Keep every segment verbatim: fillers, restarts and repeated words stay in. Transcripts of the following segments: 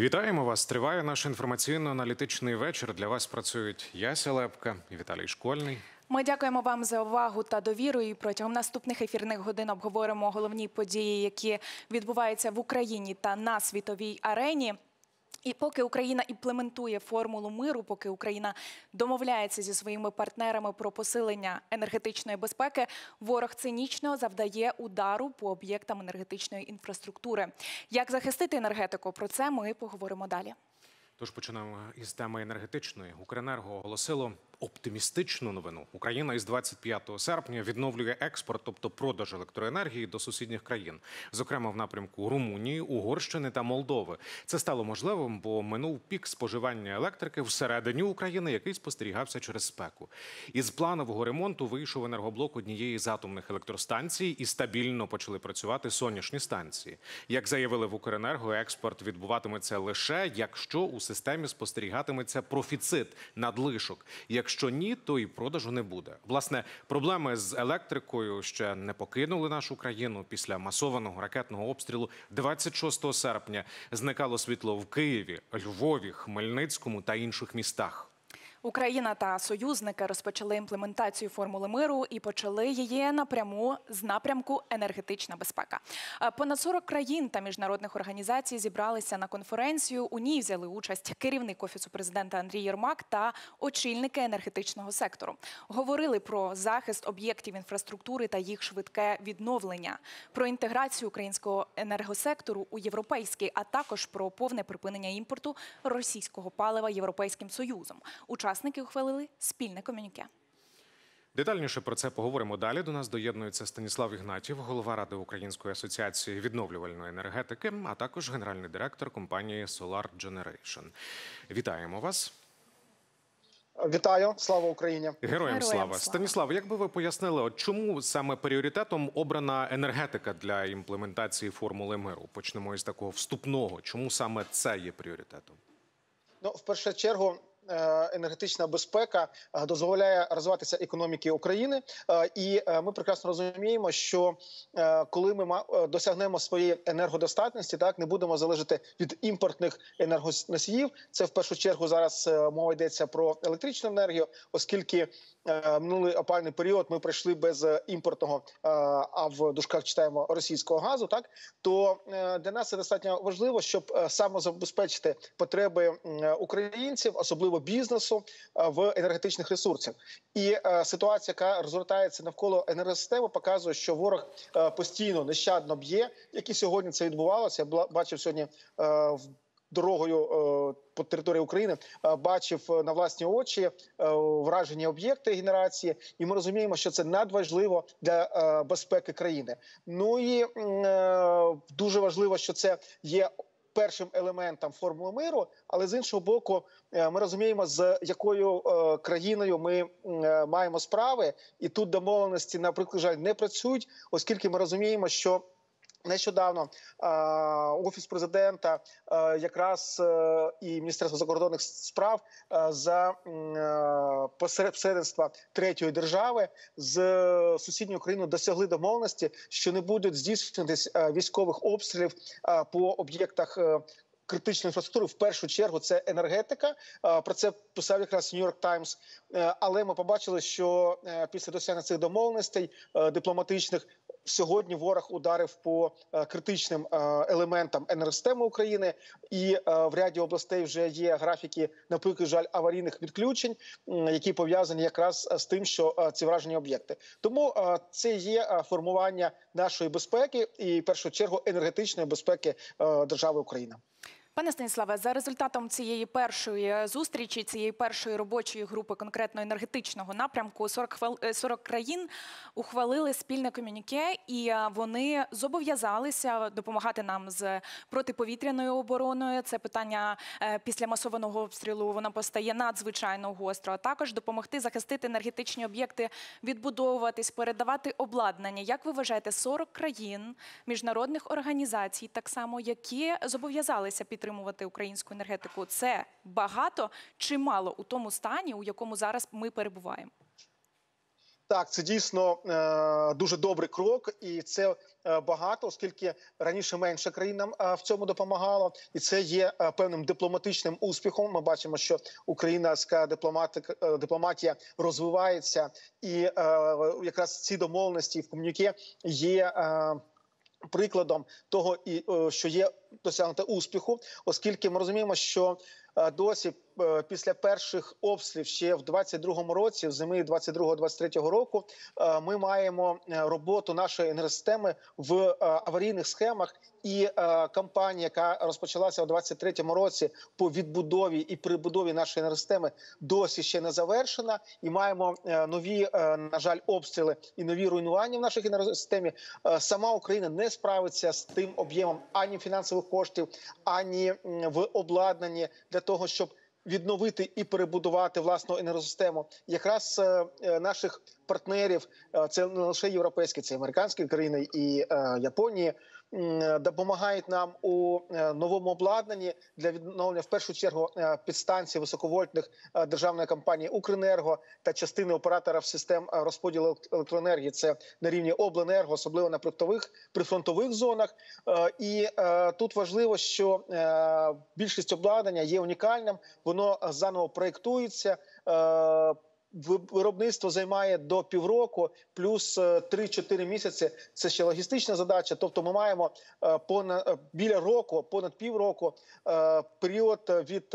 Вітаємо вас. Триває наш інформаційно-аналітичний вечір. Для вас працюють Яся Лепка і Віталій Школьний. Ми дякуємо вам за увагу та довіру. І протягом наступних ефірних годин обговоримо головні події, які відбуваються в Україні та на світовій арені. І поки Україна імплементує формулу миру, поки Україна домовляється зі своїми партнерами про посилення енергетичної безпеки, ворог цинічно завдає удару по об'єктам енергетичної інфраструктури. Як захистити енергетику? Про це ми поговоримо далі. Тож починаємо із теми енергетичної. Укренерго оголосило оптимістичну новину. Україна із двадцять п'ятого серпня відновлює експорт, тобто продаж електроенергії до сусідніх країн, зокрема в напрямку Румунії, Угорщини та Молдови. Це стало можливим, бо минув пік споживання електрики всередині України, який спостерігався через спеку. Із планового ремонту вийшов енергоблок однієї з атомних електростанцій і стабільно почали працювати сонячні станції. Як заявили в Укренерго, експорт відбуватиметься лише, якщо у системі спостерігатиметься профіцит, надлишок. Якщо ні, то і продажу не буде. Власне, проблеми з електрикою ще не покинули нашу країну. Після масованого ракетного обстрілу двадцять шостого серпня зникало світло в Києві, Львові, Хмельницькому та інших містах. Україна та союзники розпочали імплементацію формули миру і почали її напряму з напрямку енергетична безпека. Понад сорок країн та міжнародних організацій зібралися на конференцію. У ній взяли участь керівник Офісу президента Андрій Єрмак та очільники енергетичного сектору. Говорили про захист об'єктів інфраструктури та їх швидке відновлення, про інтеграцію українського енергосектору у європейський, а також про повне припинення імпорту російського палива Європейським Союзом. Учасники ухвалили спільне комюніке. Детальніше про це поговоримо далі. До нас доєднується Станіслав Ігнатів, голова Ради Української асоціації відновлювальної енергетики, а також генеральний директор компанії Solar Generation. Вітаємо вас. Вітаю, слава Україні. Героям, Героям слава. слава. Станіслав, як би ви пояснили, от чому саме пріоритетом обрана енергетика для імплементації формули миру? Почнемо із такого вступного. Чому саме це є пріоритетом? Ну, в першу чергу, енергетична безпека дозволяє розвиватися економіки України. І ми прекрасно розуміємо, що коли ми досягнемо своєї енергодостатності, так, не будемо залежати від імпортних енергоносіїв. Це в першу чергу зараз мова йдеться про електричну енергію, оскільки минулий опалювальний період ми пройшли без імпортного, а в дужках читаємо російського газу, так, то для нас це достатньо важливо, щоб самозабезпечити потреби українців, особливо бізнесу, в енергетичних ресурсах. І ситуація, яка розгортається навколо енергосистеми, показує, що ворог постійно, нещадно б'є, як і сьогодні це відбувалося. Я бачив сьогодні в дорогою по території України, бачив на власні очі вражені об'єкти генерації, і ми розуміємо, що це надважливо для безпеки країни. Ну і дуже важливо, що це є першим елементом формули миру, але з іншого боку, ми розуміємо, з якою країною ми маємо справи, і тут домовленості, наприклад, жаль, не працюють, оскільки ми розуміємо, що нещодавно Офіс президента якраз і Міністерство закордонних справ за посередництва третьої держави з сусідньою країною досягли домовленості, що не будуть здійснюватись військових обстрілів по об'єктах критичної інфраструктури. В першу чергу це енергетика. Про це писав якраз Нью-Йорк Таймс. Але ми побачили, що після досягнення цих домовленостей дипломатичних сьогодні ворог ударив по критичним елементам енергосистеми України, і в ряді областей вже є графіки, наприклад, жаль, аварійних відключень, які пов'язані якраз з тим, що ці вражені об'єкти. Тому це є формування нашої безпеки і, в першу чергу, енергетичної безпеки держави Україна. Пане Станіславе, за результатом цієї першої зустрічі, цієї першої робочої групи конкретно енергетичного напрямку, сорок країн ухвалили спільне комюніке, і вони зобов'язалися допомагати нам з протиповітряною обороною. Це питання після масованого обстрілу, воно постає надзвичайно гостро, а також допомогти захистити енергетичні об'єкти, відбудовуватись, передавати обладнання. Як ви вважаєте, сорок країн, міжнародних організацій, так само, які зобов'язалися підтримувати підтримувати українську енергетику, це багато чи мало у тому стані, у якому зараз ми перебуваємо? Так, це дійсно е, дуже добрий крок, і це е, багато, оскільки раніше менше країн нам е, в цьому допомагало, і це є е, певним дипломатичним успіхом. Ми бачимо, що українська дипломатика, е, дипломатія розвивається, і е, якраз ці домовленості в ком'юніке є Е, прикладом того, і що є досягнуто успіху, оскільки ми розуміємо, що досі після перших обстрілів ще в двадцять другому році, в зими двадцять другого двадцять третього року, ми маємо роботу нашої енергосистеми в аварійних схемах. І кампанія, яка розпочалася у двадцять третьому році по відбудові і перебудові нашої енергосистеми, досі ще не завершена. І маємо нові, на жаль, обстріли і нові руйнування в нашій енергосистемі. Сама Україна не справиться з тим об'ємом ані фінансових коштів, ані в обладнанні для того, щоб відновити і перебудувати власну енергосистему. Якраз е, наших партнерів, е, це не лише європейські, це американські країни і е, Японії, е, допомагають нам у е, новому обладнанні для відновлення, в першу чергу, е, підстанцій високовольтних е, державної компанії «Укренерго» та частини операторів систем розподілу електроенергії. Це на рівні обленерго, особливо на прифронтових, прифронтових зонах. Е, і е, тут важливо, що е, більшість обладнання є унікальним, воно заново проєктується, виробництво займає до півроку, плюс три-чотири місяці – це ще логістична задача. Тобто ми маємо понад, біля року, понад півроку період від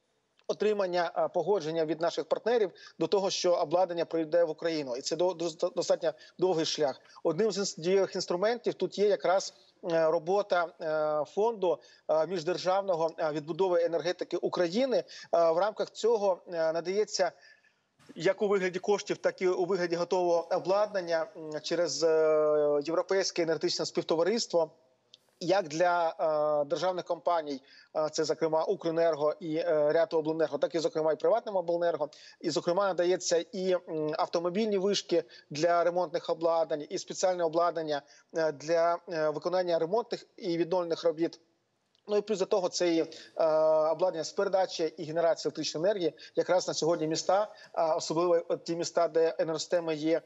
отримання погодження від наших партнерів до того, що обладнання прийде в Україну. І це достатньо довгий шлях. Одним з дієвих інструментів тут є якраз робота фонду міждержавного відбудови енергетики України. В рамках цього надається як у вигляді коштів, так і у вигляді готового обладнання через Європейське енергетичне співтовариство, як для е, державних компаній, е, це, зокрема, «Укренерго» і е, ряд обленерго, так і, зокрема, і приватним обленерго. І, зокрема, надається і м, автомобільні вишки для ремонтних обладнань, і спеціальне обладнання е, для е, виконання ремонтних і відновлених робіт. Ну і плюс до того це і е, обладнання з передачі і генерації електричної енергії. Якраз на сьогодні міста, е, особливо ті міста, де енергосистеми є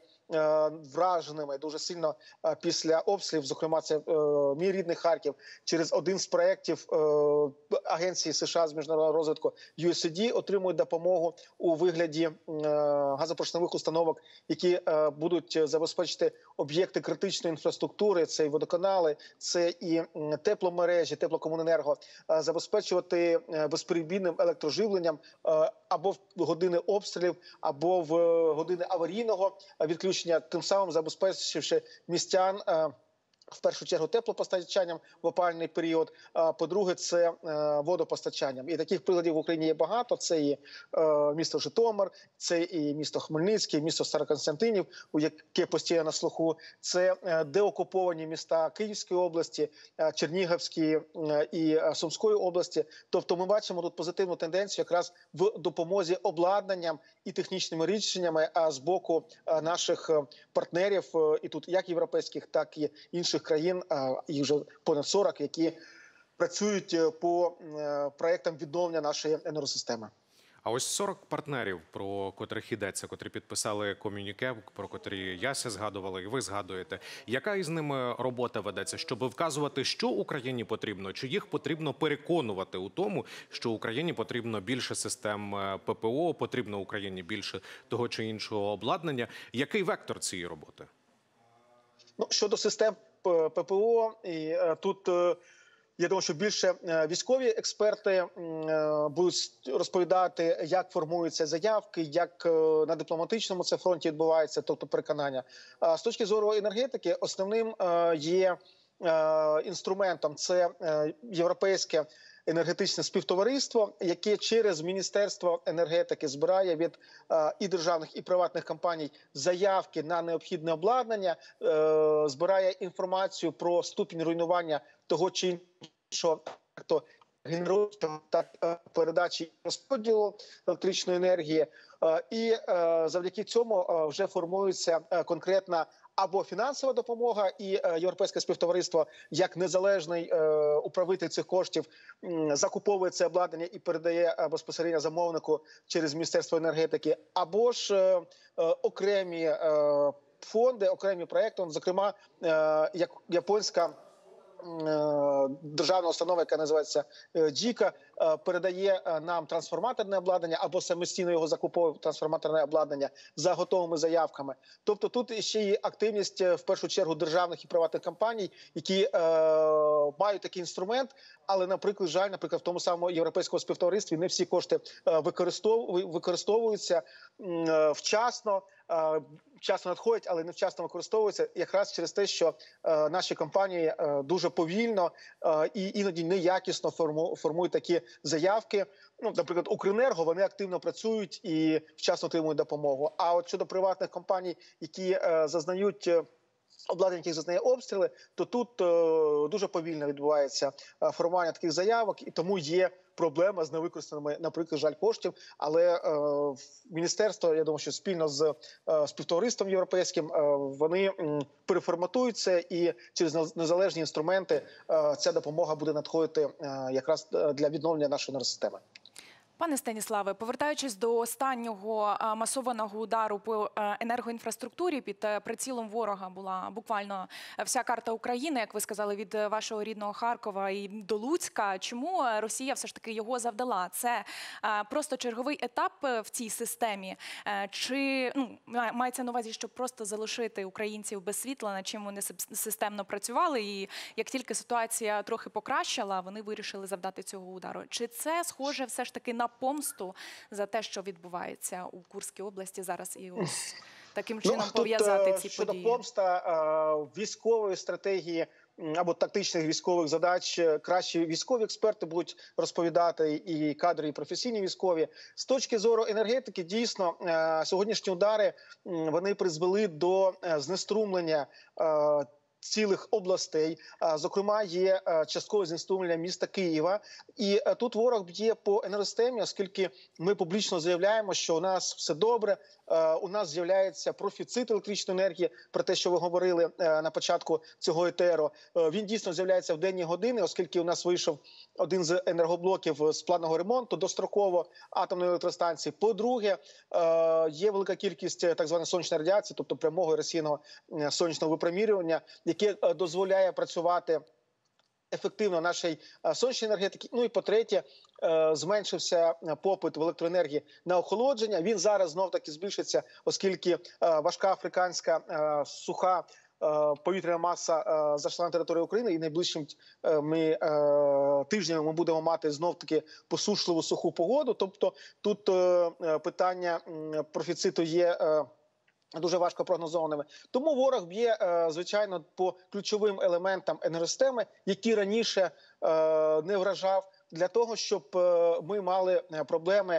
враженими дуже сильно після обстрілів, зокрема, це е, мій рідний Харків, через один з проєктів е, Агенції США з міжнародного розвитку ю ес ей ді отримують допомогу у вигляді е, газопоршневих установок, які е, будуть забезпечити об'єкти критичної інфраструктури, це і водоканали, це і тепломережі, теплокомуненерго, е, забезпечувати безперебійним електроживленням е, або в години обстрілів, або в години аварійного відключення, тим самим забезпечивши містян в першу чергу теплопостачанням в опалювальний період, а по-друге, це водопостачанням. І таких прикладів в Україні є багато. Це і місто Житомир, це і місто Хмельницький, місто Староконстантинів, у яке постійно на слуху, це деокуповані міста Київської області, Чернігівської і Сумської області. Тобто ми бачимо тут позитивну тенденцію якраз в допомозі обладнанням і технічними рішеннями з боку наших партнерів, і тут як європейських, так і інших країн, їх вже понад сорок, які працюють по проєктам відновлення нашої енергосистеми. А ось сорок партнерів, про котрих йдеться, котрі підписали ком'юніке, про котрі Яся згадувала і ви згадуєте. Яка із ними робота ведеться, щоб вказувати, що Україні потрібно? Чи їх потрібно переконувати у тому, що Україні потрібно більше систем пе пе о, потрібно Україні більше того чи іншого обладнання? Який вектор цієї роботи? Ну, щодо систем пе пе о, і е, тут е, я думаю, що більше військові експерти будуть розповідати, як формуються заявки, як на дипломатичному це фронті відбувається, тобто переконання. З точки зору енергетики, основним є інструментом це європейське енергетичне співтовариство, яке через Міністерство енергетики збирає від е, і державних, і приватних компаній заявки на необхідне обладнання, е, збирає інформацію про ступінь руйнування того чи іншого генеруючим та передачі і розподілу електричної енергії. І завдяки цьому вже формується конкретна або фінансова допомога, і Європейське співтовариство як незалежний управитель цих коштів закуповує це обладнання і передає безпосередньо замовнику через Міністерство енергетики, або ж окремі фонди, окремі проекти, зокрема японська державна установа, яка називається джіка, передає нам трансформаторне обладнання або самостійно його закуповує трансформаторне обладнання за готовими заявками. Тобто тут ще є активність в першу чергу державних і приватних компаній, які е, мають такий інструмент, але, наприклад, жаль, наприклад, в тому самому європейському співтоваристві не всі кошти використовуються, використовуються е, вчасно, е, вчасно надходять, але невчасно використовуються якраз через те, що е, наші компанії е, дуже повільно е, і іноді неякісно форму, формують такі заявки. Ну, наприклад, Укренерго, вони активно працюють і вчасно отримують допомогу. А от щодо приватних компаній, які е, зазнають обладнання, яких зазнає обстріли, то тут е, дуже повільно відбувається е, формування таких заявок, і тому є проблема з невикористаними, наприклад, жаль, коштів. Але е, міністерство, я думаю, що спільно з е, співтовариством європейським е, вони м, переформатують це, і через незалежні інструменти е, ця допомога буде надходити е, якраз для відновлення нашої енергосистеми. Пане Станіславе, повертаючись до останнього масованого удару по енергоінфраструктурі, під прицілом ворога була буквально вся карта України, як ви сказали, від вашого рідного Харкова і до Луцька. Чому Росія все ж таки його завдала? Це просто черговий етап в цій системі? Чи ну, мається на увазі, щоб просто залишити українців без світла, над чим вони системно працювали, і як тільки ситуація трохи покращила, вони вирішили завдати цього удару? Чи це схоже все ж таки на помсту за те, що відбувається у Курській області зараз, і ось таким чином ну, пов'язати ці щодо події? Щодо помста, військової стратегії або тактичних військових задач кращі військові експерти будуть розповідати, і кадри, і професійні військові. З точки зору енергетики, дійсно, сьогоднішні удари вони призвели до знеструмлення цілих областей, зокрема, є часткове знеструмлення міста Києва. І тут ворог б'є по енергосистемі, оскільки ми публічно заявляємо, що у нас все добре, у нас з'являється профіцит електричної енергії, про те, що ви говорили на початку цього етеру. Він дійсно з'являється в денні години, оскільки у нас вийшов один з енергоблоків з планового ремонту достроково атомної електростанції. По-друге, є велика кількість так званої сонячної радіації, тобто прямого і розсіяного сонячного випромірювання, яке дозволяє працювати ефективно нашій сонячній енергетики. Ну і по-третє, зменшився попит в електроенергії на охолодження. Він зараз знов-таки збільшиться, оскільки важка африканська суха повітряна маса зайшла на територію України, і найближчим ми тижнями ми будемо мати знов-таки посушливу суху погоду. Тобто тут питання профіциту є дуже важко прогнозованими. Тому ворог б'є, звичайно, по ключовим елементам енергосистеми, які раніше не вражав, для того, щоб ми мали проблеми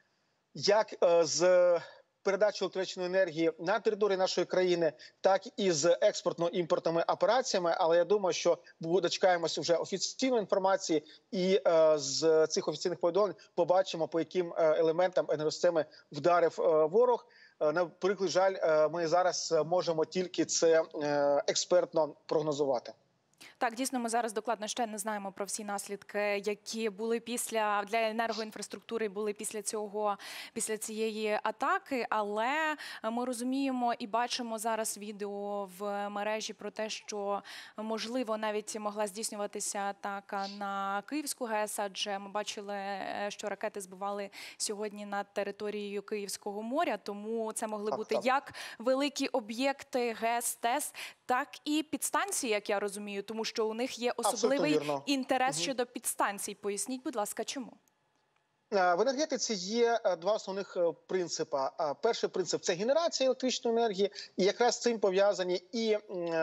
як з передачею електричної енергії на території нашої країни, так і з експортно-імпортними операціями. Але я думаю, що дочекаємося вже офіційної інформації, і з цих офіційних повідомлень побачимо, по яким елементам енергосистеми вдарив ворог. На прикладі, жаль, ми зараз можемо тільки це експертно прогнозувати. Так, дійсно, ми зараз докладно ще не знаємо про всі наслідки, які були після для енергоінфраструктури, були після цього, після цієї атаки. Але ми розуміємо і бачимо зараз відео в мережі про те, що можливо навіть могла здійснюватися атака на Київську ГЕС, адже ми бачили, що ракети збивали сьогодні над територією Київського моря. Тому це могли так, бути так. як великі об'єкти ГЕС, ТЕС, так і підстанції, як я розумію, тому що у них є особливий інтерес угу. щодо підстанцій. Поясніть, будь ласка, чому? В енергетиці є два основних принципи. Перший принцип – це генерація електричної енергії, і якраз з цим пов'язані і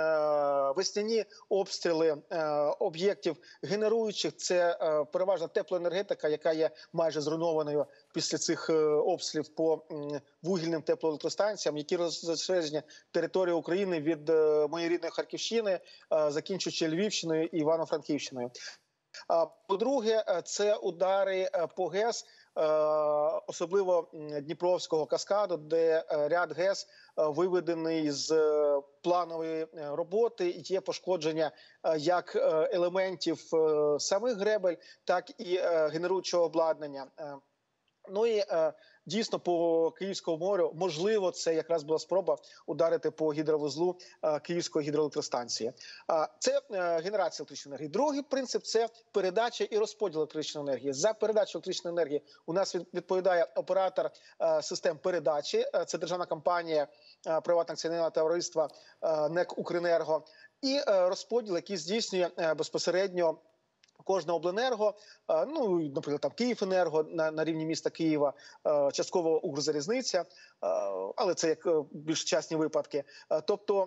весняні обстріли об'єктів генеруючих. Це переважно теплоенергетика, яка є майже зруйнованою після цих обстрілів по вугільним теплоелектростанціям, які розширені територію України від моєї рідної Харківщини, закінчуючи Львівщиною і Івано-Франківщиною. По-друге, це удари по ГЕС, особливо Дніпровського каскаду, де ряд ГЕС виведений з планової роботи, і є пошкодження як елементів самих гребель, так і генеруючого обладнання. Ну і дійсно по Київському морю, можливо, це якраз була спроба ударити по гідровузлу Київської гідроелектростанції. Це генерація електричної енергії. Другий принцип – це передача і розподіл електричної енергії. За передачу електричної енергії у нас відповідає оператор систем передачі. Це державна компанія приватного акціонерного товариства НЕК «Укренерго». І розподіл, який здійснює безпосередньо кожне обленерго, ну, наприклад, там Київенерго на, на рівні міста Києва, частково Укрзалізниця, але це як більш частні випадки. Тобто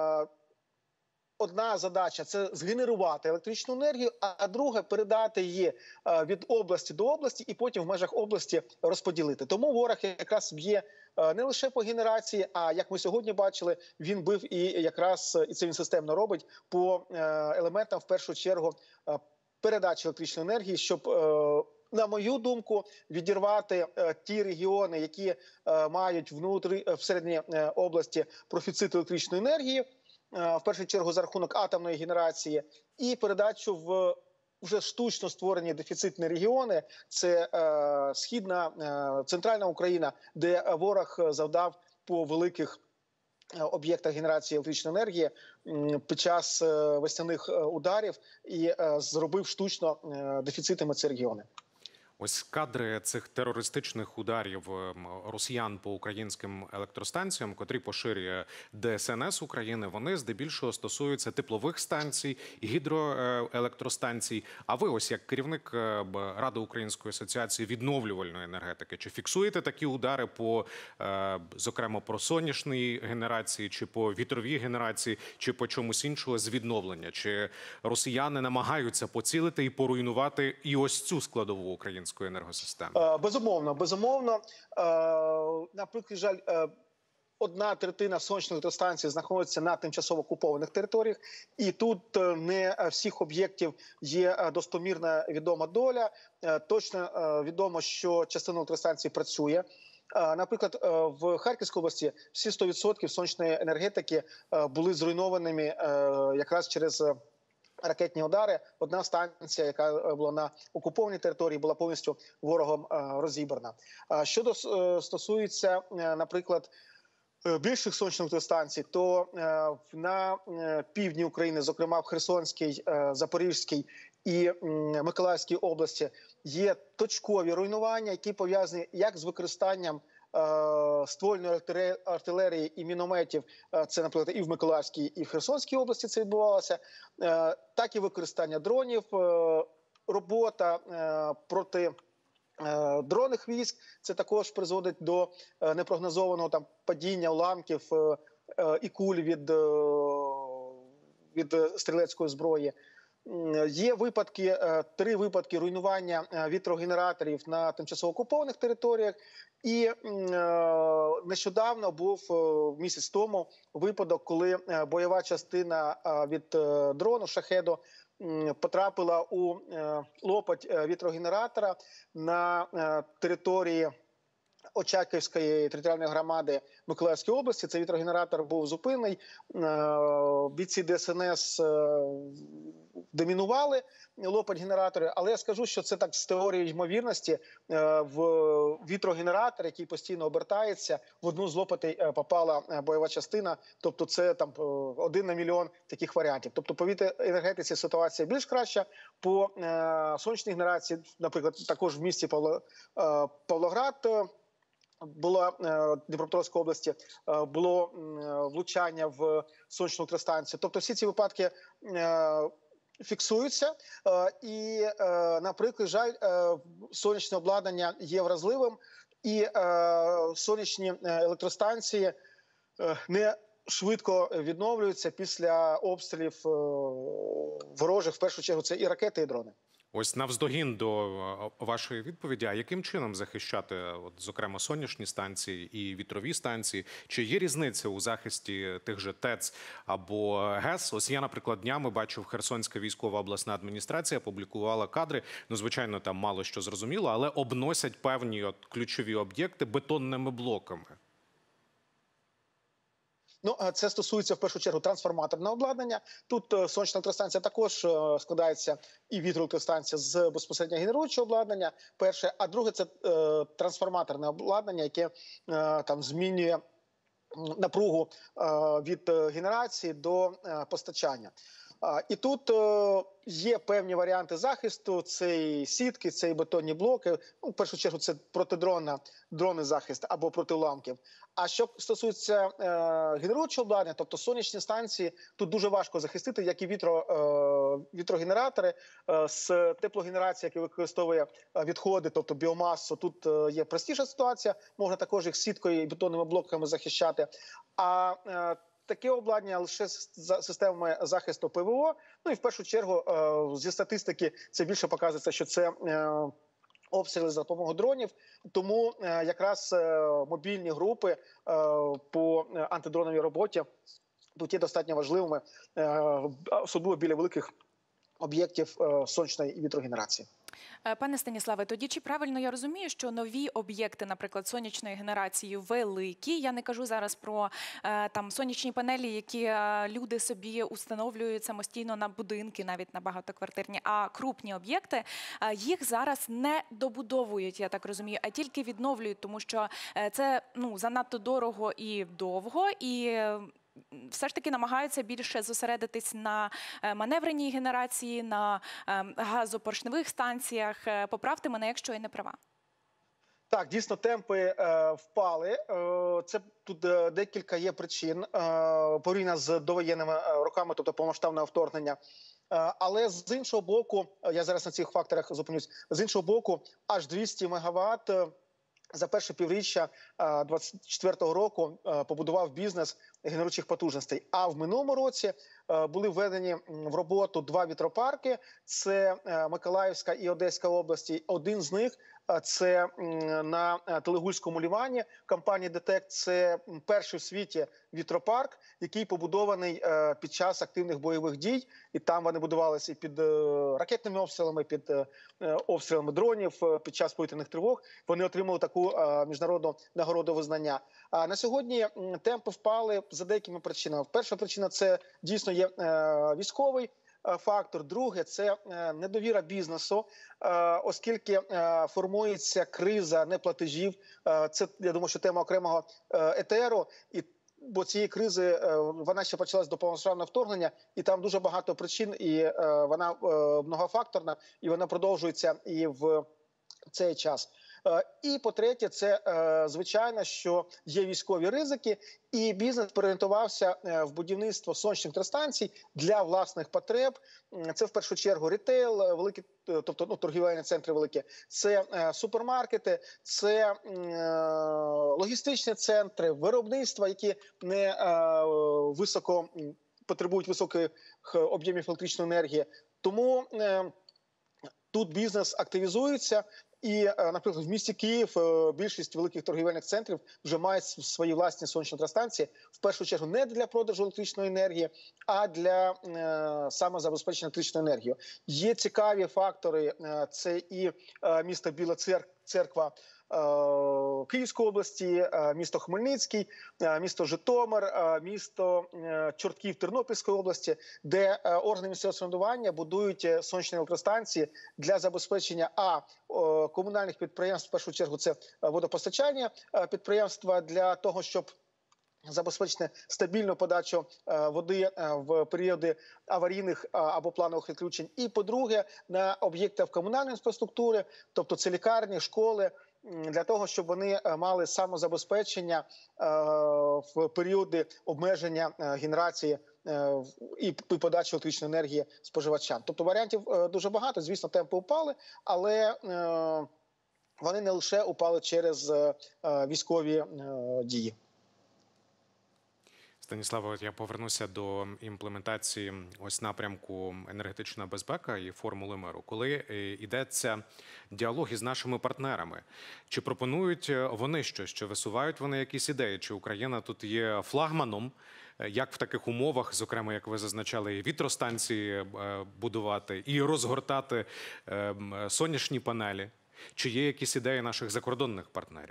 одна задача – це згенерувати електричну енергію, а друга – передати її від області до області і потім в межах області розподілити. Тому ворог якраз б'є не лише по генерації, а, як ми сьогодні бачили, він бив і якраз, і це він системно робить, по елементам, в першу чергу, передачі електричної енергії, щоб, на мою думку, відірвати ті регіони, які мають внутрі, всередині області профіцит електричної енергії, в першу чергу за рахунок атомної генерації, і передачу в вже штучно створені дефіцитні регіони, це Східна, Центральна Україна, де ворог завдав по великих об'єктах генерації електричної енергії під час весняних ударів і зробив штучно дефіцитами ці регіони. Ось кадри цих терористичних ударів росіян по українським електростанціям, котрі поширює ДСНС України, вони здебільшого стосуються теплових станцій, гідроелектростанцій. А ви, ось як керівник Ради Української асоціації відновлювальної енергетики, чи фіксуєте такі удари по, зокрема, про сонячній генерації, чи по вітровій генерації, чи по чомусь іншого з відновлення? Чи росіяни намагаються поцілити і поруйнувати і ось цю складову української енергосистеми? Безумовно, безумовно. На прикрий жаль, одна третина сонячних електростанцій знаходиться на тимчасово окупованих територіях, і тут не всіх об'єктів є достомірна відома доля. Точно відомо, що частина електростанцій працює. Наприклад, в Харківській області всі сто відсотків сонячної енергетики були зруйнованими якраз через ракетні удари. Одна станція, яка була на окупованій території, була повністю ворогом розібрана. Щодо стосується, наприклад, більших сонячних електростанцій, то на півдні України, зокрема в Херсонській, Запорізькій і Миколаївській області, є точкові руйнування, які пов'язані як з використанням ствольної артилерії і мінометів, це, наприклад, і в Миколаївській, і в Херсонській області це відбувалося, так і використання дронів, робота проти дронних військ, це також призводить до непрогнозованого там падіння уламків і куль від, від стрілецької зброї. Є випадки, три випадки руйнування вітрогенераторів на тимчасово окупованих територіях. І нещодавно був, місяць тому, випадок, коли бойова частина від дрону «Шахеду» потрапила у лопать вітрогенератора на території Очаківської територіальної громади Миколаївської області. Цей вітрогенератор був зупинений. Бійці ДСНС домінували лопать генератори, але я скажу, що це так з теорії ймовірності. В вітрогенератор, який постійно обертається, в одну з лопатей попала бойова частина, тобто це там один на мільйон таких варіантів. Тобто по вітроенергетиці ситуація більш краща, по сонячній генерації, наприклад, також в місті Павло, Павлоград, була Дніпропетровської області, було влучання в сонячну електростанцію. Тобто всі ці випадки фіксуються, і, на прикрий жаль, сонячне обладнання є вразливим, і сонячні електростанції не швидко відновлюються після обстрілів ворожих, в першу чергу це і ракети, і дрони. Ось навздогін до е, вашої відповіді, а яким чином захищати, от, зокрема, сонячні станції і вітрові станції? Чи є різниця у захисті тих же ТЕЦ або ГЕС? Ось я, наприклад, днями бачив, Херсонська військова обласна адміністрація публікувала кадри. Ну, звичайно, там мало що зрозуміло, але обносять певні от ключові об'єкти бетонними блоками. Ну, це стосується в першу чергу трансформаторного обладнання. Тут е, сонячна електростанція також е, складається і вітроелектростанція з безпосередньо генеруючого обладнання. Перше, а друге це е, трансформаторне обладнання, яке е, там змінює напругу е, від генерації до е, постачання. І тут е, є певні варіанти захисту. Це і сітки, це і бетонні блоки. Ну, в першу чергу це протидронна, дронний захист або проти уламків. А що стосується е, генеруючого обладнання, тобто сонячні станції, тут дуже важко захистити, як і вітро, е, вітрогенератори е, з теплогенерації, які використовує відходи, тобто біомасу. Тут е, є простіша ситуація, можна також їх сіткою і бетонними блоками захищати. А е, таке обладнання лише з системами захисту ПВО. Ну і в першу чергу зі статистики це більше показується, що це обстріли за допомогою дронів. Тому якраз мобільні групи по антидроновій роботі тут є достатньо важливими, особливо біля великих об'єктів сонячної і вітрогенерації. Пане Станіславе, тоді чи правильно я розумію, що нові об'єкти, наприклад, сонячної генерації великі, я не кажу зараз про е, там сонячні панелі, які е, люди собі установлюють самостійно на будинки, навіть на багатоквартирні, а крупні об'єкти, е, їх зараз не добудовують, я так розумію, а тільки відновлюють, тому що е, це ну, занадто дорого і довго, і е, все ж таки намагаються більше зосередитись на маневреній генерації, на газопоршневих станціях. Поправте мене, якщо я не права. Так, дійсно, темпи е, впали. Е, це тут е, декілька є причин. Е, порівняно з довоєнними роками, тобто повномасштабного вторгнення. Е, але з іншого боку, я зараз на цих факторах зупинюсь, з іншого боку, аж двісті мегаватт за перше півріччя двадцять четвертого року побудував бізнес генеруючих потужностей. А в минулому році були введені в роботу два вітропарки. Це Миколаївська і Одеська області. Один з них – це на Телегульському лимані компанії «Детект». Це перший в світі вітропарк, який побудований під час активних бойових дій. І там вони будувалися і під ракетними обстрілами, під обстрілами дронів, під час повітряних тривог. Вони отримали таку міжнародну нагороду визнання. А на сьогодні темпи впали за деякими причинами. Перша причина – це дійсно є військовий фактор. Друге – це недовіра бізнесу, оскільки формується криза неплатежів. Це, я думаю, що тема окремого етеру. І бо цієї кризи, вона ще почалась до повномасштабного вторгнення, і там дуже багато причин, і вона многофакторна, і вона продовжується і в цей час. І, по-третє, це, звичайно, що є військові ризики, і бізнес переорієнтувався в будівництво сонячних електростанцій для власних потреб. Це, в першу чергу, рітейл, великі, тобто ну, торгівельні центри великі, це супермаркети, це логістичні центри, виробництва, які не високо потребують високих об'ємів електричної енергії. Тому тут бізнес активізується. І, наприклад, в місті Київ більшість великих торгівельних центрів вже мають свої власні сонячні електростанції, в першу чергу не для продажу електричної енергії, а для е, самозабезпечення електричною енергією. Є цікаві фактори, це і е, місто Біла Церква Київської області, місто Хмельницький, місто Житомир, місто Чортків Тернопільської області, де органи місцевого самоврядування будують сонячні електростанції для забезпечення а комунальних підприємств, в першу чергу це водопостачання підприємства, для того, щоб забезпечити стабільну подачу води в періоди аварійних або планових відключень. І, по-друге, на об'єктах комунальної інфраструктури, тобто це лікарні, школи, для того, щоб вони мали самозабезпечення в періоди обмеження генерації і подачі електричної енергії споживачам. Тобто варіантів дуже багато. Звісно, темпи упали, але вони не лише упали через військові дії. Станіславе, от я повернуся до імплементації ось напрямку енергетична безпека і формули миру. Коли е, йдеться діалог із нашими партнерами, чи пропонують вони щось, чи висувають вони якісь ідеї, чи Україна тут є флагманом, е, як в таких умовах, зокрема, як ви зазначали, і вітростанції е, будувати, і розгортати е, м, сонячні панелі? Чи є якісь ідеї наших закордонних партнерів?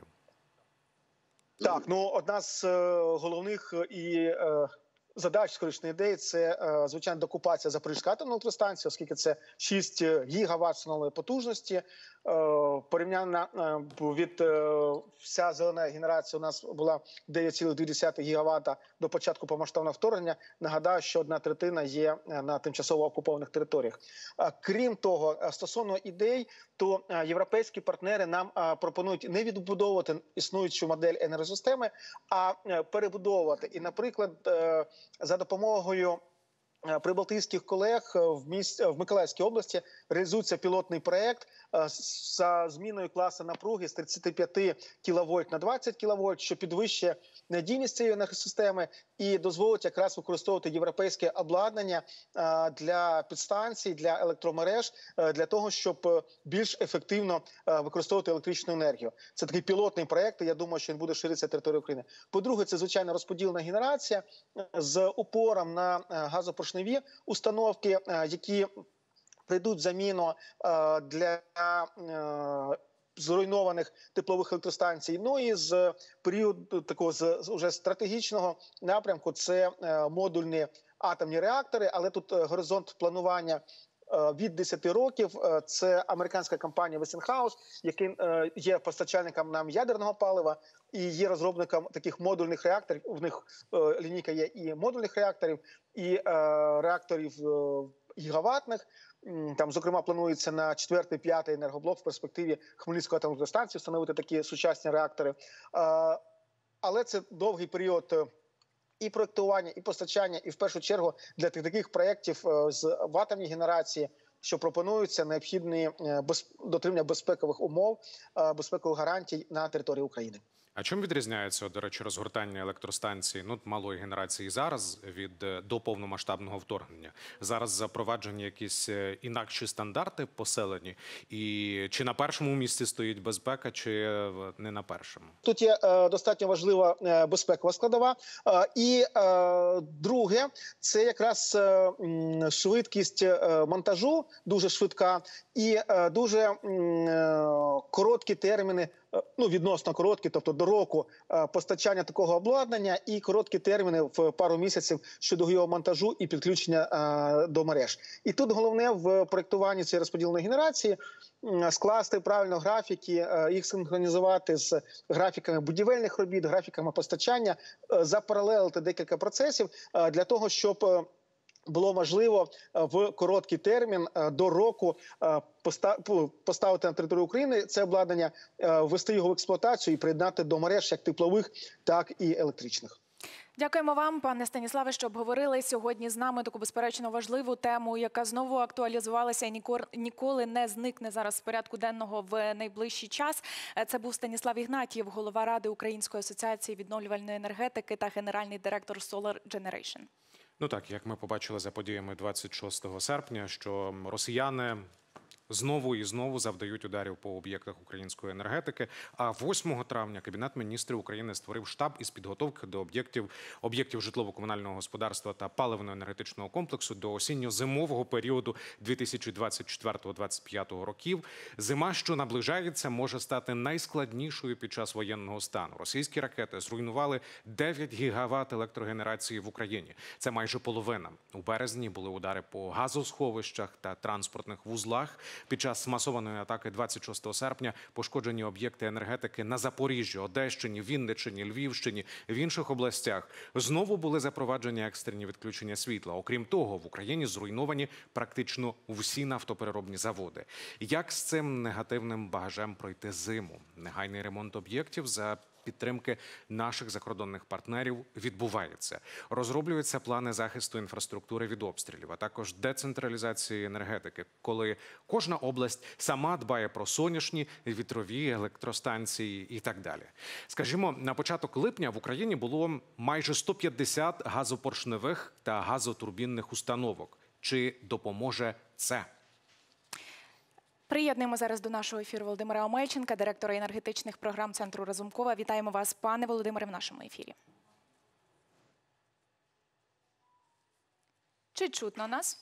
Так, ну одна з е, головних і е, задач скорочної ідеї це е, звичайно докупація Запорізької атомної електростанції, оскільки це шість гігават встановленої потужності. Е, порівняно е, від е, вся зелена генерація у нас була дев'ять цілих дві десятих гігавата до початку повномасштабного вторгнення. Нагадаю, що одна третина є на тимчасово окупованих територіях. Е, крім того, стосовно ідей, то європейські партнери нам пропонують не відбудовувати існуючу модель енергосистеми, а перебудовувати. І, наприклад, за допомогою прибалтійських колег в місті в Миколаївській області реалізується пілотний проект за зміною класу напруги з тридцяти п'яти кіловольт на двадцять кіловольт, що підвищує надійність цієї енергосистеми і дозволить якраз використовувати європейське обладнання для підстанцій, для електромереж, для того, щоб більш ефективно використовувати електричну енергію. Це такий пілотний проект, і я думаю, що він буде ширитися територією України. По-друге, це, звичайно, розподільна генерація з упором на газопоршневі установки, які прийдуть в заміну для зруйнованих теплових електростанцій. Ну і з періоду такого з уже стратегічного напрямку це модульні атомні реактори, але тут горизонт планування від десяти років. Це американська компанія Westinghouse, який є постачальником нам ядерного палива і є розробником таких модульних реакторів. У них лінійка є і модульних реакторів, і реакторів гігаватних. Там, зокрема, планується на четвертий, п'ятий енергоблок в перспективі Хмельницької атомної електростанції встановити такі сучасні реактори. Але це довгий період і проєктування, і постачання, і в першу чергу для таких проєктів з в атомній генерації, що пропонуються необхідні без, дотримання безпекових умов, безпекових гарантій на території України. А чим відрізняється, до речі, розгортання електростанцій, ну, малої генерації зараз від до повномасштабного вторгнення? Зараз запроваджені якісь інакші стандарти поселені? І чи на першому місці стоїть безпека, чи не на першому? Тут є е, достатньо важлива е, безпекова складова. Е, і е, друге, це якраз е, швидкість е, монтажу, дуже швидка, і е, дуже е, короткі терміни, ну, відносно короткі, тобто до року постачання такого обладнання і короткі терміни в пару місяців щодо його монтажу і підключення до мереж. І тут головне в проєктуванні цієї розподіленої генерації скласти правильно графіки, їх синхронізувати з графіками будівельних робіт, графіками постачання, запаралелити декілька процесів для того, щоб було можливо в короткий термін до року поставити на територію України це обладнання, ввести його в експлуатацію і приєднати до мереж як теплових, так і електричних. Дякуємо вам, пане Станіславе, що обговорили сьогодні з нами таку безперечно важливу тему, яка знову актуалізувалася і ніколи не зникне зараз з порядку денного в найближчий час. Це був Станіслав Ігнатієв, голова Ради Української асоціації відновлювальної енергетики та генеральний директор Solar Generation. Ну так, як ми побачили за подіями двадцять шостого серпня, що росіяни знову і знову завдають ударів по об'єктах української енергетики. А восьмого травня Кабінет міністрів України створив штаб із підготовки до об'єктів об'єктів житлово-комунального господарства та паливно-енергетичного комплексу до осінньо-зимового періоду дві тисячі двадцять четвертого - двадцять п'ятого років. Зима, що наближається, може стати найскладнішою під час воєнного стану. Російські ракети зруйнували дев'ять гігават електрогенерації в Україні. Це майже половина. У березні були удари по газосховищах та транспортних вузлах. Під час масованої атаки двадцять шостого серпня пошкоджені об'єкти енергетики на Запоріжжі, Одещині, Вінниччині, Львівщині, в інших областях. Знову були запроваджені екстрені відключення світла. Окрім того, в Україні зруйновані практично всі нафтопереробні заводи. Як з цим негативним багажем пройти зиму? Негайний ремонт об'єктів за підтримки наших закордонних партнерів відбувається. Розроблюються плани захисту інфраструктури від обстрілів, а також децентралізації енергетики, коли кожна область сама дбає про сонячні, вітрові електростанції і так далі. Скажімо, на початок липня в Україні було майже сто п'ятдесят газопоршневих та газотурбінних установок. Чи допоможе це? Приєднуємо зараз до нашого ефіру Володимира Омельченка, директора енергетичних програм Центру Разумкова. Вітаємо вас, пане Володимире, в нашому ефірі. Чи чутно нас?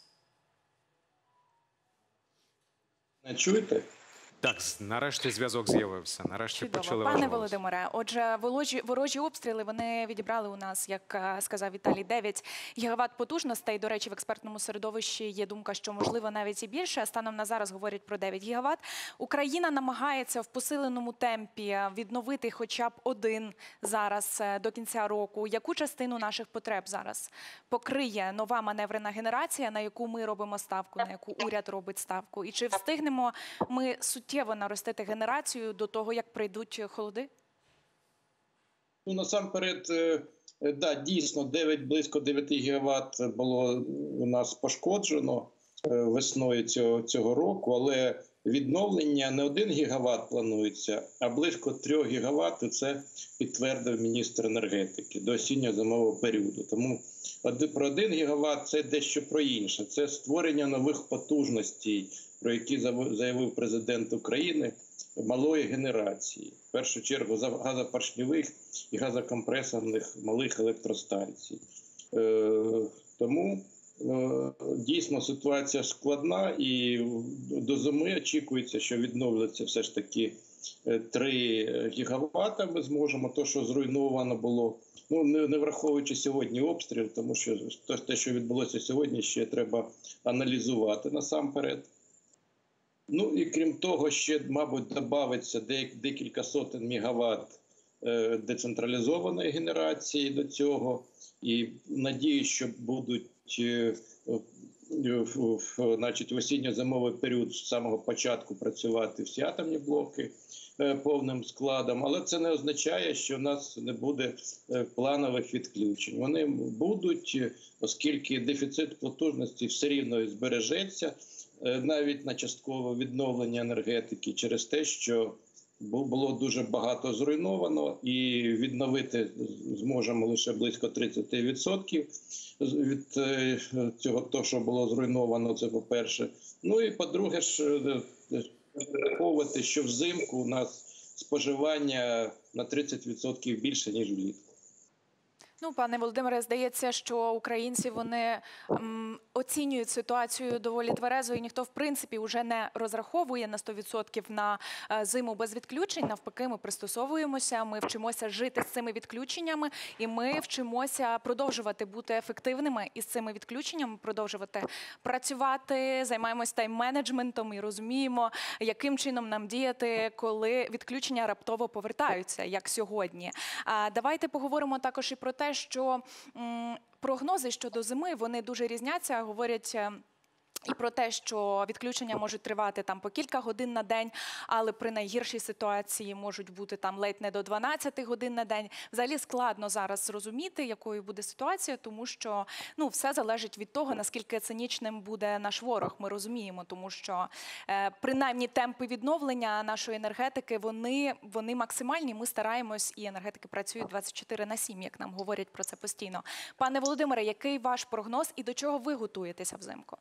Не чуєте? Так, нарешті зв'язок з'явився. Нарешті Чудово. почали Пане ваш голос. Володимире, отже, ворожі, ворожі обстріли, вони відібрали у нас, як е, сказав Віталій, дев'ять гігават потужностей. До речі, в експертному середовищі є думка, що можливо навіть і більше. Станом на зараз говорять про дев'ять гігават. Україна намагається в посиленому темпі відновити хоча б один зараз е, до кінця року. Яку частину наших потреб зараз покриє нова маневрена генерація, на яку ми робимо ставку, на яку уряд робить ставку? І чи встигнемо ми суттєво наростити генерацію до того, як прийдуть холоди? Ну, насамперед, е, да, дійсно, дев'ять, близько дев'яти гігават було у нас пошкоджено е, весною цього, цього року, але відновлення не один гігават планується, а близько трьох гігават, це підтвердив міністр енергетики до осінньо-зимового періоду. Тому про один гігават це дещо про інше. Це створення нових потужностей, про які заявив президент України, малої генерації. В першу чергу газопоршневих і газокомпресорних малих електростанцій. Тому дійсно ситуація складна, і до зими очікується, що відновляться все ж таки три гігавата ми зможемо, то, що зруйновано було. Ну, не, не враховуючи сьогодні обстріл, тому що те, що відбулося сьогодні, ще треба аналізувати насамперед. Ну і крім того, ще, мабуть, додається декілька сотень мегаватт децентралізованої генерації до цього. І надію, що будуть значить, в осінньо-зимовий період з самого початку працювати всі атомні блоки повним складом. Але це не означає, що в нас не буде планових відключень. Вони будуть, оскільки дефіцит потужності все рівно збережеться, навіть на часткове відновлення енергетики через те, що було дуже багато зруйновано, і відновити зможемо лише близько тридцять відсотків від цього, того, що було зруйновано, це по-перше. Ну і по-друге, ж враховувати, що взимку у нас споживання на тридцять відсотків більше, ніж влітку. Ну, пане Володимире, здається, що українці, вони м, оцінюють ситуацію доволі тверезо, і ніхто, в принципі, вже не розраховує на сто відсотків на е, зиму без відключень. Навпаки, ми пристосовуємося, ми вчимося жити з цими відключеннями, і ми вчимося продовжувати бути ефективними із цими відключеннями, продовжувати працювати, займаємось тайм-менеджментом і розуміємо, яким чином нам діяти, коли відключення раптово повертаються, як сьогодні. А давайте поговоримо також і про те, що м, прогнози щодо зими, вони дуже різняться, говорять і про те, що відключення можуть тривати там по кілька годин на день, але при найгіршій ситуації можуть бути там ледь не до дванадцяти годин на день. Взагалі складно зараз зрозуміти, якою буде ситуація, тому що ну, все залежить від того, наскільки цинічним буде наш ворог. Ми розуміємо, тому що е, принаймні темпи відновлення нашої енергетики, вони, вони максимальні. Ми стараємось, і енергетики працюють двадцять чотири на сім, як нам говорять про це постійно. Пане Володимире, який ваш прогноз і до чого ви готуєтеся взимку?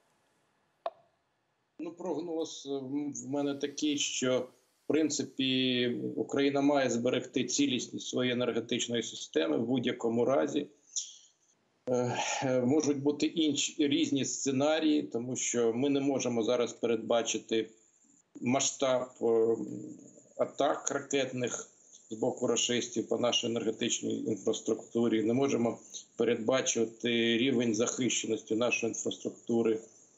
Ну, прогноз в мене такий, що, в принципі, Україна має зберегти цілісність своєї енергетичної системи в будь-якому разі. Е, можуть бути інші різні сценарії, тому що ми не можемо зараз передбачити масштаб е, атак ракетних з боку рашистів по нашій енергетичній інфраструктурі. Не можемо передбачити рівень захищеності нашої інфраструктури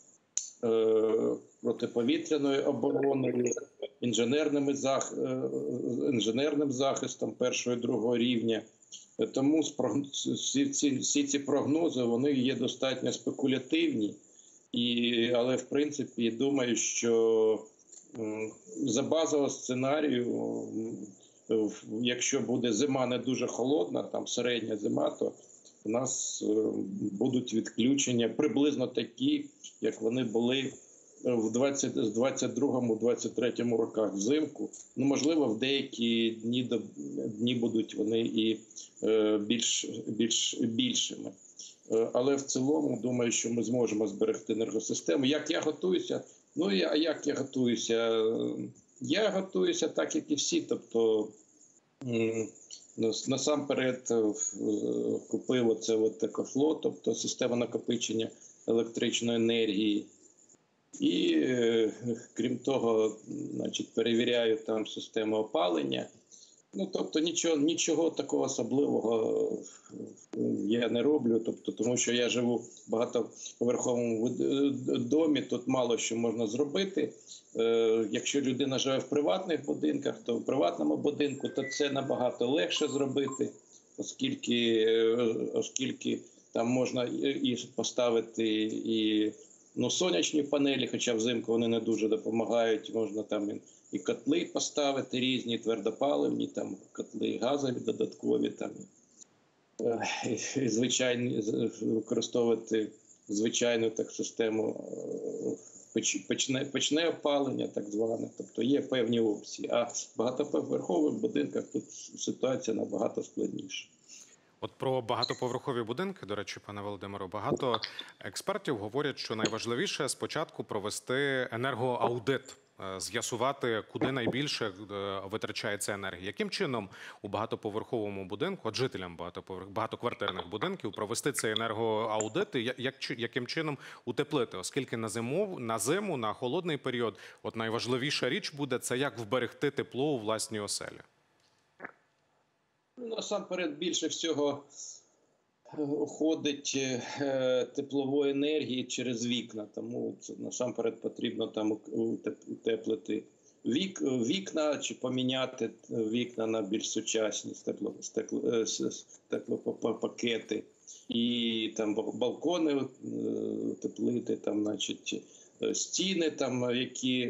протиповітряною обороною, інженерними зах... інженерним захистом першого і другого рівня. Тому всі ці, всі ці прогнози, вони є достатньо спекулятивні, і... але в принципі думаю, що за базового сценарію якщо буде зима не дуже холодна, там середня зима, то у нас будуть відключення приблизно такі, як вони були в двадцять другому - двадцять третьому роках взимку. Ну, можливо, в деякі дні, дні будуть вони і більш, більш більшими. Але в цілому, думаю, що ми зможемо зберегти енергосистему. Як я готуюся? Ну, а як я готуюся? Я готуюся так, як і всі. Тобто, насамперед купив оце от екофло, тобто система накопичення електричної енергії. І, крім того, значить, перевіряю там систему опалення. Ну, тобто, нічого, нічого такого особливого я не роблю, тобто, тому що я живу в багатоповерховому домі, тут мало що можна зробити. Е, якщо людина живе в приватних будинках, то в приватному будинку то це набагато легше зробити, оскільки, оскільки там можна і поставити і ну, сонячні панелі, хоча взимку вони не дуже допомагають, можна там і і котли поставити різні, твердопаливні, там котли газові додаткові, там і, і звичайні, використовувати звичайну так систему печ, печне, печне опалення, так зване. Тобто є певні опції. А в багатоповерхових будинках тут ситуація набагато складніша. От про багатоповерхові будинки, до речі, пане Володимире, багато експертів говорять, що найважливіше спочатку провести енергоаудит, з'ясувати, куди найбільше витрачається енергія. Яким чином у багатоповерховому будинку, от жителям багатоквартирних будинків, провести цей енергоаудит і як, яким чином утеплити? Оскільки на зиму, на зиму, на холодний період, от найважливіша річ буде – це як вберегти тепло у власній оселі. Насамперед, більше всього уходить теплової енергії через вікна, тому це, насамперед потрібно там утеплити вік, вікна чи поміняти вікна на більш сучасні теплопакети. І там балкони утеплити, там, значить, стіни, там, які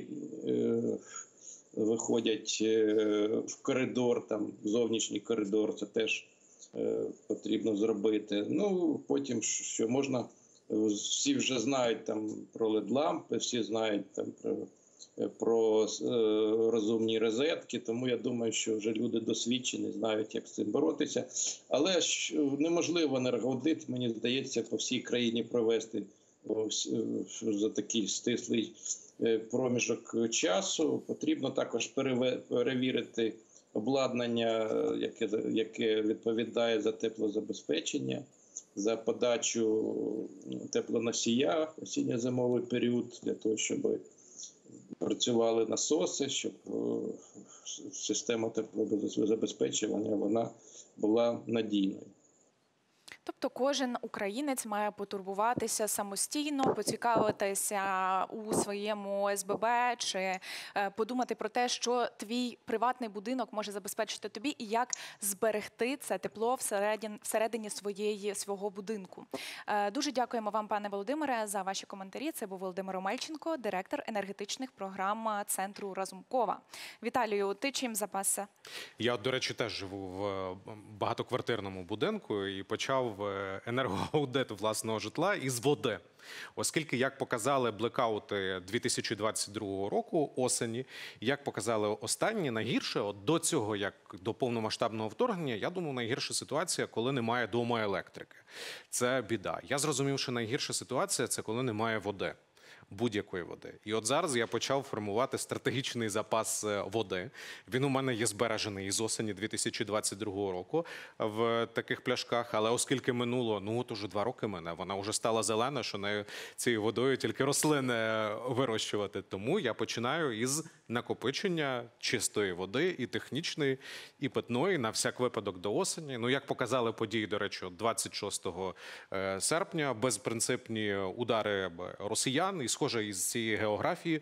виходять в коридор, там зовнішній коридор, це теж потрібно зробити. Ну, потім, що можна, всі вже знають там про лед-лампи, всі знають там про, про розумні розетки, тому я думаю, що вже люди досвідчені, знають, як з цим боротися. Але ж неможливо енергоаудит, мені здається, по всій країні провести за такий стислий проміжок часу. Потрібно також перевірити обладнання, яке, яке відповідає за теплозабезпечення, за подачу теплоносія в осінньо-зимовий період, для того, щоб працювали насоси, щоб система теплозабезпечення вона була надійною. Тобто кожен українець має потурбуватися самостійно, поцікавитися у своєму ес бе бе чи подумати про те, що твій приватний будинок може забезпечити тобі і як зберегти це тепло всередині, всередині своєї, свого будинку. Дуже дякуємо вам, пане Володимире, за ваші коментарі. Це був Володимир Омельченко, директор енергетичних програм Центру Разумкова. Віталію, ти чим запасся? Я, до речі, теж живу в багатоквартирному будинку і почав енергоаудит власного житла із води. Оскільки, як показали блекаути дві тисячі двадцять другого року осені, як показали останні, найгірше, от до цього, як до повномасштабного вторгнення, я думаю, найгірша ситуація, коли немає дома електрики. Це біда. Я зрозумів, що найгірша ситуація – це коли немає води. Будь-якої води. І от зараз я почав формувати стратегічний запас води. Він у мене є збережений із осені дві тисячі двадцять другого року в таких пляшках, але оскільки минуло, ну от уже два роки мене, вона вже стала зелена, що нею цією водою тільки рослини вирощувати. Тому я починаю із накопичення чистої води і технічної, і питної на всяк випадок до осені. Ну, як показали події, до речі, двадцять шостого серпня, безпринципні удари росіян, і схоже із цієї географії,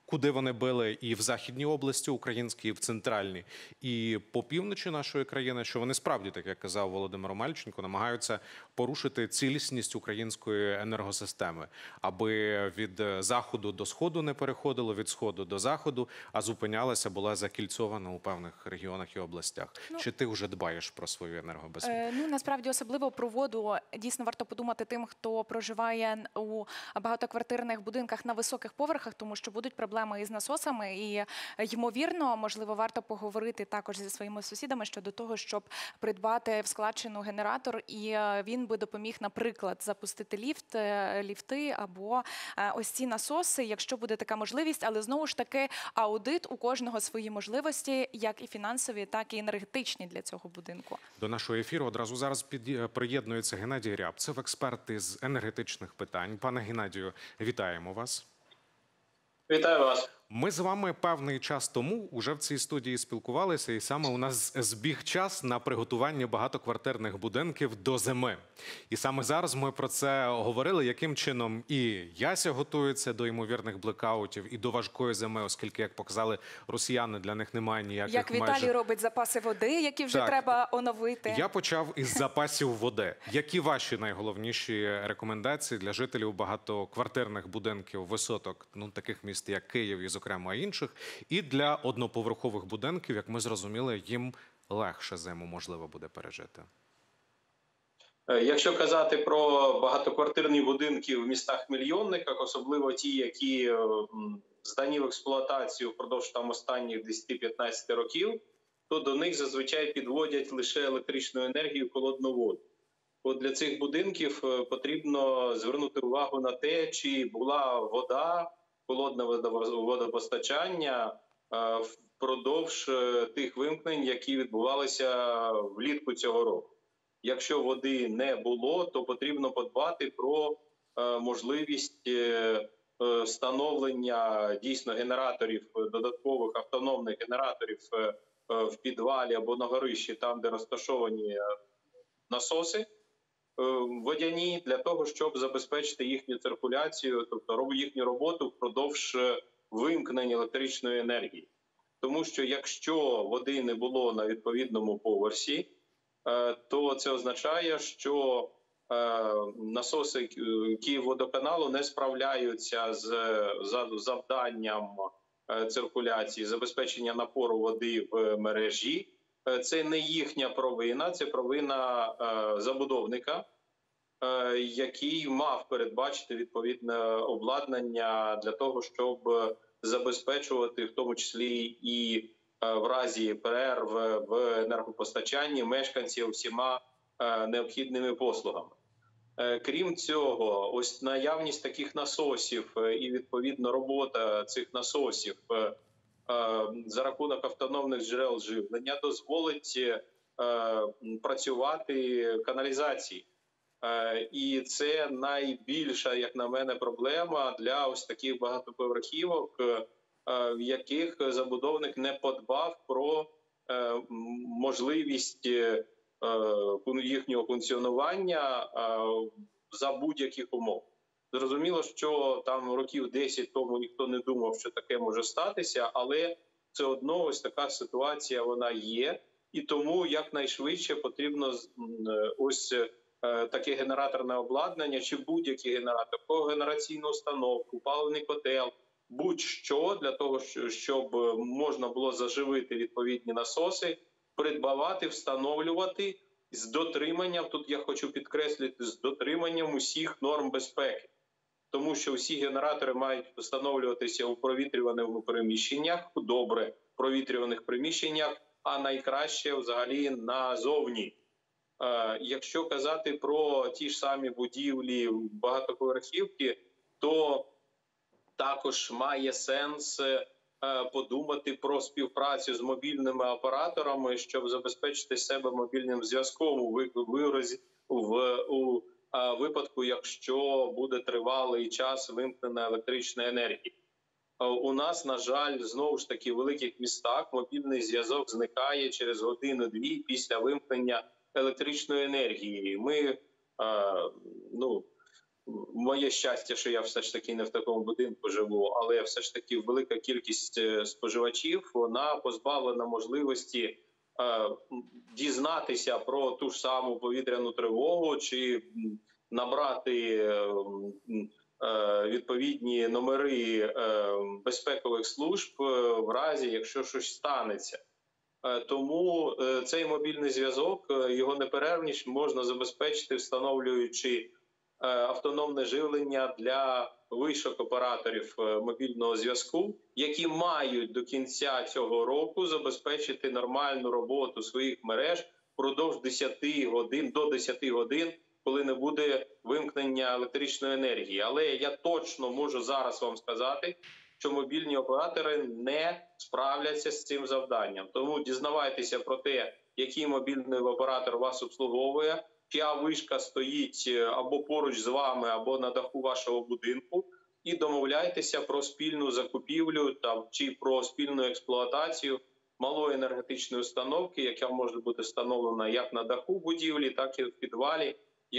куди вони били і в Західній області українській, і в Центральній, і по півночі нашої країни, що вони справді, так як казав Володимир Омельченко, намагаються порушити цілісність української енергосистеми, аби від заходу до сходу не переходило, від сходу до заходу, а зупинялася, була закільцована у певних регіонах і областях. Ну, чи ти вже дбаєш про свою енергобезпеку? Е, ну, насправді, особливо про воду, дійсно варто подумати тим, хто проживає у багатоквартирних будинках на високих поверхах, тому що будуть проблеми із насосами, і, ймовірно, можливо, варто поговорити також зі своїми сусідами щодо того, щоб придбати в складчину генератор, і він би допоміг, наприклад, запустити ліфт, ліфти або ось ці насоси, якщо буде така можливість, але знову ж таки аудит, у кожного свої можливості, як і фінансові, так і енергетичні для цього будинку. До нашого ефіру одразу зараз під... приєднується Геннадій Рябцев, експерт із енергетичних питань. Пане Геннадію, вітаємо вас. Вітаю вас. Ми з вами певний час тому уже в цій студії спілкувалися, і саме у нас збіг час на приготування багатоквартирних будинків до зими. І саме зараз ми про це говорили, яким чином і Яся готується до ймовірних блекаутів і до важкої зими, оскільки, як показали росіяни, для них немає ніяких Як Віталій майже... робить запаси води, які вже так. треба оновити. Я почав із запасів води. Які ваші найголовніші рекомендації для жителів багатоквартирних будинків, висоток, ну, таких міст, як Київ і, зокрема, інших, і для одноповерхових будинків, як ми зрозуміли, їм легше зиму можливо буде пережити? Якщо казати про багатоквартирні будинки в містах-мільйонниках, особливо ті, які здані в експлуатацію впродовж там останніх десять-п'ятнадцять років, то до них зазвичай підводять лише електричну енергію і холодну воду. От для цих будинків потрібно звернути увагу на те, чи була вода, холодне водопостачання впродовж тих вимкнень, які відбувалися влітку цього року. Якщо води не було, то потрібно подбати про можливість встановлення дійсно генераторів, додаткових автономних генераторів в підвалі або на горищі, там, де розташовані насоси водяні, для того, щоб забезпечити їхню циркуляцію, тобто їхню роботу впродовж вимкнень електричної енергії. Тому що якщо води не було на відповідному поверсі, то це означає, що насоси Київводоканалу не справляються з завданням циркуляції, забезпечення напору води в мережі. Це не їхня провина, це провина забудовника, який мав передбачити відповідне обладнання для того, щоб забезпечувати в тому числі і в разі перерв в енергопостачанні мешканців всіма необхідними послугами. Крім цього, ось наявність таких насосів і відповідно робота цих насосів за рахунок автономних джерел живлення дозволить працювати каналізації. І це найбільша, як на мене, проблема для ось таких багатоповерхівок, в яких забудовник не подбав про можливість їхнього функціонування за будь-яких умов. Зрозуміло, що там років десять тому ніхто не думав, що таке може статися, але все одно ось така ситуація вона є. І тому якнайшвидше потрібно ось таке генераторне обладнання чи будь-який генератор, когенераційну установку, паливний котел, будь-що для того, щоб можна було заживити відповідні насоси, придбавати, встановлювати з дотриманням, тут я хочу підкреслити, з дотриманням усіх норм безпеки. Тому що всі генератори мають встановлюватися у провітрюваних приміщеннях, у добре провітрюваних приміщеннях, а найкраще взагалі назовні. Е, якщо казати про ті ж самі будівлі багатоповерхівки, то також має сенс е, подумати про співпрацю з мобільними операторами, щоб забезпечити себе мобільним зв'язком у виразі в у е, випадку, якщо буде тривалий час вимкнена електрична енергія. Е, у нас, на жаль, знову ж таки в великих містах мобільний зв'язок зникає через годину-дві після вимкнення електричної енергії. Ми, е, ну, моє щастя, що я все ж таки не в такому будинку живу, але все ж таки велика кількість споживачів, вона позбавлена можливості е, дізнатися про ту ж саму повітряну тривогу чи набрати е, е, відповідні номери е, безпекових служб е, в разі, якщо щось станеться. Е, тому е, цей мобільний зв'язок, е, його неперервність можна забезпечити, встановлюючи автономне живлення для вишок операторів мобільного зв'язку, які мають до кінця цього року забезпечити нормальну роботу своїх мереж впродовж десяти годин, до десяти годин, коли не буде вимкнення електричної енергії. Але я точно можу зараз вам сказати, що мобільні оператори не справляться з цим завданням. Тому дізнавайтеся про те, який мобільний оператор вас обслуговує, чия вишка стоїть або поруч з вами, або на даху вашого будинку, і домовляйтеся про спільну закупівлю там, чи про спільну експлуатацію малої енергетичної установки, яка може бути встановлена як на даху будівлі, так і в підвалі,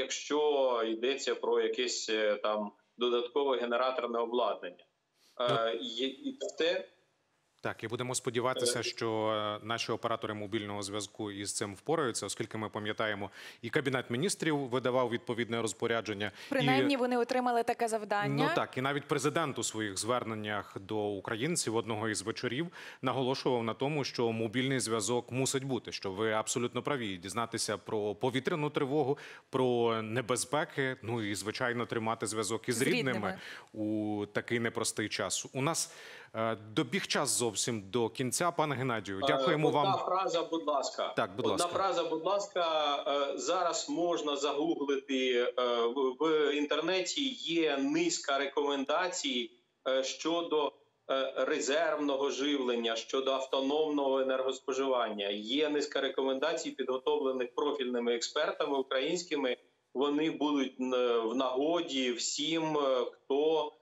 якщо йдеться про якесь там додаткове генераторне обладнання. Ну, е, і те, Так, і будемо сподіватися, що наші оператори мобільного зв'язку із цим впораються, оскільки ми пам'ятаємо, і Кабінет міністрів видавав відповідне розпорядження. Принаймні і... вони отримали таке завдання. Ну так, і навіть президент у своїх зверненнях до українців одного із вечорів наголошував на тому, що мобільний зв'язок мусить бути, що ви абсолютно праві, дізнатися про повітряну тривогу, про небезпеки, ну і, звичайно, тримати зв'язок із З рідними, рідними у такий непростий час. У нас е, добіг час зовсім до кінця. Пане Геннадію, дякуємо Одна вам. Одна фраза, будь ласка. Так, будь Одна ласка. фраза, будь ласка. Зараз можна загуглити в інтернеті. Є низка рекомендацій щодо резервного живлення, щодо автономного енергоспоживання. Є низка рекомендацій, підготовлених профільними експертами українськими. Вони будуть в нагоді всім, хто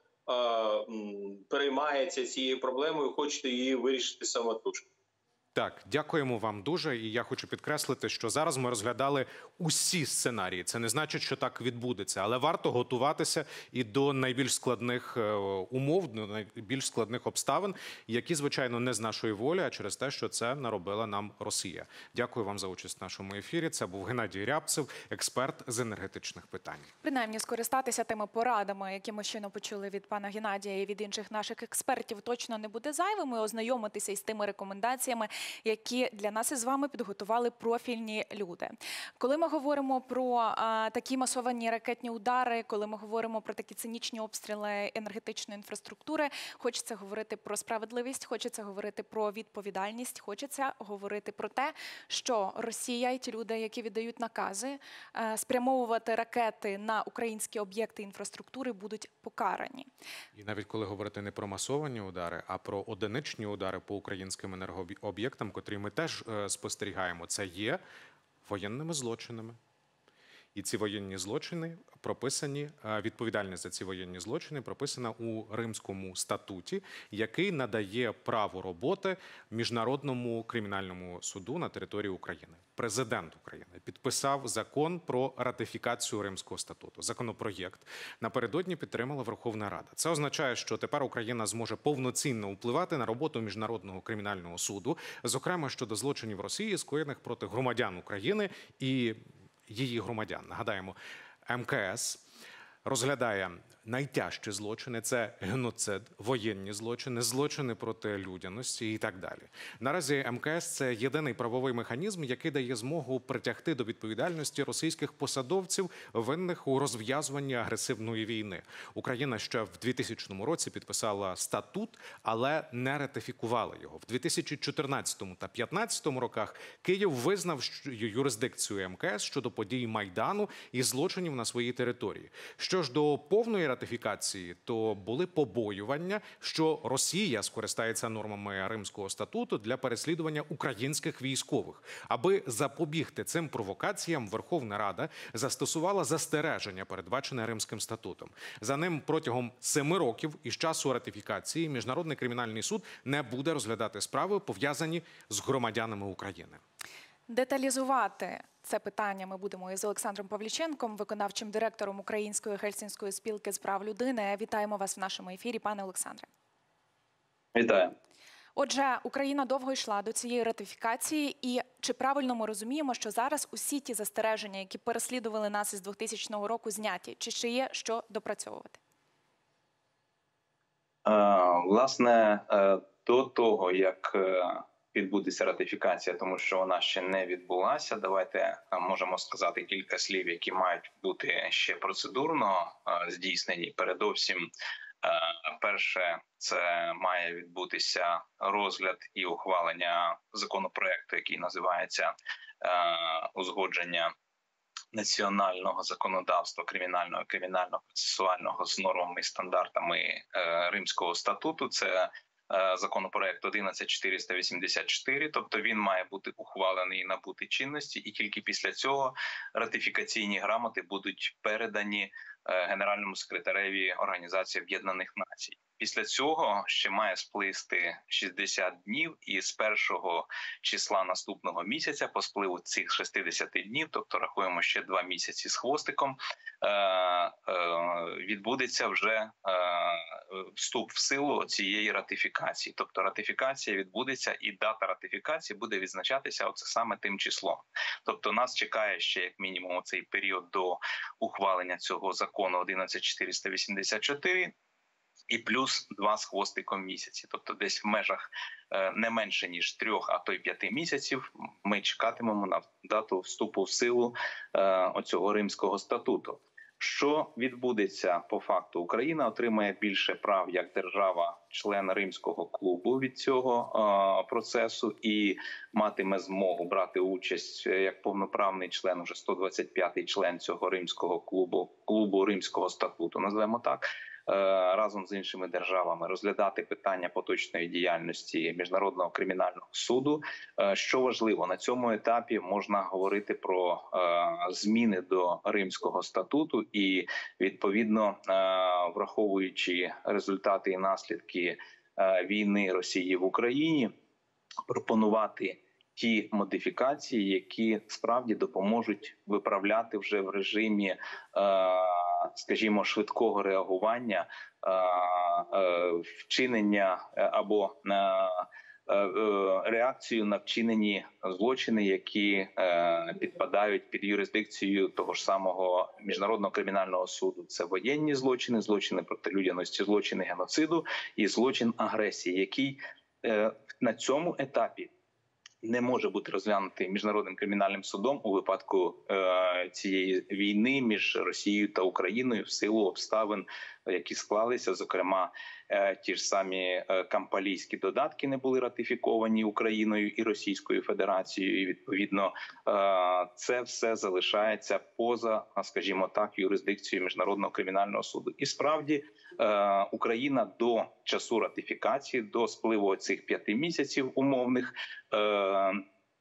переймається цією проблемою, хочете її вирішити самотужки. Так, дякуємо вам дуже. І я хочу підкреслити, що зараз ми розглядали усі сценарії. Це не значить, що так відбудеться, але варто готуватися і до найбільш складних умов, до найбільш складних обставин, які, звичайно, не з нашої волі, а через те, що це наробила нам Росія. Дякую вам за участь в нашому ефірі. Це був Геннадій Рябцев, експерт з енергетичних питань. Принаймні, скористатися тими порадами, які ми щойно почули від пана Геннадія і від інших наших експертів, точно не буде зайвим, і ознайомитися із тими рекомендаціями, які для нас із вами підготували профільні люди. Коли ми говоримо про а, такі масовані ракетні удари, коли ми говоримо про такі цинічні обстріли енергетичної інфраструктури, хочеться говорити про справедливість, хочеться говорити про відповідальність, хочеться говорити про те, що Росія і ті люди, які віддають накази а, спрямовувати ракети на українські об'єкти інфраструктури, будуть покарані. І навіть коли говорити не про масовані удари, а про одиничні удари по українським енергооб'єктам, котрі ми теж е, спостерігаємо, це є воєнними злочинами. І ці воєнні злочини прописані, відповідальність за ці воєнні злочини прописана у Римському статуті, який надає право роботи Міжнародному кримінальному суду на території України. Президент України підписав закон про ратифікацію Римського статуту. Законопроєкт напередодні підтримала Верховна Рада. Це означає, що тепер Україна зможе повноцінно впливати на роботу Міжнародного кримінального суду, зокрема щодо злочинів Росії, скоєних проти громадян України і її громадян. Нагадаємо, ем ка ес розглядає найтяжчі злочини – це геноцид, воєнні злочини, злочини проти людяності і так далі. Наразі ем ка ес – це єдиний правовий механізм, який дає змогу притягти до відповідальності російських посадовців, винних у розв'язуванні агресивної війни. Україна ще в дві тисячному році підписала статут, але не ратифікувала його. В дві тисячі чотирнадцятому та дві тисячі п'ятнадцятому роках Київ визнав юрисдикцію ем ка ес щодо подій Майдану і злочинів на своїй території. Що ж до повної ратифікації, то були побоювання, що Росія скористається нормами Римського статуту для переслідування українських військових. Аби запобігти цим провокаціям, Верховна Рада застосувала застереження, передбачене Римським статутом. За ним протягом семи років із часу ратифікації Міжнародний кримінальний суд не буде розглядати справи, пов'язані з громадянами України. Деталізувати це питання ми будемо із Олександром Павліченком, виконавчим директором Української Гельсінської спілки з прав людини. Вітаємо вас в нашому ефірі, пане Олександре. Вітаю. Отже, Україна довго йшла до цієї ратифікації, і чи правильно ми розуміємо, що зараз усі ті застереження, які переслідували нас із двохтисячного року, зняті? Чи ще є що допрацьовувати? Власне, до того, як відбудеться ратифікація, тому що вона ще не відбулася, давайте можемо сказати кілька слів, які мають бути ще процедурно здійснені. Передовсім, перше, це має відбутися розгляд і ухвалення законопроекту, який називається «Узгодження національного законодавства кримінального і кримінально-процесуального з нормами і стандартами Римського статуту». Це законопроект одинадцять чотириста вісімдесят чотири, тобто він має бути ухвалений і набути чинності, і тільки після цього ратифікаційні грамоти будуть передані Генеральному секретареві Організації Об'єднаних Націй. Після цього ще має сплисти шістдесят днів, і з першого числа наступного місяця, по спливу цих шістдесят днів, тобто рахуємо ще два місяці з хвостиком, відбудеться вже вступ в силу цієї ратифікації. Тобто ратифікація відбудеться, і дата ратифікації буде відзначатися оце саме тим числом. Тобто нас чекає ще як мінімум цей період до ухвалення цього закону одинадцять чотириста вісімдесят чотири, і плюс два з хвостиком місяці. Тобто десь в межах не менше, ніж трьох, а то й п'яти місяців ми чекатимемо на дату вступу в силу оцього Римського статуту. Що відбудеться по факту? Україна отримає більше прав як держава-член Римського клубу від цього е, процесу і матиме змогу брати участь як повноправний член, уже сто двадцять п'ятий член цього Римського клубу, клубу Римського статуту, назвемо так, е, разом з іншими державами, розглядати питання поточної діяльності Міжнародного кримінального суду. Е, що важливо, на цьому етапі можна говорити про е, зміни до Римського статуту і, відповідно, е, враховуючи результати і наслідки е, війни Росії в Україні, пропонувати ті модифікації, які справді допоможуть виправляти вже в режимі, е, скажімо, швидкого реагування е, е, вчинення або на реакцію на вчинені злочини, які е, підпадають під юрисдикцію того ж самого Міжнародного кримінального суду. Це воєнні злочини, злочини проти людяності, злочини геноциду і злочин агресії, який е, на цьому етапі не може бути розглянутий Міжнародним кримінальним судом у випадку е, цієї війни між Росією та Україною в силу обставин, які склалися, зокрема, е, ті ж самі е, кампалійські додатки не були ратифіковані Україною і Російською Федерацією, і, відповідно, е, це все залишається поза, скажімо так, юрисдикцією Міжнародного кримінального суду. І справді е, Україна до часу ратифікації, до спливу цих п'яти місяців умовних, е, е,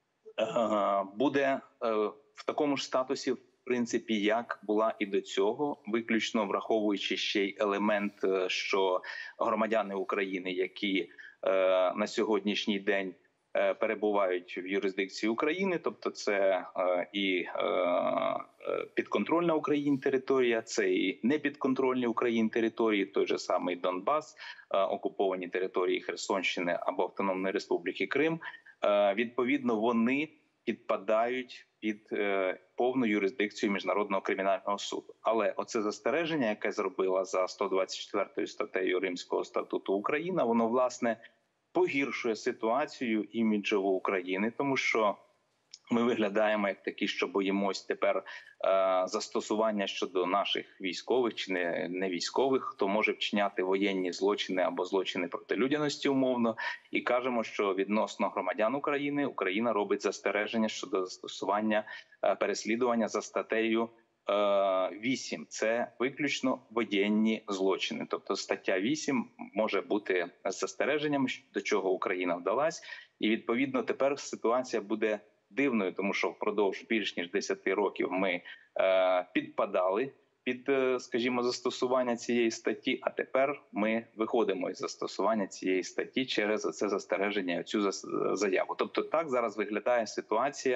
буде е, в такому ж статусі, в принципі, як була і до цього, виключно враховуючи ще й елемент, що громадяни України, які е, на сьогоднішній день е, перебувають в юрисдикції України, тобто це е, і е, підконтрольна Україні територія, це і непідконтрольні Україні території, той же самий Донбас, е, окуповані території Херсонщини або Автономної Республіки Крим, е, відповідно, вони підпадають під е, повну юрисдикцію Міжнародного кримінального суду. Але оце застереження, яке зробила за сто двадцять четвертою статтею Римського статуту Україна, воно, власне, погіршує ситуацію іміджову України, тому що ми виглядаємо як такі, що боїмось тепер е, застосування щодо наших військових чи не, не військових, хто може вчиняти воєнні злочини або злочини проти людяності умовно, і кажемо, що відносно громадян України Україна робить застереження щодо застосування е, переслідування за статтею вісім. Це виключно воєнні злочини. Тобто стаття вісім може бути застереженням, до чого Україна вдалась, і відповідно тепер ситуація буде дивною, тому що впродовж більш ніж десяти років ми е, підпадали під, скажімо, застосування цієї статті, а тепер ми виходимо із застосування цієї статті через це застереження, цю заяву. Тобто так зараз виглядає ситуація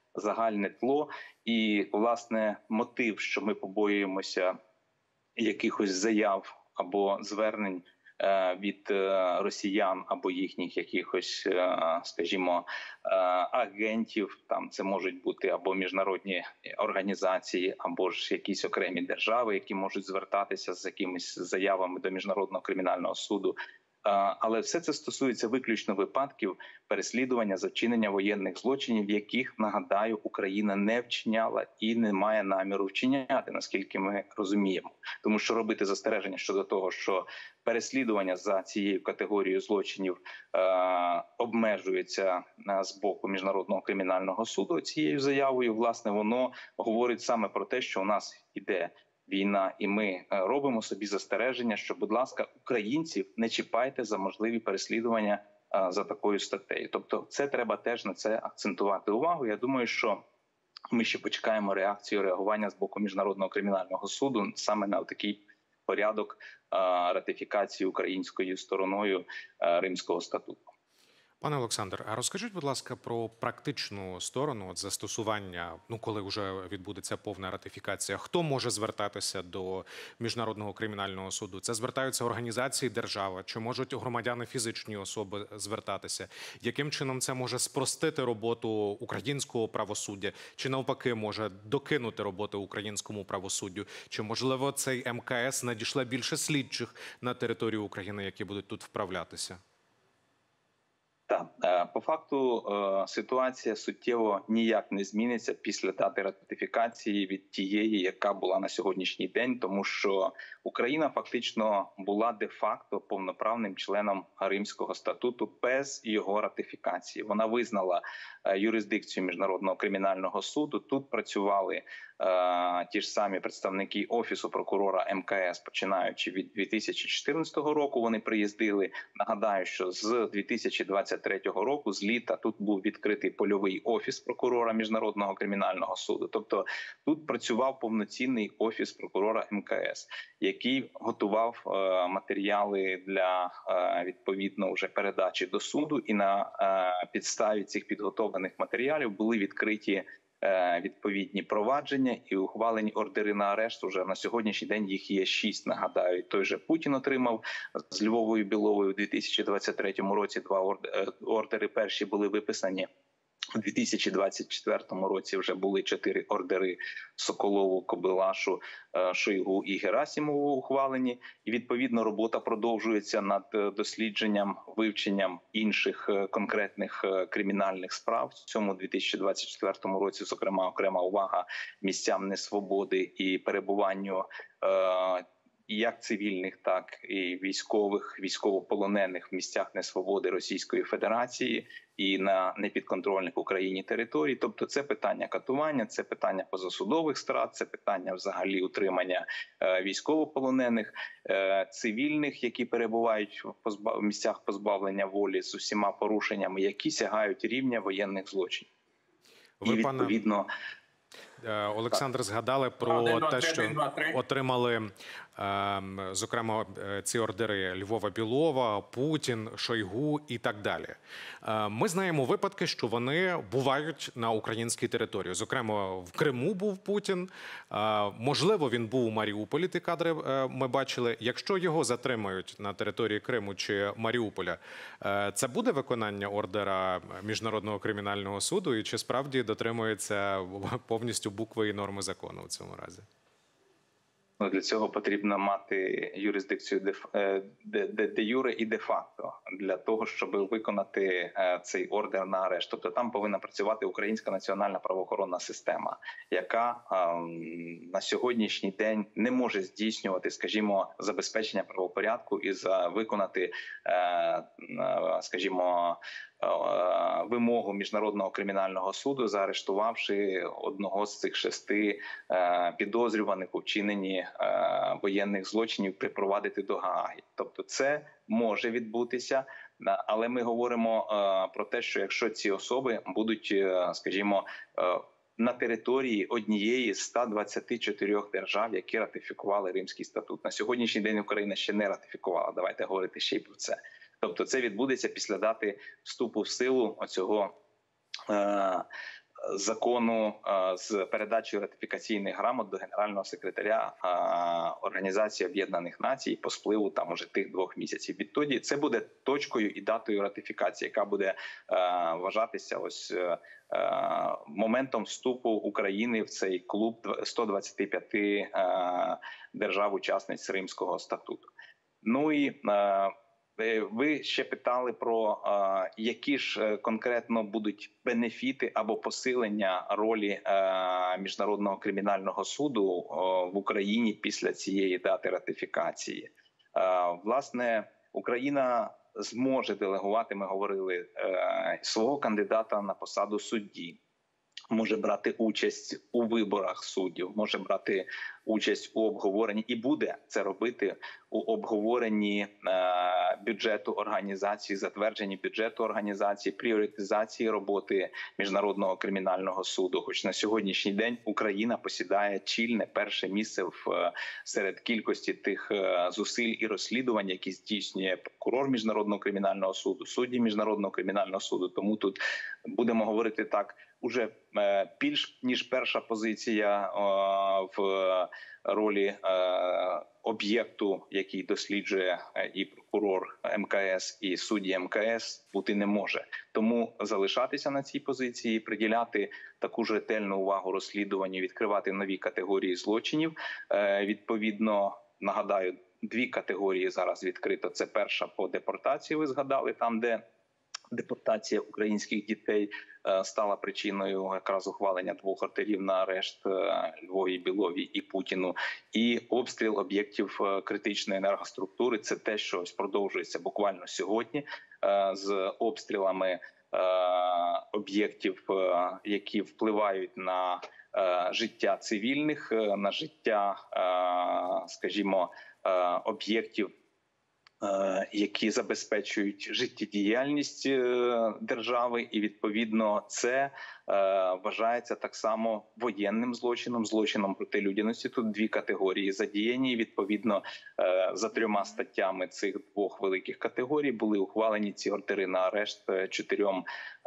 загальне тло. І, власне, мотив, що ми побоюємося якихось заяв або звернень від росіян або їхніх якихось, скажімо, агентів, там це можуть бути або міжнародні організації, або ж якісь окремі держави, які можуть звертатися з якимись заявами до Міжнародного кримінального суду. Але все це стосується виключно випадків переслідування за вчинення воєнних злочинів, яких, нагадаю, Україна не вчиняла і не має наміру вчиняти, наскільки ми розуміємо. Тому що робити застереження щодо того, що переслідування за цією категорією злочинів е- обмежується з боку Міжнародного кримінального суду цією заявою, власне, воно говорить саме про те, що у нас іде війна, і ми робимо собі застереження, що, будь ласка, українців не чіпайте за можливі переслідування а, за такою статтею. Тобто це треба теж на це акцентувати увагу. Я думаю, що ми ще почекаємо реакцію, реагування з боку Міжнародного кримінального суду саме на такий порядок а, ратифікації українською стороною а, Римського статуту. Пане Олександр, а розкажіть, будь ласка, про практичну сторону от застосування, ну коли вже відбудеться повна ратифікація. Хто може звертатися до Міжнародного кримінального суду? Це звертаються організації держави? Чи можуть громадяни, фізичні особи звертатися? Яким чином це може спростити роботу українського правосуддя? Чи навпаки може докинути роботу українському правосуддю? Чи, можливо, цей ем ка ес надішле більше слідчих на територію України, які будуть тут вправлятися? Так, по факту ситуація суттєво ніяк не зміниться після дати ратифікації від тієї, яка була на сьогоднішній день, тому що Україна фактично була де-факто повноправним членом Римського статуту без його ратифікації. Вона визнала юрисдикцію Міжнародного кримінального суду. Тут працювали ті ж самі представники Офісу прокурора ем ка ес, починаючи від дві тисячі чотирнадцятого року, вони приїздили. Нагадаю, що з дві тисячі двадцять третього року, з літа, тут був відкритий польовий офіс прокурора Міжнародного кримінального суду. Тобто тут працював повноцінний офіс прокурора ем ка ес, який готував е, матеріали для е, відповідно вже передачі до суду, і на е, підставі цих підготовлених матеріалів були відкриті відповідні провадження і ухвалені ордери на арешт. Уже на сьогоднішній день їх є шість, нагадаю. Той же Путін отримав з Львовою Біловою у дві тисячі двадцять третьому році два ордери. Перші були виписані. У дві тисячі двадцять четвертому році вже були чотири ордери Соколову, Кобилашу, Шойгу і Герасимову ухвалені. І, відповідно, робота продовжується над дослідженням, вивченням інших конкретних кримінальних справ. В цьому дві тисячі двадцять четвертому році, зокрема, окрема увага місцям несвободи і перебуванню е- як цивільних, так і військових, військовополонених в місцях несвободи Російської Федерації і на непідконтрольних Україні території. Тобто це питання катування, це питання позасудових страт, це питання взагалі утримання е, військовополонених, е, цивільних, які перебувають в, позбав... в місцях позбавлення волі з усіма порушеннями, які сягають рівня воєнних злочинів. Ви, і відповідно... Пане... Олександр, згадали про те, що отримали, зокрема, ці ордери Львова-Білова, Путін, Шойгу і так далі. Ми знаємо випадки, що вони бувають на українській території. Зокрема, в Криму був Путін, можливо, він був у Маріуполі, ті кадри ми бачили. Якщо його затримають на території Криму чи Маріуполя, це буде виконання ордера Міжнародного кримінального суду і чи справді дотримується повністю букви і норми закону у цьому разі? Для цього потрібно мати юрисдикцію де, де, де, де юре і де факто для того, щоб виконати цей ордер на арешт. Тобто там повинна працювати українська національна правоохоронна система, яка на сьогоднішній день не може здійснювати, скажімо, забезпечення правопорядку і за виконати, скажімо, вимогу Міжнародного кримінального суду, заарештувавши одного з цих шести підозрюваних у вчиненні воєнних злочинів, припровадити до Гааги. Тобто це може відбутися, але ми говоримо про те, що якщо ці особи будуть, скажімо, на території однієї з ста двадцяти чотирьох держав, які ратифікували Римський статут. На сьогоднішній день Україна ще не ратифікувала, давайте говорити ще й про це. Тобто це відбудеться після дати вступу в силу оцього е, закону з передачею ратифікаційних грамот до генерального секретаря Організації Об'єднаних Націй по спливу там уже тих двох місяців. Відтоді це буде точкою і датою ратифікації, яка буде вважатися ось моментом вступу України в цей клуб сто двадцяти п'яти держав-учасниць Римського статуту. Ну і ви ще питали про які ж конкретно будуть бенефіти або посилення ролі Міжнародного кримінального суду в Україні після цієї дати ратифікації. Власне, Україна зможе делегувати, ми говорили, свого кандидата на посаду судді. Може брати участь у виборах суддів, може брати участь у обговоренні і буде це робити у обговоренні е, бюджету організації, затвердженні бюджету організації, пріоритизації роботи Міжнародного кримінального суду. Хоч на сьогоднішній день Україна посідає чільне перше місце в е, серед кількості тих е, зусиль і розслідувань, які здійснює прокурор Міжнародного кримінального суду, судді Міжнародного кримінального суду. Тому тут будемо говорити так, уже е, більш ніж перша позиція е, в ролі е, об'єкту, який досліджує і прокурор ем ка ес, і судді ем ка ес, бути не може. Тому залишатися на цій позиції, приділяти таку ж ретельну увагу розслідуванню, відкривати нові категорії злочинів. Е, відповідно, нагадаю, дві категорії зараз відкрито. Це перша по депортації, ви згадали, там, де депортація українських дітей стала причиною якраз ухвалення двох ордерів на арешт Львові, Білові і Путіну. І обстріл об'єктів критичної енергоструктури – це те, що ось продовжується буквально сьогодні з обстрілами об'єктів, які впливають на життя цивільних, на життя, скажімо, об'єктів, які забезпечують життєдіяльність держави, і відповідно це вважається так само воєнним злочином, злочином проти людяності. Тут дві категорії задіяні. Відповідно, за трьома статтями цих двох великих категорій були ухвалені ці ордери на арешт чотирьом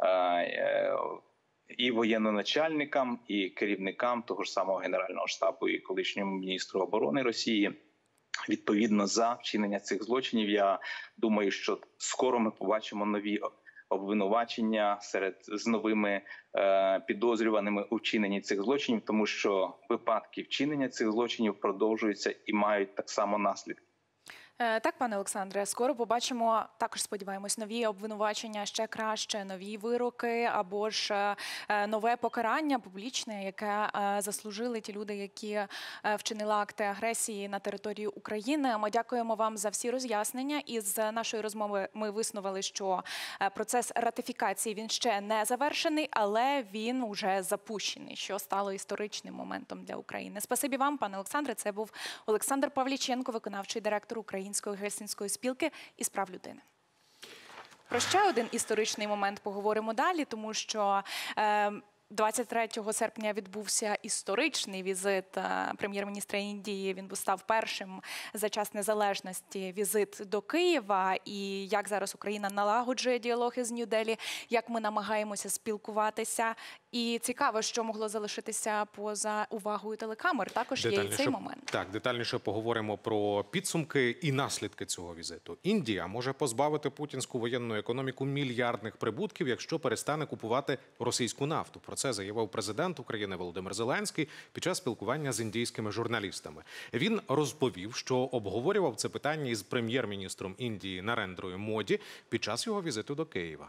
і воєнноначальникам, і керівникам того ж самого Генерального штабу, і колишньому міністру оборони Росії. Відповідно, за вчинення цих злочинів, я думаю, що скоро ми побачимо нові обвинувачення серед з новими е, підозрюваними у вчиненні цих злочинів, тому що випадки вчинення цих злочинів продовжуються і мають так само наслідки. Так, пане Олександре, скоро побачимо, також сподіваємось, нові обвинувачення, ще краще, нові вироки або ж нове покарання публічне, яке заслужили ті люди, які вчинили акти агресії на території України. Ми дякуємо вам за всі роз'яснення. Із нашої розмови ми висновили, що процес ратифікації, він ще не завершений, але він уже запущений, що стало історичним моментом для України. Спасибі вам, пане Олександре. Це був Олександр Павліченко, виконавчий директор України. Української гельсінської спілки із прав людини. Про ще один історичний момент поговоримо далі, тому що е, двадцять третього серпня відбувся історичний візит прем'єр-міністра Індії. Він став першим за час незалежності візит до Києва. І як зараз Україна налагоджує діалоги з Нью-Делі, як ми намагаємося спілкуватися. І цікаво, що могло залишитися поза увагою телекамер. Також є і цей момент. Так, детальніше поговоримо про підсумки і наслідки цього візиту. Індія може позбавити путінську воєнну економіку мільярдних прибутків, якщо перестане купувати російську нафту. Про це заявив президент України Володимир Зеленський під час спілкування з індійськими журналістами. Він розповів, що обговорював це питання із прем'єр-міністром Індії Нарендрою Моді під час його візиту до Києва.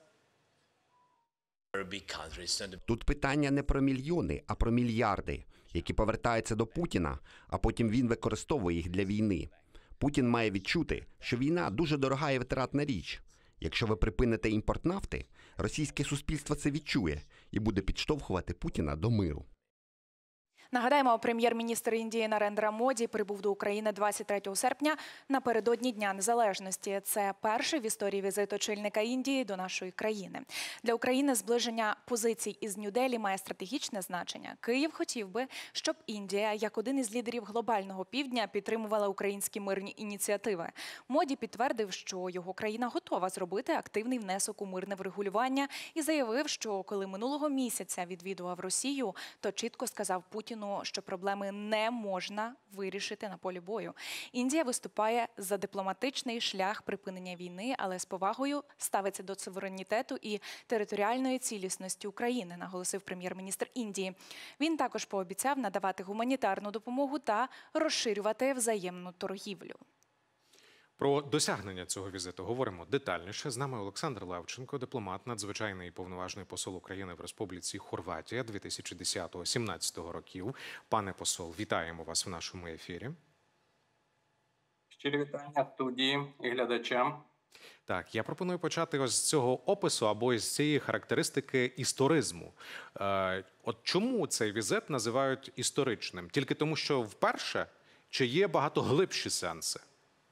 Тут питання не про мільйони, а про мільярди, які повертаються до Путіна, а потім він використовує їх для війни. Путін має відчути, що війна дуже дорога і витратна річ. Якщо ви припините імпорт нафти, російське суспільство це відчує і буде підштовхувати Путіна до миру. Нагадаємо, прем'єр-міністр Індії Нарендра Моді прибув до України двадцять третього серпня напередодні Дня Незалежності. Це перший в історії візит очільника Індії до нашої країни. Для України зближення позицій із Нью-Делі має стратегічне значення. Київ хотів би, щоб Індія, як один із лідерів глобального півдня, підтримувала українські мирні ініціативи. Моді підтвердив, що його країна готова зробити активний внесок у мирне врегулювання і заявив, що коли минулого місяця відвідував Росію, то чітко сказав Путіну, що проблеми не можна вирішити на полі бою. Індія виступає за дипломатичний шлях припинення війни, але з повагою ставиться до суверенітету і територіальної цілісності України, наголосив прем'єр-міністр Індії. Він також пообіцяв надавати гуманітарну допомогу та розширювати взаємну торгівлю. Про досягнення цього візиту говоримо детальніше. З нами Олександр Левченко, дипломат, надзвичайний і повноважний посол України в Республіці Хорватія дві тисячі десятого - дві тисячі сімнадцятого років. Пане посол, вітаємо вас в нашому ефірі. Щирі вітання студії і глядачам. Так, я пропоную почати ось з цього опису або із цієї характеристики історизму. Е, от чому цей візит називають історичним? Тільки тому, що вперше? Чи є багато глибші сенси?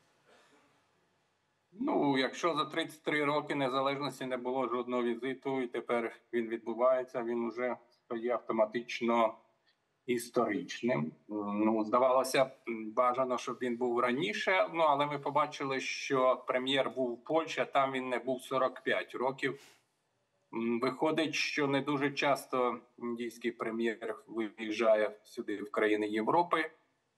Ну, якщо за тридцять три роки незалежності не було жодного візиту, і тепер він відбувається, він вже стає автоматично історичним. Ну, здавалося б, бажано, щоб він був раніше, ну, але ми побачили, що прем'єр був в Польщі, а там він не був сорок п'ять років. Виходить, що не дуже часто індійський прем'єр виїжджає сюди, в країни Європи.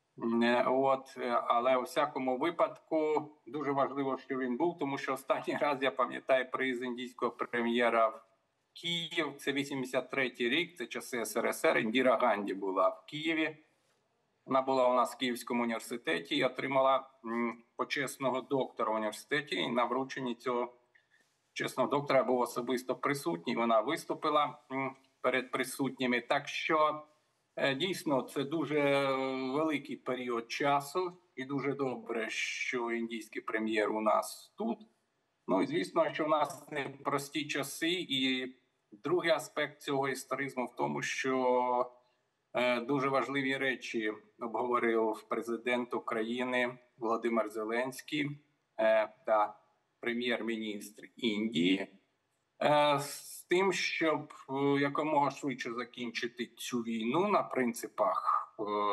От, але у всякому випадку дуже важливо, що він був, тому що останній раз, я пам'ятаю, приїзд індійського прем'єра в Київ, це вісімдесят третій рік, це часи ес ер ес ер, Індіра Ганді була в Києві. Вона була у нас в Київському університеті і отримала м, почесного доктора в університеті. І на врученні цього почесного доктора був особисто присутній. Вона виступила м, перед присутніми. Так що дійсно, це дуже великий період часу і дуже добре, що індійський прем'єр у нас тут. Ну і звісно, що в нас непрості часи. І другий аспект цього історизму в тому, що е, дуже важливі речі обговорив президент України Володимир Зеленський е, та прем'єр-міністр Індії. Е, з тим, щоб якомога швидше закінчити цю війну на принципах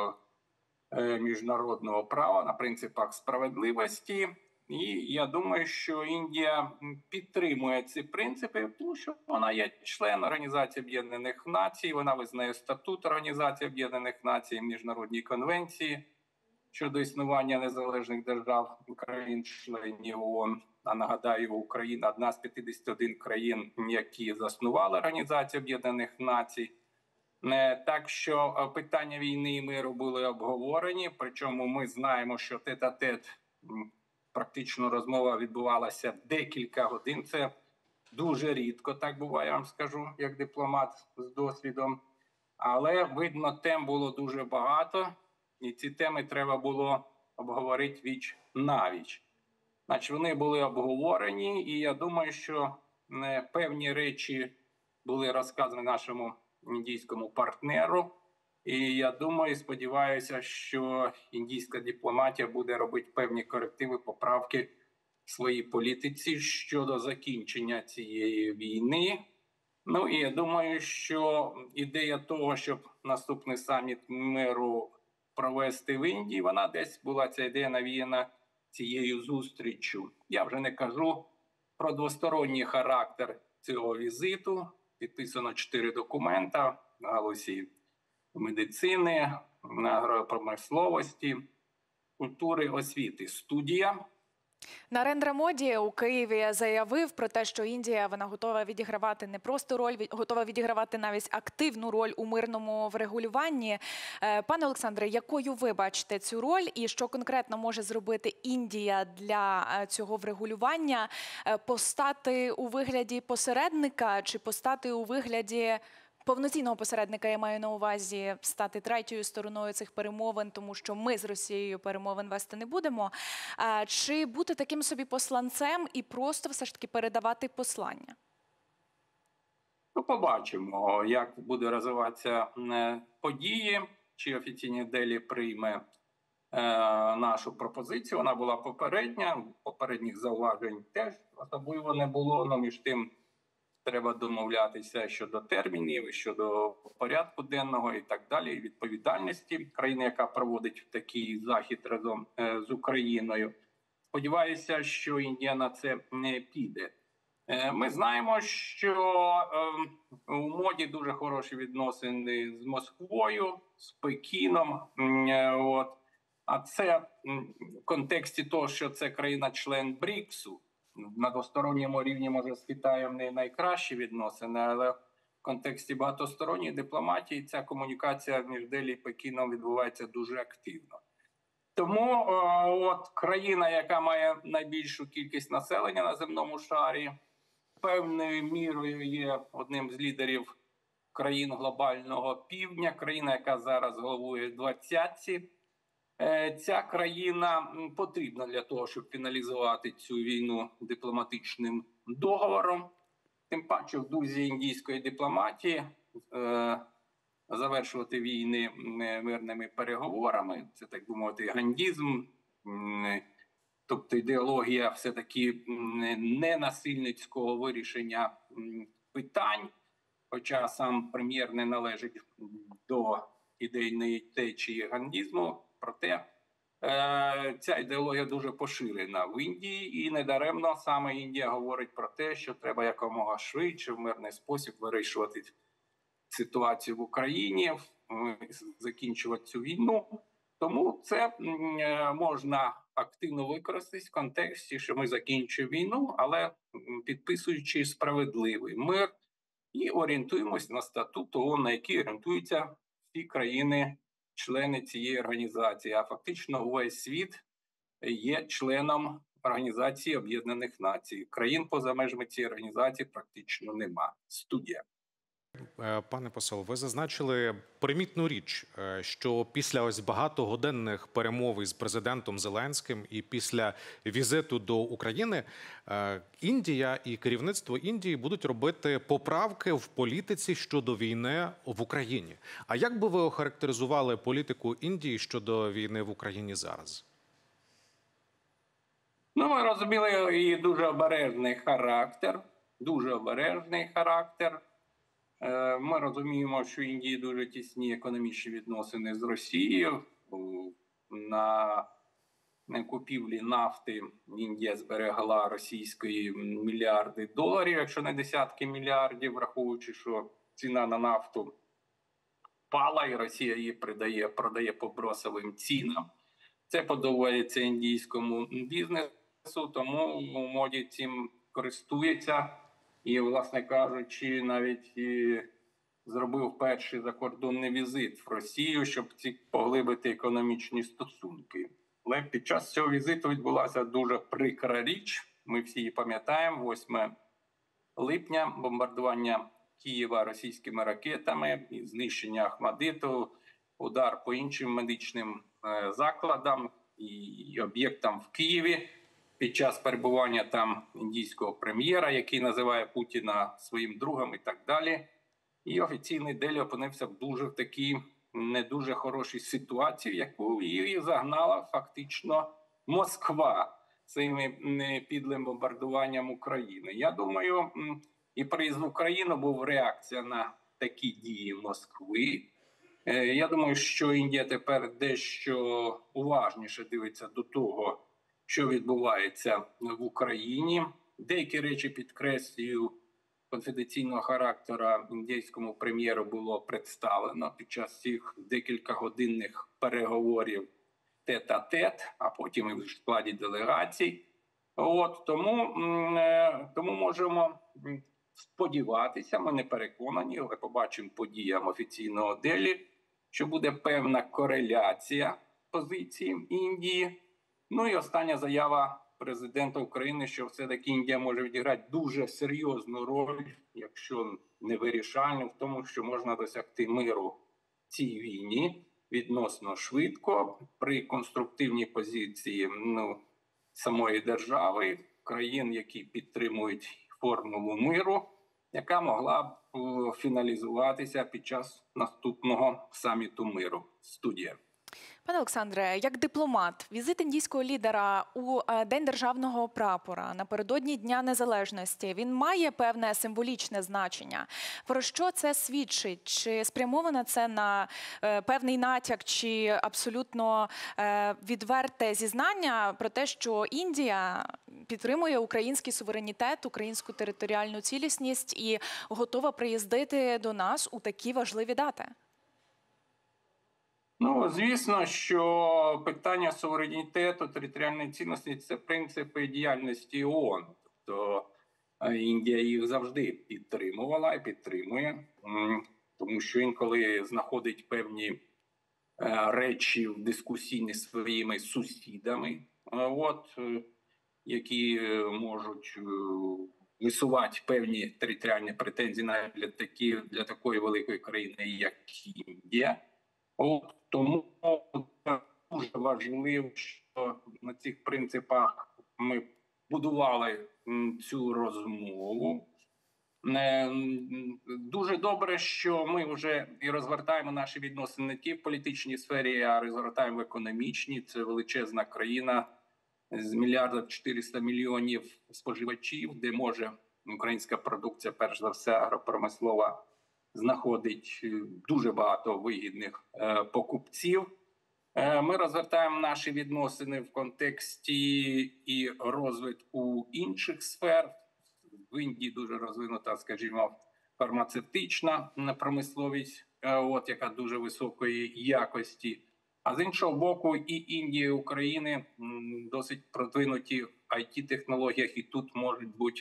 е, міжнародного права, на принципах справедливості. І я думаю, що Індія підтримує ці принципи, тому що вона є член Організації Об'єднаних Націй, вона визнає статут Організації Об'єднаних Націй, міжнародні конвенції щодо існування незалежних держав, країн-членів ООН. А нагадаю, Україна одна з п'ятдесят один країн, які заснували Організацію Об'єднаних Націй. Так що питання війни і миру були обговорені, причому ми знаємо, що тет-а-тет практично розмова відбувалася декілька годин. Це дуже рідко, так буває, я вам скажу, як дипломат з досвідом. Але, видно, тем було дуже багато, і ці теми треба було обговорити віч навіч. Значить, вони були обговорені, і я думаю, що певні речі були розказані нашому індійському партнеру. І я думаю, і сподіваюся, що індійська дипломатія буде робити певні корективи, поправки в своїй політиці щодо закінчення цієї війни. Ну і я думаю, що ідея того, щоб наступний саміт миру провести в Індії, вона десь була, ця ідея навіяна цією зустріччю. Я вже не кажу про двосторонній характер цього візиту. Підписано чотири документа в галузі медицини, агропромисловості, культури, освіти. Студія. Нарендра Моді у Києві заявив про те, що Індія вона готова відігравати не просто роль, готова відігравати навіть активну роль у мирному врегулюванні. Пане Олександре, якою ви бачите цю роль і що конкретно може зробити Індія для цього врегулювання? Постати у вигляді посередника чи постати у вигляді повноцінного посередника, я маю на увазі, стати третьою стороною цих перемовин, тому що ми з Росією перемовин вести не будемо, чи бути таким собі посланцем і просто все ж таки передавати послання? Ну, побачимо, як буде розвиватися події. чи офіційні Делі прийме е, нашу пропозицію. Вона була попередня, попередніх зауважень теж особливо не було, але між тим треба домовлятися щодо термінів, щодо порядку денного і так далі, і відповідальності країни, яка проводить такий захід разом е, з Україною. Сподіваюся, що Індія на це не піде. Е, ми знаємо, що е, у моді дуже хороші відносини з Москвою, з Пекіном. Е, от. А це в контексті того, що це країна-член бріксу, на двосторонньому рівні, може, з Китаєм не найкращі відносини, але в контексті багатосторонньої дипломатії ця комунікація між Делі і Пекіном відбувається дуже активно. Тому от країна, яка має найбільшу кількість населення на земному шарі, певною мірою є одним з лідерів країн глобального півдня, країна, яка зараз головує в двадцятці. Ця країна потрібна для того, щоб фіналізувати цю війну дипломатичним договором. Тим паче в дузі індійської дипломатії е, завершувати війни мирними переговорами. Це, так би мовити, гандізм, е, тобто ідеологія все-таки ненасильницького вирішення питань. Хоча сам прем'єр не належить до ідейної течії гандізму. Проте е, ця ідеологія дуже поширена в Індії, і недаремно саме Індія говорить про те, що треба якомога швидше в мирний спосіб вирішувати ситуацію в Україні, закінчувати цю війну. Тому це е, можна активно використати в контексті, що ми закінчуємо війну, але підписуючи справедливий мир і орієнтуємось на статут ООН, на який орієнтуються всі країни члени цієї організації, а фактично увесь світ є членом Організації Об'єднаних Націй. Країн поза межами цієї організації практично нема. Студія. Пане посол, ви зазначили примітну річ, що після ось багатогодинних перемов із президентом Зеленським і після візиту до України Індія і керівництво Індії будуть робити поправки в політиці щодо війни в Україні. А як би ви охарактеризували політику Індії щодо війни в Україні зараз? Ну, ми розуміли і дуже обережний характер, дуже обережний характер. Ми розуміємо, що в Індії дуже тісні економічні відносини з Росією. На купівлі нафти Індія зберегла російської мільярди доларів, якщо не десятки мільярдів, враховуючи, що ціна на нафту впала і Росія її продає, продає по бросовим цінам. Це подобається індійському бізнесу, тому Моді цим користується. І, власне кажучи, навіть і зробив перший закордонний візит в Росію, щоб ці поглибити економічні стосунки. Але під час цього візиту відбулася дуже прикра річ. Ми всі її пам'ятаємо. восьмого липня бомбардування Києва російськими ракетами і знищення Ахмадиту, удар по іншим медичним е, закладам і об'єктам в Києві. Під час перебування там індійського прем'єра, який називає Путіна своїм другом і так далі. І офіційний Делі опинився в дуже в такій не дуже хорошій ситуації, яку її загнала фактично Москва цим підлим бомбардуванням України. Я думаю, і приїзд в Україну був реакція на такі дії Москви. Я думаю, що Індія тепер дещо уважніше дивиться до того, що відбувається в Україні. Деякі речі, підкреслюю, конфіденційного характеру індійському прем'єру було представлено під час цих декілька годинних переговорів тет-а-тет, а потім і в складі делегацій. От, тому, тому можемо сподіватися, ми не переконані, але побачимо по діям офіційного Делі, що буде певна кореляція позиції Індії. Ну і остання заява президента України, що все-таки Індія може відіграти дуже серйозну роль, якщо не вирішальну, в тому, що можна досягти миру в цій війні відносно швидко, при конструктивній позиції ну, самої держави, країн, які підтримують формулу миру. яка могла б фіналізуватися під час наступного саміту миру. Студія. Пане Олександре, як дипломат, візит індійського лідера у День державного прапора напередодні Дня Незалежності, він має певне символічне значення. Про що це свідчить? Чи спрямовано це на е, певний натяк, чи абсолютно е, відверте зізнання про те, що Індія підтримує український суверенітет, українську територіальну цілісність і готова приїздити до нас у такі важливі дати? Ну, звісно, що питання суверенітету, територіальної цінності – це принципи діяльності ООН. Тобто Індія їх завжди підтримувала і підтримує, тому що інколи знаходить певні речі в дискусійні зі своїми сусідами, от, які можуть висувати певні територіальні претензії навіть для, такі, для такої великої країни, як Індія. От, тому дуже важливо, що на цих принципах ми будували цю розмову. Дуже добре, що ми вже і розвертаємо наші відносини не тільки в політичній сфері, а розвертаємо в економічній. Це величезна країна з мільярда чотириста мільйонів споживачів, де може українська продукція, перш за все, агропромислова, знаходить дуже багато вигідних е, покупців. Е, ми розвертаємо наші відносини в контексті і розвитку інших сфер. В Індії дуже розвинута, скажімо, фармацевтична промисловість, е, от, яка дуже високої якості. А з іншого боку, і Індія, і Україна м, досить продвинуті в ай ті-технологіях, і тут можуть бути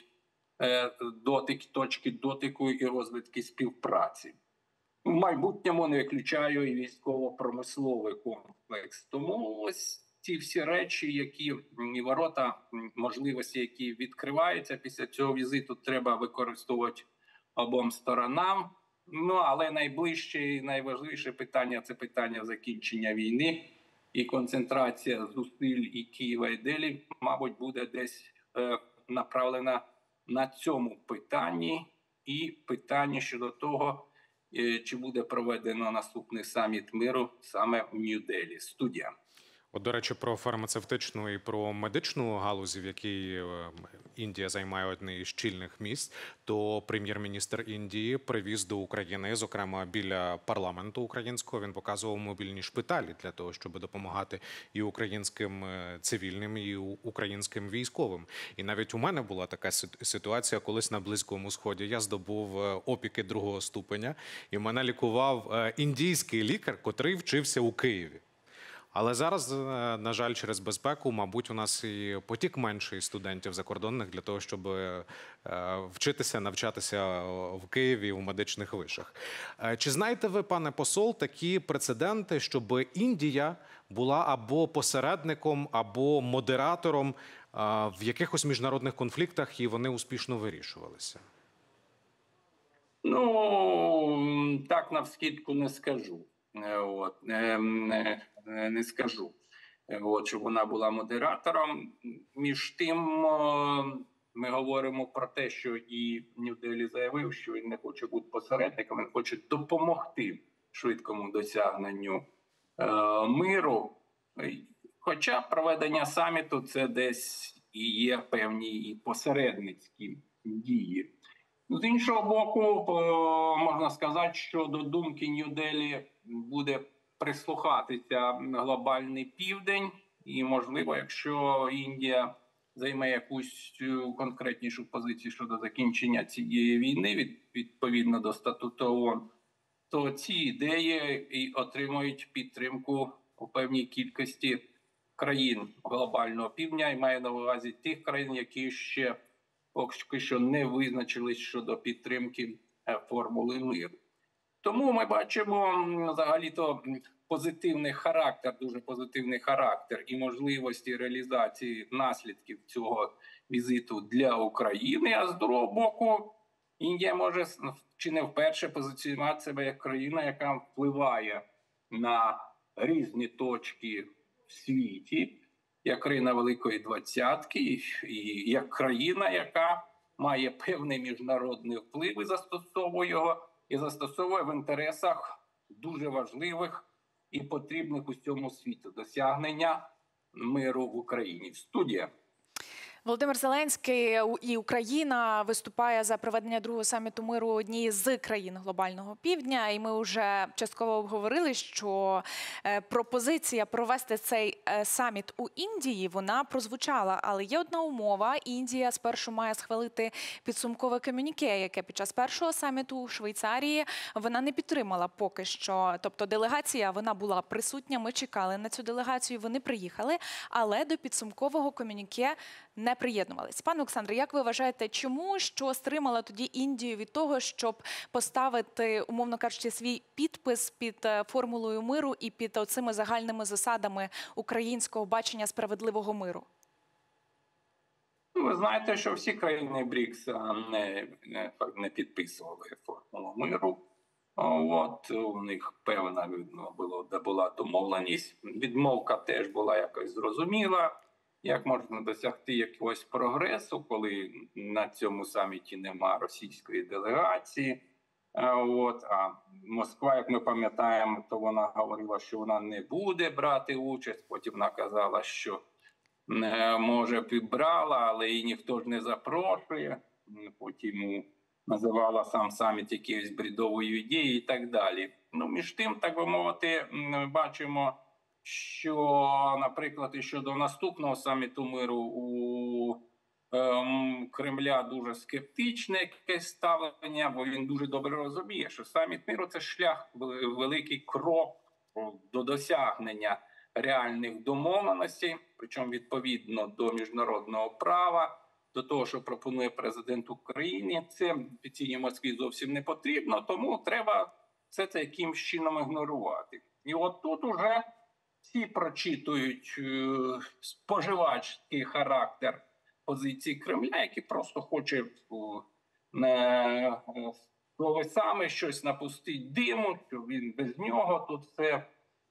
дотик, точки дотику і розвитки співпраці. В майбутньому не виключаю і військово-промисловий комплекс. Тому ось ці всі речі, які і ворота, можливості, які відкриваються після цього візиту, треба використовувати обом сторонам. Ну, але найближче і найважливіше питання – це питання закінчення війни. І концентрація зусиль і Києва, і Делі, мабуть, буде десь е, направлена на цьому питанні, і питання щодо того, чи буде проведено наступний саміт миру саме в Нью-Делі. Студія. От, до речі, про фармацевтичну і про медичну галузі, в якій Індія займає одне із чільних місць, то прем'єр-міністр Індії привіз до України, зокрема біля парламенту українського, він показував мобільні шпиталі для того, щоб допомагати і українським цивільним, і українським військовим. І навіть у мене була така ситуація, колись на Близькому Сході я здобув опіки другого ступеня, і мене лікував індійський лікар, котрий вчився у Києві. Але зараз, на жаль, через безпеку, мабуть, у нас і потік менший студентів закордонних для того, щоб вчитися, навчатися в Києві у медичних вишах. Чи знаєте ви, пане посол, такі прецеденти, щоб Індія була або посередником, або модератором в якихось міжнародних конфліктах, і вони успішно вирішувалися? Ну, так навскидку не скажу. От, не, не, не скажу, от, щоб вона була модератором. Між тим, ми говоримо про те, що і Нью-Делі заявив, що він не хоче бути посередником, він хоче допомогти швидкому досягненню е, миру. Хоча проведення саміту – це десь і є певні і посередницькі дії. З іншого боку, можна сказати, що до думки Нью-Делі буде прислухатися глобальний південь. І, можливо, якщо Індія займе якусь конкретнішу позицію щодо закінчення цієї війни, відповідно до статуту ООН, то ці ідеї і отримують підтримку у певній кількості країн глобального півдня. І маю на увазі тих країн, які ще поки що не визначились щодо підтримки формули миру. Тому ми бачимо взагалі-то позитивний характер, дуже позитивний характер і можливості реалізації наслідків цього візиту для України. А з другого боку, Індія може чи не вперше позиціонувати себе як країна, яка впливає на різні точки в світі, як країна Великої Двадцятки, і як країна, яка має певний міжнародний вплив і застосовує його, і застосовує в інтересах дуже важливих і потрібних усьому світу досягнення миру в Україні. Студія. Володимир Зеленський і Україна виступає за проведення другого саміту миру однієї з країн глобального півдня. І ми вже частково обговорили, що пропозиція провести цей саміт у Індії, вона прозвучала. Але є одна умова. Індія спершу має схвалити підсумкове комюніке, яке під час першого саміту у Швейцарії вона не підтримала поки що. Тобто делегація, вона була присутня, ми чекали на цю делегацію, вони приїхали, але до підсумкового комюніке не приєднувались. Пане Олександре, як ви вважаєте, чому, що стримала тоді Індію від того, щоб поставити, умовно кажучи, свій підпис під формулою миру і під оцими загальними засадами українського бачення справедливого миру? Ви знаєте, що всі країни БРІКС не, не, не підписували формулу миру. От, у них певна було, була домовленість. Відмовка теж була якось зрозуміла. Як можна досягти якогось прогресу, коли на цьому саміті нема російської делегації? От, а Москва, як ми пам'ятаємо, то вона говорила, що вона не буде брати участь. Потім вона казала, що може б і брала, але її ніхто ж не запрошує. Потім називала сам саміт якоюсь бредовою ідеєю і так далі. Ну, між тим, так би мовити, ми бачимо, що, наприклад, і щодо наступного саміту миру у ем, Кремля дуже скептичне якесь ставлення, бо він дуже добре розуміє, що саміт миру – це шлях, великий крок до досягнення реальних домовленостей, причому відповідно до міжнародного права, до того, що пропонує президент України. Це в офіційній Москві зовсім не потрібно, тому треба все це якимось чином ігнорувати. І от тут уже всі прочитують е, споживацький характер позиції Кремля, який просто хоче словесами щось напустити диму, що він без нього тут все.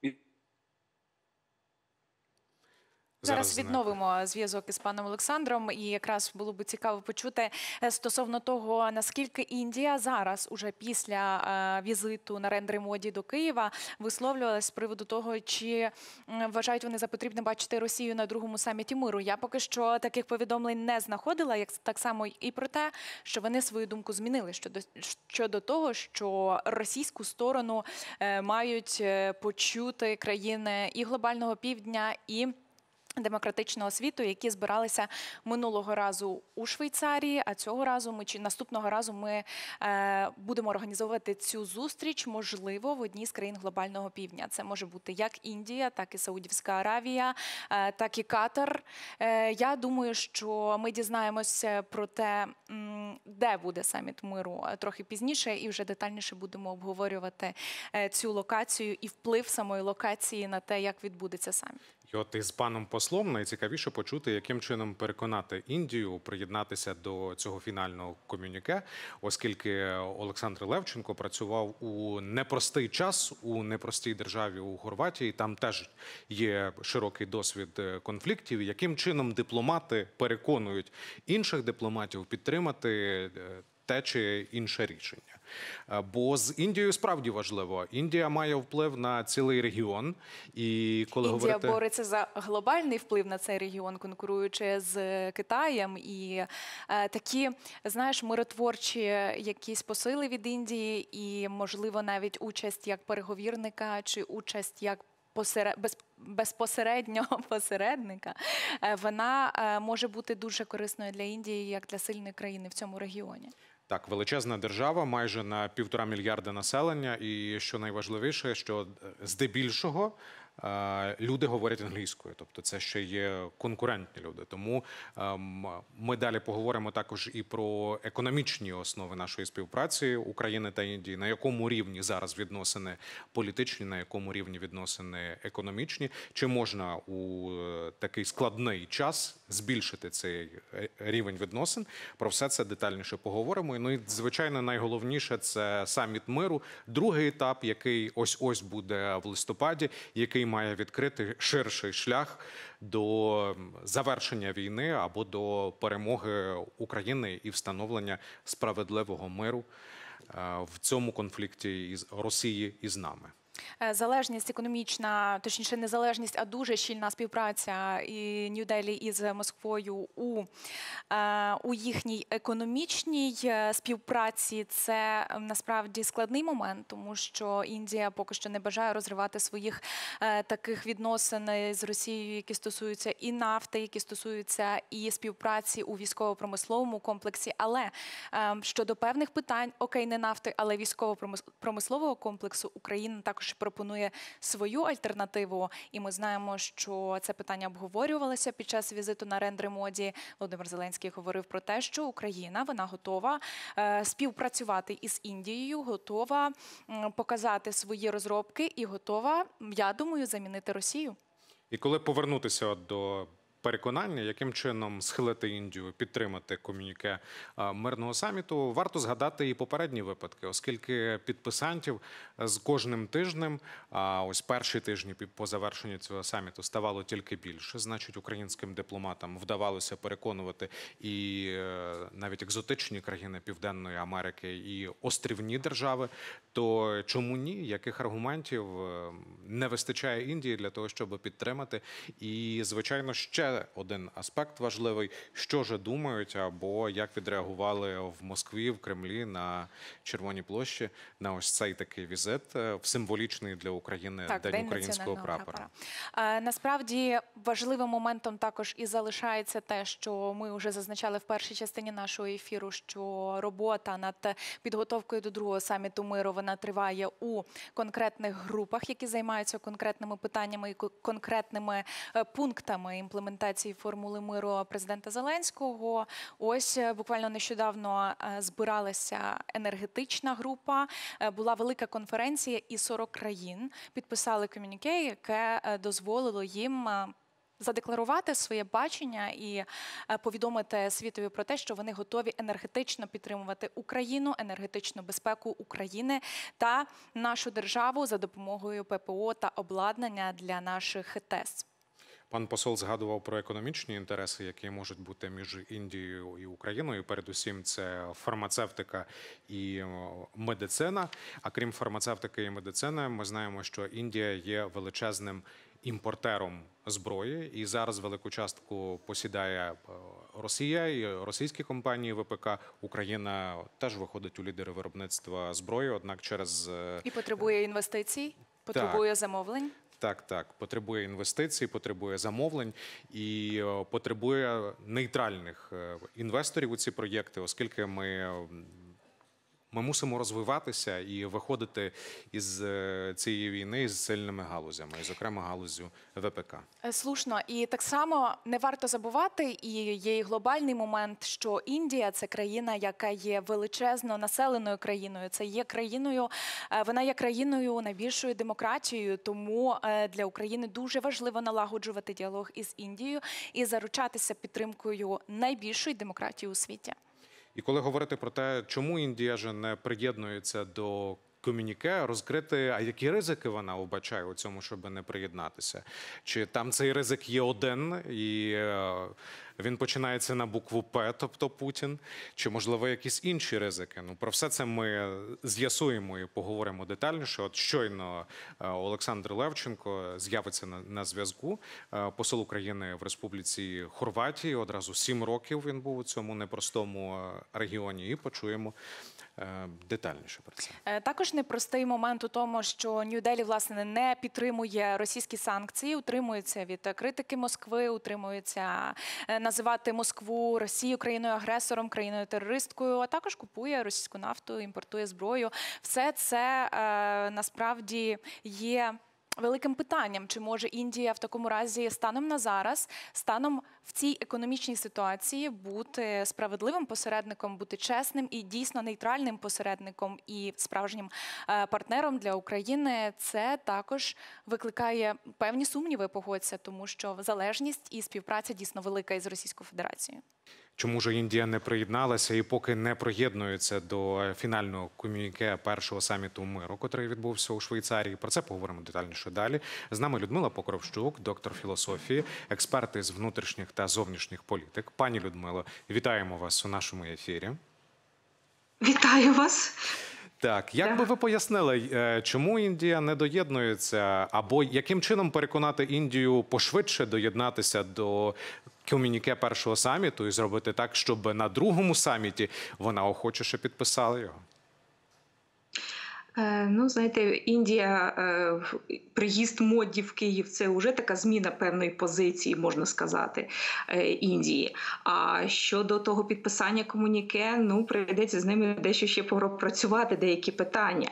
Зараз відновимо зв'язок із паном Олександром, і якраз було б цікаво почути стосовно того, наскільки Індія зараз, уже після візиту Нарендри Моді до Києва, висловлювалась з приводу того, чи вважають вони за потрібне бачити Росію на другому саміті миру. Я поки що таких повідомлень не знаходила, як так само і про те, що вони свою думку змінили щодо, щодо того, що російську сторону мають почути країни і глобального півдня, і демократичного світу, які збиралися минулого разу у Швейцарії, а цього разу ми чи наступного разу ми е, будемо організовувати цю зустріч, можливо, в одній з країн глобального півдня. Це може бути як Індія, так і Саудівська Аравія, е, так і Катар. Е, я думаю, що ми дізнаємося про те, м, де буде саміт миру трохи пізніше, і вже детальніше будемо обговорювати е, цю локацію і вплив самої локації на те, як відбудеться саміт. І от із паном послом найцікавіше почути, яким чином переконати Індію приєднатися до цього фінального комюніке, оскільки Олександр Левченко працював у непростий час у непростій державі у Хорватії. Там теж є широкий досвід конфліктів. Яким чином дипломати переконують інших дипломатів підтримати те чи інше рішення? Бо з Індією справді важливо. Індія має вплив на цілий регіон. І коли Індія говорити... бореться за глобальний вплив на цей регіон, конкуруючи з Китаєм. І е, такі, знаєш, миротворчі якісь посили від Індії і, можливо, навіть участь як переговірника чи участь як посеред... без... безпосереднього посередника, вона е, може бути дуже корисною для Індії як для сильної країни в цьому регіоні. Так, величезна держава, майже на півтора мільярда населення, і що найважливіше, що здебільшого люди говорять англійською, тобто це ще є конкурентні люди. Тому ми далі поговоримо також і про економічні основи нашої співпраці України та Індії, на якому рівні зараз відносини політичні, на якому рівні відносини економічні, чи можна у такий складний час збільшити цей рівень відносин. Про все це детальніше поговоримо. Ну і, звичайно, найголовніше – це саміт миру, другий етап, який ось-ось буде в листопаді, який який має відкрити ширший шлях до завершення війни або до перемоги України і встановлення справедливого миру в цьому конфлікті із Росії і з нами. Залежність економічна, точніше не залежність, а дуже щільна співпраця і Нью-Делі із Москвою у, у їхній економічній співпраці – це насправді складний момент, тому що Індія поки що не бажає розривати своїх таких відносин з Росією, які стосуються і нафти, які стосуються і співпраці у військово-промисловому комплексі. Але щодо певних питань, окей, не нафти, але військово-промислового комплексу, Україна також пропонує свою альтернативу, і ми знаємо, що це питання обговорювалося під час візиту Нарендри Моді. Володимир Зеленський говорив про те, що Україна, вона готова е, співпрацювати із Індією, готова м, показати свої розробки і готова, я думаю, замінити Росію. І коли повернутися до переконання, яким чином схилити Індію, підтримати комюніке мирного саміту, варто згадати і попередні випадки, оскільки підписантів з кожним тижнем, а ось перші тижні по завершенню цього саміту ставало тільки більше. Значить, українським дипломатам вдавалося переконувати і навіть екзотичні країни Південної Америки, і острівні держави. То чому ні? Яких аргументів не вистачає Індії для того, щоб підтримати? І, звичайно, ще один аспект важливий, що ж думають або як відреагували в Москві, в Кремлі, на Червоній площі на ось цей такий візит, символічний для України так, День, День українського прапора. прапора. А, насправді важливим моментом також і залишається те, що ми вже зазначали в першій частині нашого ефіру, що робота над підготовкою до другого саміту миру, вона триває у конкретних групах, які займаються конкретними питаннями і конкретними пунктами імплементації формули миру президента Зеленського. Ось буквально нещодавно збиралася енергетична група, була велика конференція і сорок країн підписали комюніке, яке дозволило їм задекларувати своє бачення і повідомити світові про те, що вони готові енергетично підтримувати Україну, енергетичну безпеку України та нашу державу за допомогою ППО та обладнання для наших ТЕС. Пан посол згадував про економічні інтереси, які можуть бути між Індією і Україною. Передусім, це фармацевтика і медицина. А крім фармацевтики і медицини, ми знаємо, що Індія є величезним імпортером зброї. І зараз велику частку посідає Росія і російські компанії ВПК. Україна теж виходить у лідери виробництва зброї, однак через... І потребує інвестицій, потребує так. замовлень. Так, так, потребує інвестицій, потребує замовлень і потребує нейтральних інвесторів у ці проєкти, оскільки ми, ми мусимо розвиватися і виходити із цієї війни з сильними галузями, і, зокрема, галузю ВПК. Слушно. І так само не варто забувати, і є і глобальний момент, що Індія – це країна, яка є величезно населеною країною. Це є країною, вона є країною найбільшою демократією, тому для України дуже важливо налагоджувати діалог із Індією і заручатися підтримкою найбільшої демократії у світі. І коли говорити про те, чому Індія ж не приєднується до комюніке, розкрити, а які ризики вона вбачає у цьому, щоб не приєднатися? Чи там цей ризик є один, і він починається на букву П, тобто Путін? Чи, можливо, якісь інші ризики? Ну, про все це ми з'ясуємо і поговоримо детальніше. От щойно Олександр Левченко з'явиться на, на зв'язку. Посол України в Республіці Хорватії. Одразу сім років він був у цьому непростому регіоні. І почуємо детальніше про це. Також непростий момент у тому, що Нью-Делі, власне, не підтримує російські санкції, утримується від критики Москви, утримується називати Москву, Росію країною-агресором, країною-терористкою, а також купує російську нафту, імпортує зброю. Все це насправді є великим питанням, чи може Індія в такому разі станом на зараз, станом в цій економічній ситуації бути справедливим посередником, бути чесним і дійсно нейтральним посередником і справжнім партнером для України. Це також викликає певні сумніви, погодься, тому що залежність і співпраця дійсно велика із Російською Федерацією. Чому ж Індія не приєдналася і поки не приєднується до фінального комюніке першого саміту миру, котрий відбувся у Швейцарії? Про це поговоримо детальніше далі. З нами Людмила Покровщук, доктор філософії, експерт із внутрішніх та зовнішніх політик. Пані Людмило, вітаємо вас у нашому ефірі. Вітаю вас. Так, як би ви пояснили, чому Індія не доєднується, або яким чином переконати Індію пошвидше доєднатися до комюніке першого саміту і зробити так, щоб на другому саміті вона охочіше підписала його? Ну, знаєте, Індія, приїзд Моді в Київ – це вже така зміна певної позиції, можна сказати, Індії. А щодо того підписання комюніке, ну, прийдеться з ними дещо ще пропрацювати, деякі питання.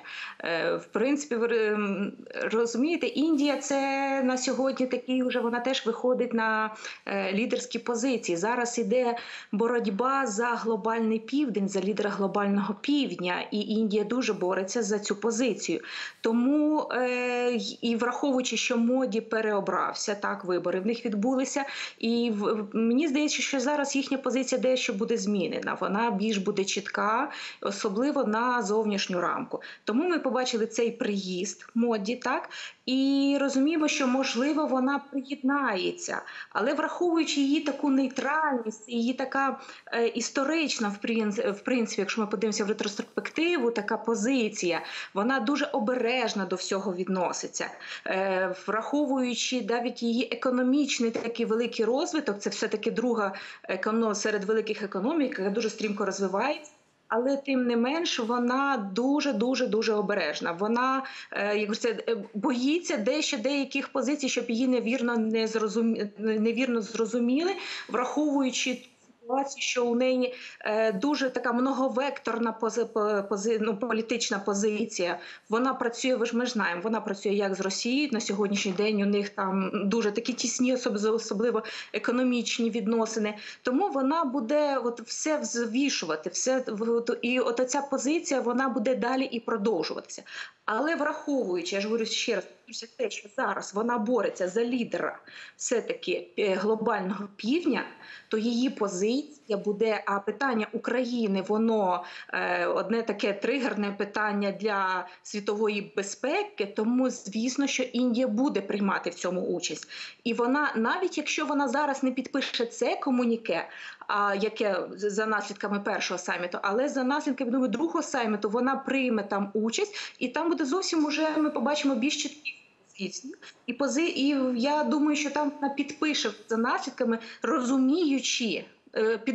В принципі, ви розумієте, Індія – це на сьогодні такий вже, вона теж виходить на лідерські позиції. Зараз іде боротьба за глобальний південь, за лідера глобального півдня, і Індія дуже бореться за цю позицію. Тому е, і враховуючи, що Моді переобрався, так, вибори в них відбулися, і в, мені здається, що зараз їхня позиція дещо буде змінена. Вона більш буде чітка, особливо на зовнішню рамку. Тому ми побачили цей приїзд Моді, так, і розуміємо, що, можливо, вона приєднається. Але враховуючи її таку нейтральність, її така е, історична, в принципі, в принципі, якщо ми подивимося в ретроспективу, така позиція, вона дуже обережно до всього відноситься. Е, враховуючи навіть її економічний такий великий розвиток, це все-таки друга економ... серед великих економік, яка дуже стрімко розвивається. Але тим не менш вона дуже-дуже-дуже обережна. Вона, як це, боїться дещо деяких позицій, щоб її невірно, не зрозумі... невірно зрозуміли, враховуючи ситуацію, що у неї дуже така многовекторна пози... Пози... ну, політична позиція. Вона працює, ви ж ми ж знаємо, вона працює як з Росією. На сьогоднішній день у них там дуже такі тісні, особливо економічні відносини. Тому вона буде от все взвішувати, все, і от ця позиція, вона буде далі і продовжуватися. Але враховуючи, я ж говорю ще раз, те, що зараз вона бореться за лідера все-таки глобального півдня, то її позиція буде, а питання України, воно е, одне таке тригерне питання для світової безпеки, тому, звісно, що Індія буде приймати в цьому участь. І вона, навіть якщо вона зараз не підпише це комюніке, а, яке за наслідками першого саміту, але за наслідками, думаю, другого саміту вона прийме там участь, і там буде зовсім уже, ми побачимо більш чіткі позиції. І, пози... і я думаю, що там вона підпише за наслідками, розуміючи, під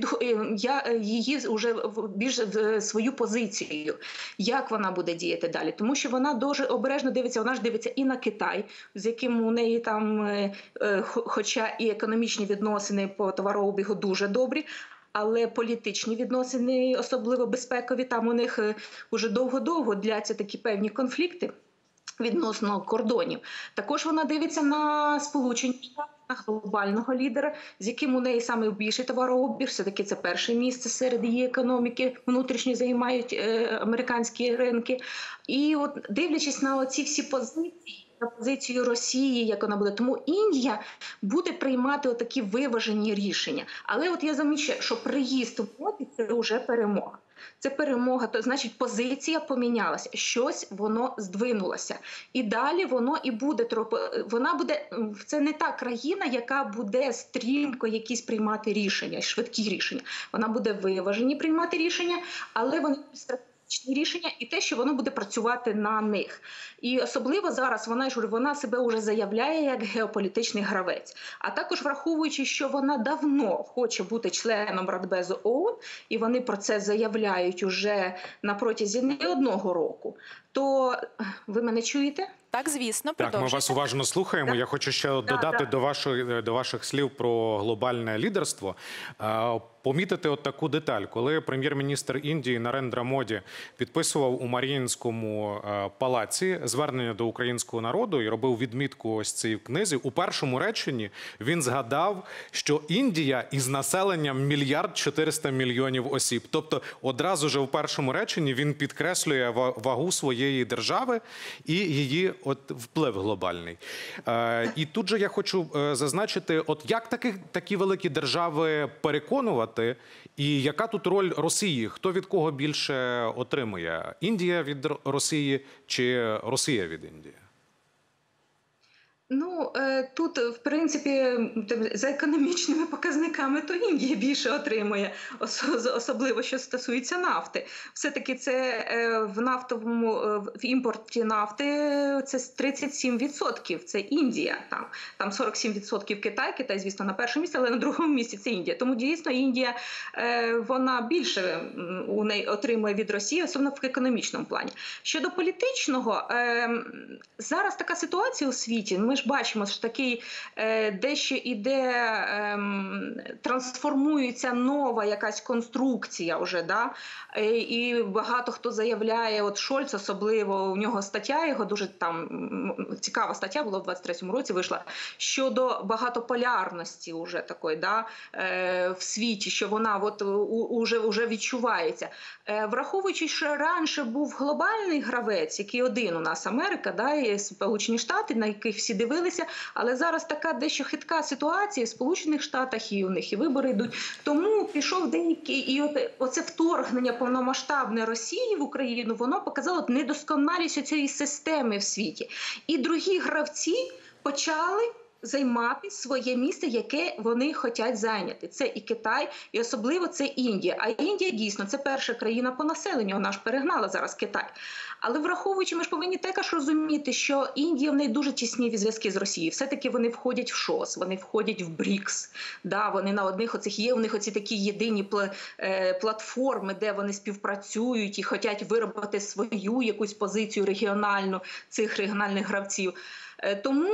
я її вже більш свою позицію, як вона буде діяти далі, тому що вона дуже обережно дивиться. Вона ж дивиться і на Китай, з яким у неї там, хоча і економічні відносини по товарообігу дуже добрі, але політичні відносини, особливо безпекові, там у них уже довго-довго дляться такі певні конфлікти відносно кордонів. Також вона дивиться на Сполучені Штати, на глобального лідера, з яким у неї саме більший товарообіг, все-таки це перше місце серед її економіки, внутрішньо займають е, американські ринки. І от дивлячись на оці всі позиції, на позицію Росії, як вона буде, тому Індія буде приймати отакі виважені рішення. Але от я замічаю, що приїзд в Моді – це вже перемога. Це перемога, то значить позиція помінялася, щось воно здвинулося. І далі воно і буде, вона буде, це не та країна, яка буде стрімко якісь приймати рішення, швидкі рішення. Вона буде виважені приймати рішення, але вони стратегічні рішення і те, що воно буде працювати на них. І особливо зараз вона, вона себе вже заявляє як геополітичний гравець. А також враховуючи, що вона давно хоче бути членом Радбезу ООН, і вони про це заявляють уже на протязі не одного року, то ви мене чуєте? Так, звісно, так, ми вас уважно слухаємо. Так. Я хочу ще додати так. до ваших, до ваших слів про глобальне лідерство. Помітити от таку деталь. Коли прем'єр-міністр Індії Нарендра Моді підписував у Маріїнському палаці звернення до українського народу і робив відмітку ось цій книзі, у першому реченні він згадав, що Індія із населенням мільярд чотириста мільйонів осіб. Тобто одразу ж у першому реченні він підкреслює вагу своєї держави і її от вплив глобальний. І тут же я хочу зазначити, от як такі, такі великі держави переконувати нафти. І яка тут роль Росії? Хто від кого більше отримує? Індія від Росії чи Росія від Індії? Ну, тут, в принципі, за економічними показниками, то Індія більше отримує, особливо, що стосується нафти. Все-таки це в нафтовому, в імпорті нафти це тридцять сім відсотків, це Індія. Там, там сорок сім відсотків Китай, Китай, звісно, на першому місці, але на другому місці це Індія. Тому, дійсно, Індія, вона більше у неї отримує від Росії, особливо в економічному плані. Щодо політичного, зараз така ситуація у світі, ми ж бачимо, що такий е, дещо іде, е, трансформується нова якась конструкція вже, да? Е, і багато хто заявляє, от Шольц особливо, у нього стаття, його дуже там цікава стаття була в двадцять третьому році, вийшла, щодо багатополярності уже такої, да? е, в світі, що вона от, у, уже, уже відчувається. Е, враховуючи, що раніше був глобальний гравець, який один у нас, Америка, да, і Сполучені Штати, на яких всі дивилися, але зараз така дещо хитка ситуація в Сполучених Штатах, і у них і вибори йдуть. Тому пішов деякий, і от, оце вторгнення повномасштабне Росії в Україну, воно показало недосконалість цієї системи в світі. І другі гравці почали займати своє місце, яке вони хочуть зайняти. Це і Китай, і особливо це Індія. А Індія, дійсно, це перша країна по населенню, вона ж перегнала зараз Китай. Але враховуючи, ми ж повинні також розуміти, що Індія, в неї дуже тісні зв'язки з Росією. Все-таки вони входять в ШОС, вони входять в БРІКС. Да, вони на одних оцих є, у них оці такі єдині платформи, де вони співпрацюють і хочуть виробити свою якусь позицію регіональну цих регіональних гравців. Тому,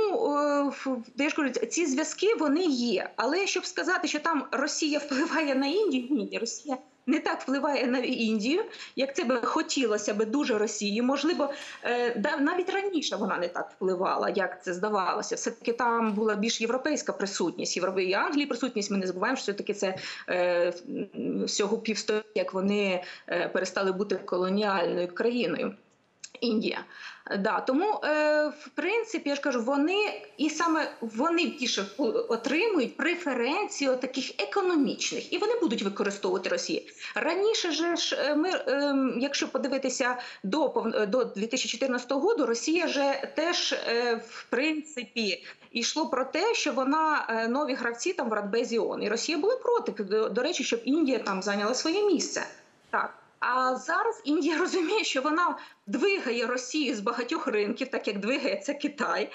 я ж кажу, ці зв'язки, вони є. Але щоб сказати, що там Росія впливає на Індію, ні, Росія не так впливає на Індію, як це би хотілося би дуже Росії. Можливо, навіть раніше вона не так впливала, як це здавалося. Все-таки там була більш європейська присутність. Європейська і Англії присутність, ми не забуваємо, що все-таки це е, всього півстоліття, як вони перестали бути колоніальною країною. Індія. Да, тому, е, в принципі, я ж кажу, вони, і саме вони більше отримують преференції таких економічних, і вони будуть використовувати Росію. Раніше же ж, ми, е, якщо подивитися до, до дві тисячі чотирнадцятого року, Росія же теж, е, в принципі, йшло про те, що вона, е, нові гравці там в Радбезі ООН. І Росія була проти, до, до речі, щоб Індія там зайняла своє місце. Так. А зараз Індія розуміє, що вона двигає Росію з багатьох ринків, так як двигається Китай,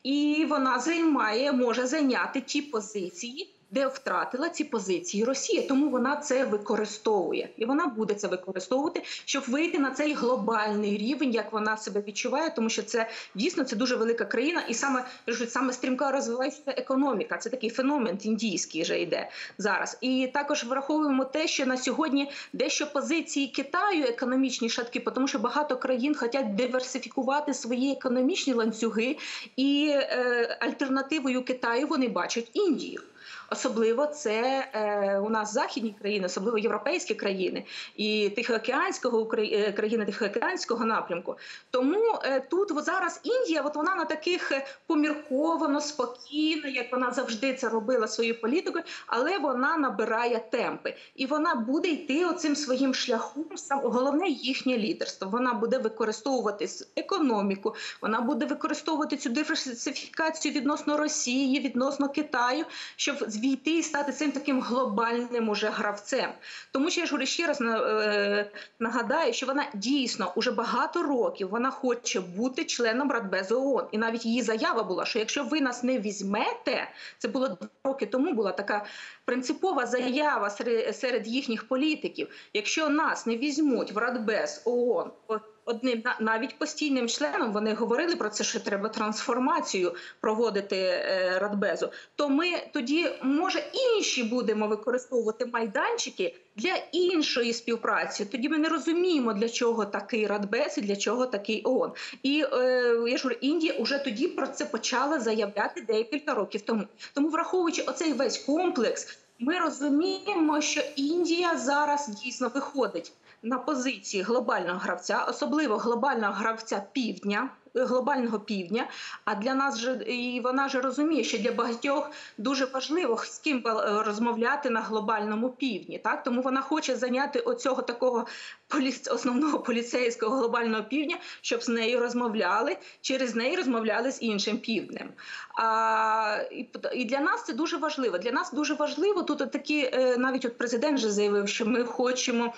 і вона займає, може зайняти ті позиції, де втратила ці позиції Росія. Тому вона це використовує. І вона буде це використовувати, щоб вийти на цей глобальний рівень, як вона себе відчуває, тому що це дійсно це дуже велика країна, і саме, саме стрімка розвивається економіка. Це такий феномен індійський вже йде зараз. І також враховуємо те, що на сьогодні дещо позиції Китаю економічні шатки, тому що багато країн хочуть диверсифікувати свої економічні ланцюги, і е, альтернативою Китаю вони бачать Індію. Особливо це е, у нас західні країни, особливо європейські країни і Тихоокеанського країни Тихоокеанського напрямку. Тому е, тут от зараз Індія, от вона на таких помірковано, спокійно, як вона завжди це робила своєю політикою, але вона набирає темпи. І вона буде йти оцим своїм шляхом, сам, головне їхнє лідерство. Вона буде використовувати економіку, вона буде використовувати цю диверсифікацію відносно Росії, відносно Китаю, щоб війти і стати цим таким глобальним уже гравцем. Тому що я ж говорю, ще раз нагадаю, що вона дійсно уже багато років вона хоче бути членом Радбезу ООН. І навіть її заява була, що якщо ви нас не візьмете, це було два роки тому, була така принципова заява серед, серед їхніх політиків, якщо нас не візьмуть в Радбез ООН, одним навіть постійним членом, вони говорили про це, що треба трансформацію проводити е, Радбезу, то ми тоді, може, інші будемо використовувати майданчики для іншої співпраці. Тоді ми не розуміємо, для чого такий Радбез і для чого такий ООН. І е, я ж говорю, Індія вже тоді про це почала заявляти декілька років тому. Тому, враховуючи оцей весь комплекс, ми розуміємо, що Індія зараз дійсно виходить на позиції глобального гравця, особливо глобального гравця півдня глобального півдня. А для нас же і вона ж розуміє, що для багатьох дуже важливо з ким розмовляти на глобальному півдні. Так, тому вона хоче зайняти оцього такого полі... основного поліцейського глобального півдня, щоб з нею розмовляли, через неї розмовляли з іншим півднем. А, і, і для нас це дуже важливо. Для нас дуже важливо тут такі, навіть от президент вже заявив, що ми хочемо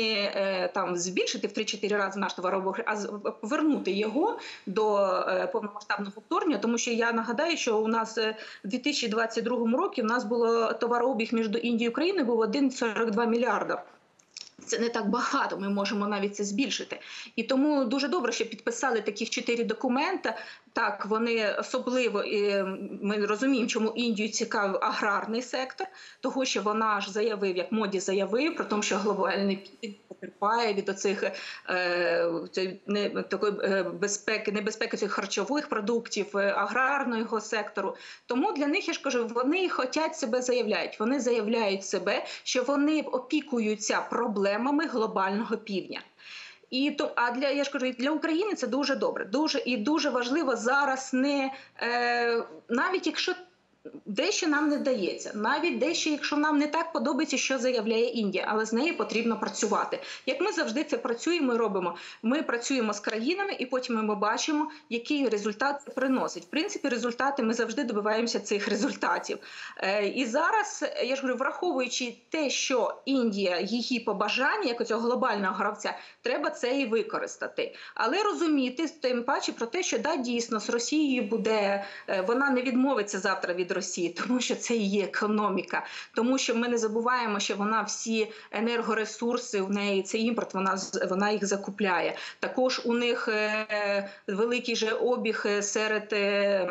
не там збільшити в три-чотири рази наш товарообіг, а повернути його до повномасштабного вторгнення, тому що я нагадаю, що у нас в дві тисячі двадцять другому році у нас було товарообіг між Індією і Україною був один цілих сорок два мільярда. Це не так багато, ми можемо навіть це збільшити. І тому дуже добре, що підписали таких чотири документи. Так, вони особливо, ми розуміємо, чому Індію цікавив аграрний сектор, того, що вона ж заявив, як Моді заявив, про те, що глобальний південь потерпає від оцих е, не, такої безпеки, небезпеки цих харчових продуктів, аграрного сектору. Тому для них, я ж кажу, вони хочуть себе заявляють. Вони заявляють себе, що вони опікуються проблемами глобального півдня. І то, а для я ж кажу, для України це дуже добре, дуже і дуже важливо зараз не е, навіть якщо дещо нам не дається, навіть дещо, якщо нам не так подобається, що заявляє Індія, але з нею потрібно працювати. Як ми завжди це працюємо і робимо. Ми працюємо з країнами і потім ми бачимо, який результат це приносить. В принципі, результати, ми завжди добиваємося цих результатів. Е, і зараз, я ж говорю, враховуючи те, що Індія, її побажання, як оцього глобального гравця, треба це і використати. Але розуміти, тим паче про те, що да, дійсно, з Росією буде, вона не відмовиться завтра від Росії, тому що це і є економіка, тому що ми не забуваємо, що вона всі енергоресурси, в неї це імпорт, вона, вона їх закупляє. Також у них е, великий же обіг серед е,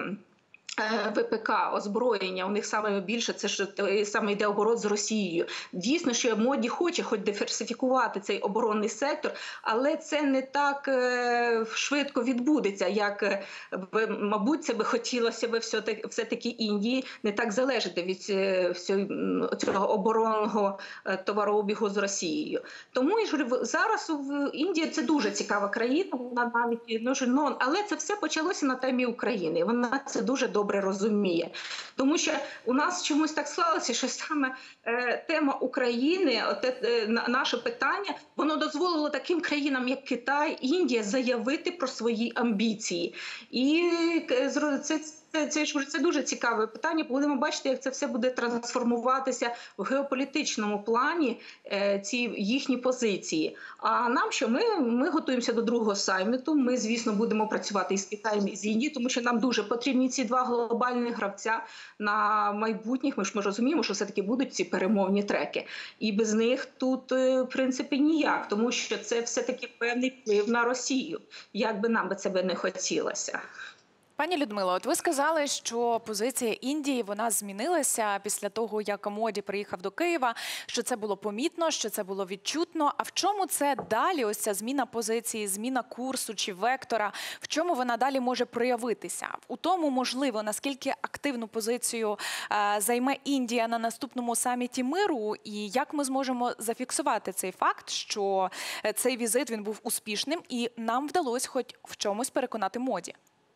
ВПК, озброєння, у них саме більше, це ж саме йде оборот з Росією. Дійсно, що Моді хоче хоч диверсифікувати цей оборонний сектор, але це не так е, швидко відбудеться, як, е, мабуть, це би хотілося би все-таки Індії не так залежати від е, всього, цього оборонного е, товарообігу з Росією. Тому, я ж говорю, зараз в Індії це дуже цікава країна, вона навіть, ну, ну, але це все почалося на темі України, вона це дуже добре розуміє. Тому що у нас чомусь так склалося, що саме е, тема України, оте, е, наше питання, воно дозволило таким країнам, як Китай, Індія, заявити про свої амбіції. І е, це Це, це, це дуже цікаве питання. Будемо бачити, як це все буде трансформуватися в геополітичному плані, е, ці їхні позиції. А нам що? Ми, ми готуємося до другого саміту. Ми, звісно, будемо працювати із Китаєм, і з Індією, тому що нам дуже потрібні ці два глобальних гравця на майбутніх. Ми ж ми розуміємо, що все-таки будуть ці перемовні треки. І без них тут, в принципі, ніяк, тому що це все-таки певний вплив на Росію, як би нам би це би не хотілося. Пані Людмило, от ви сказали, що позиція Індії, вона змінилася після того, як Моді приїхав до Києва, що це було помітно, що це було відчутно. А в чому це далі, ось ця зміна позиції, зміна курсу чи вектора, в чому вона далі може проявитися? У тому, можливо, наскільки активну позицію е, займе Індія на наступному саміті миру, і як ми зможемо зафіксувати цей факт, що цей візит, він був успішним, і нам вдалося хоч в чомусь переконати Моді?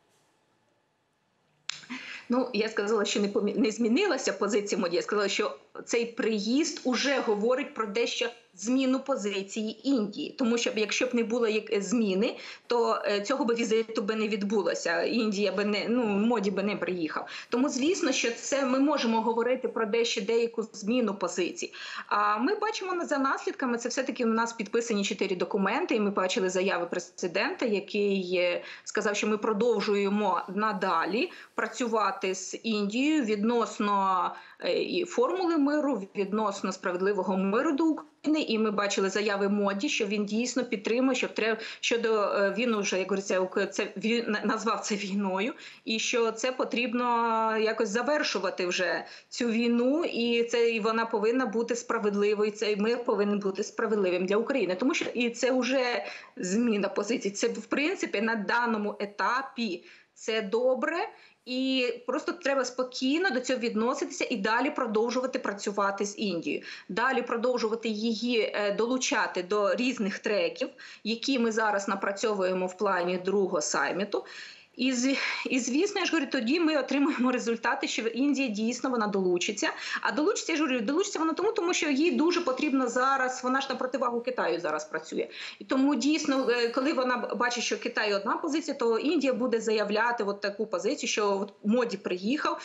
Ну, я сказала, що не, помі... не змінилася позиція Моді. Я сказала, що цей приїзд уже говорить про дещо зміну позиції Індії. Тому що якщо б не було зміни, то цього б візиту би не відбулося. Індія би не, ну, Моді би не приїхав. Тому, звісно, що це ми можемо говорити про дещо деяку зміну позицій. А ми бачимо за наслідками, це все-таки у нас підписані чотири документи, і ми бачили заяви президента, який сказав, що ми продовжуємо надалі працювати з Індією відносно і формули миру, відносно справедливого миру до України. І ми бачили заяви Моді, що він дійсно підтримує, що треба щодо він уже, як говориться, це він назвав це війною, і що це потрібно якось завершувати вже цю війну, і це і вона повинна бути справедливою. Цей мир повинен бути справедливим для України, тому що і це вже зміна позицій. Це в принципі на даному етапі це добре. І просто треба спокійно до цього відноситися і далі продовжувати працювати з Індією. Далі продовжувати її долучати до різних треків, які ми зараз напрацьовуємо в плані другого саміту. І, і, звісно, я ж говорю, тоді ми отримаємо результати, що Індія дійсно вона долучиться. А долучиться, я ж говорю, долучиться вона тому, тому що їй дуже потрібно зараз, вона ж на противагу Китаю зараз працює. І тому дійсно, коли вона бачить, що Китай одна позиція, то Індія буде заявляти от таку позицію, що от Моді приїхав,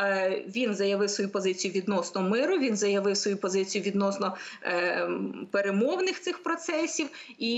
він заявив свою позицію відносно миру, він заявив свою позицію відносно е, перемовних цих процесів.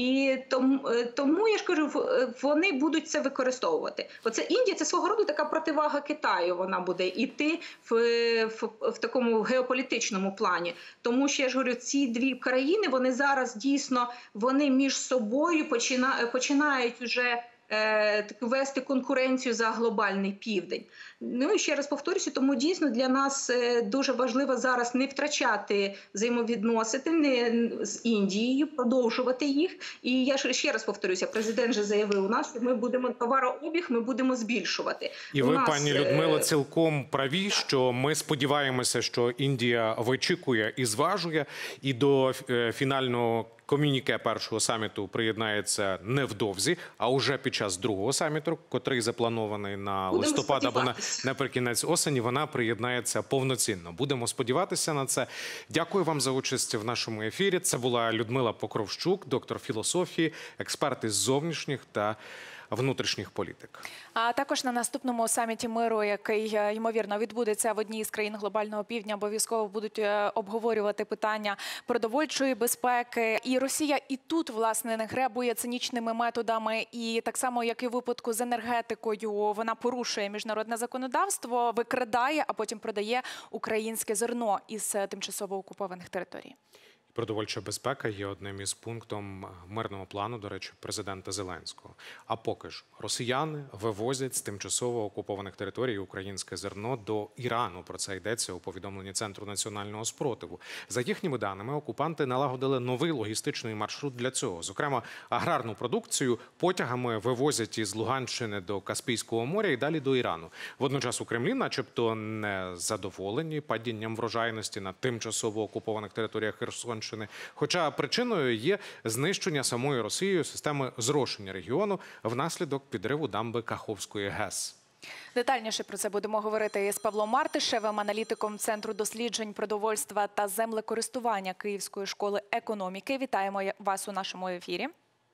І тому, тому, я ж кажу, вони будуть це використовувати. Оце Індія, це свого роду така противага Китаю, вона буде йти в, в, в такому геополітичному плані. Тому що, я ж говорю, ці дві країни, вони зараз дійсно, вони між собою почина, починають вже е, вести конкуренцію за глобальний південь. Ну і ще раз повторюся, тому дійсно для нас дуже важливо зараз не втрачати взаємовідносини з Індією, продовжувати їх. І я ще раз повторюся, президент же заявив у нас, що ми будемо товарообіг, ми будемо збільшувати. І у ви, нас... пані Людмило, цілком праві, що ми сподіваємося, що Індія вичікує і зважує, і до фінального комюніке першого саміту приєднається невдовзі, а уже під час другого саміту, котрий запланований на Будемо листопад або на наприкінець осені, вона приєднається повноцінно. Будемо сподіватися на це. Дякую вам за участь в нашому ефірі. Це була Людмила Покровщук, доктор філософії, експерт із зовнішніх та внутрішніх політик. А також на наступному саміті миру, який, ймовірно, відбудеться в одній з країн глобального півдня, обов'язково будуть обговорювати питання продовольчої безпеки. І Росія і тут, власне, не гребує цинічними методами. І так само, як і в випадку з енергетикою, вона порушує міжнародне законодавство, викрадає, а потім продає українське зерно із тимчасово окупованих територій. Продовольча безпека є одним із пунктів мирного плану, до речі, президента Зеленського. А поки ж росіяни вивозять з тимчасово окупованих територій українське зерно до Ірану. Про це йдеться у повідомленні Центру національного спротиву. За їхніми даними, окупанти налагодили новий логістичний маршрут для цього. Зокрема, аграрну продукцію потягами вивозять із Луганщини до Каспійського моря і далі до Ірану. Водночас у Кремлі начебто не задоволені падінням врожайності на тимчасово окупованих територіях Херсонщини. Хоча причиною є знищення самою Росією системи зрошення регіону внаслідок підриву дамби Каховської ГЕС. Детальніше про це будемо говорити з Павлом Мартишевим, аналітиком Центру досліджень продовольства та землекористування Київської школи економіки. Вітаємо вас у нашому ефірі.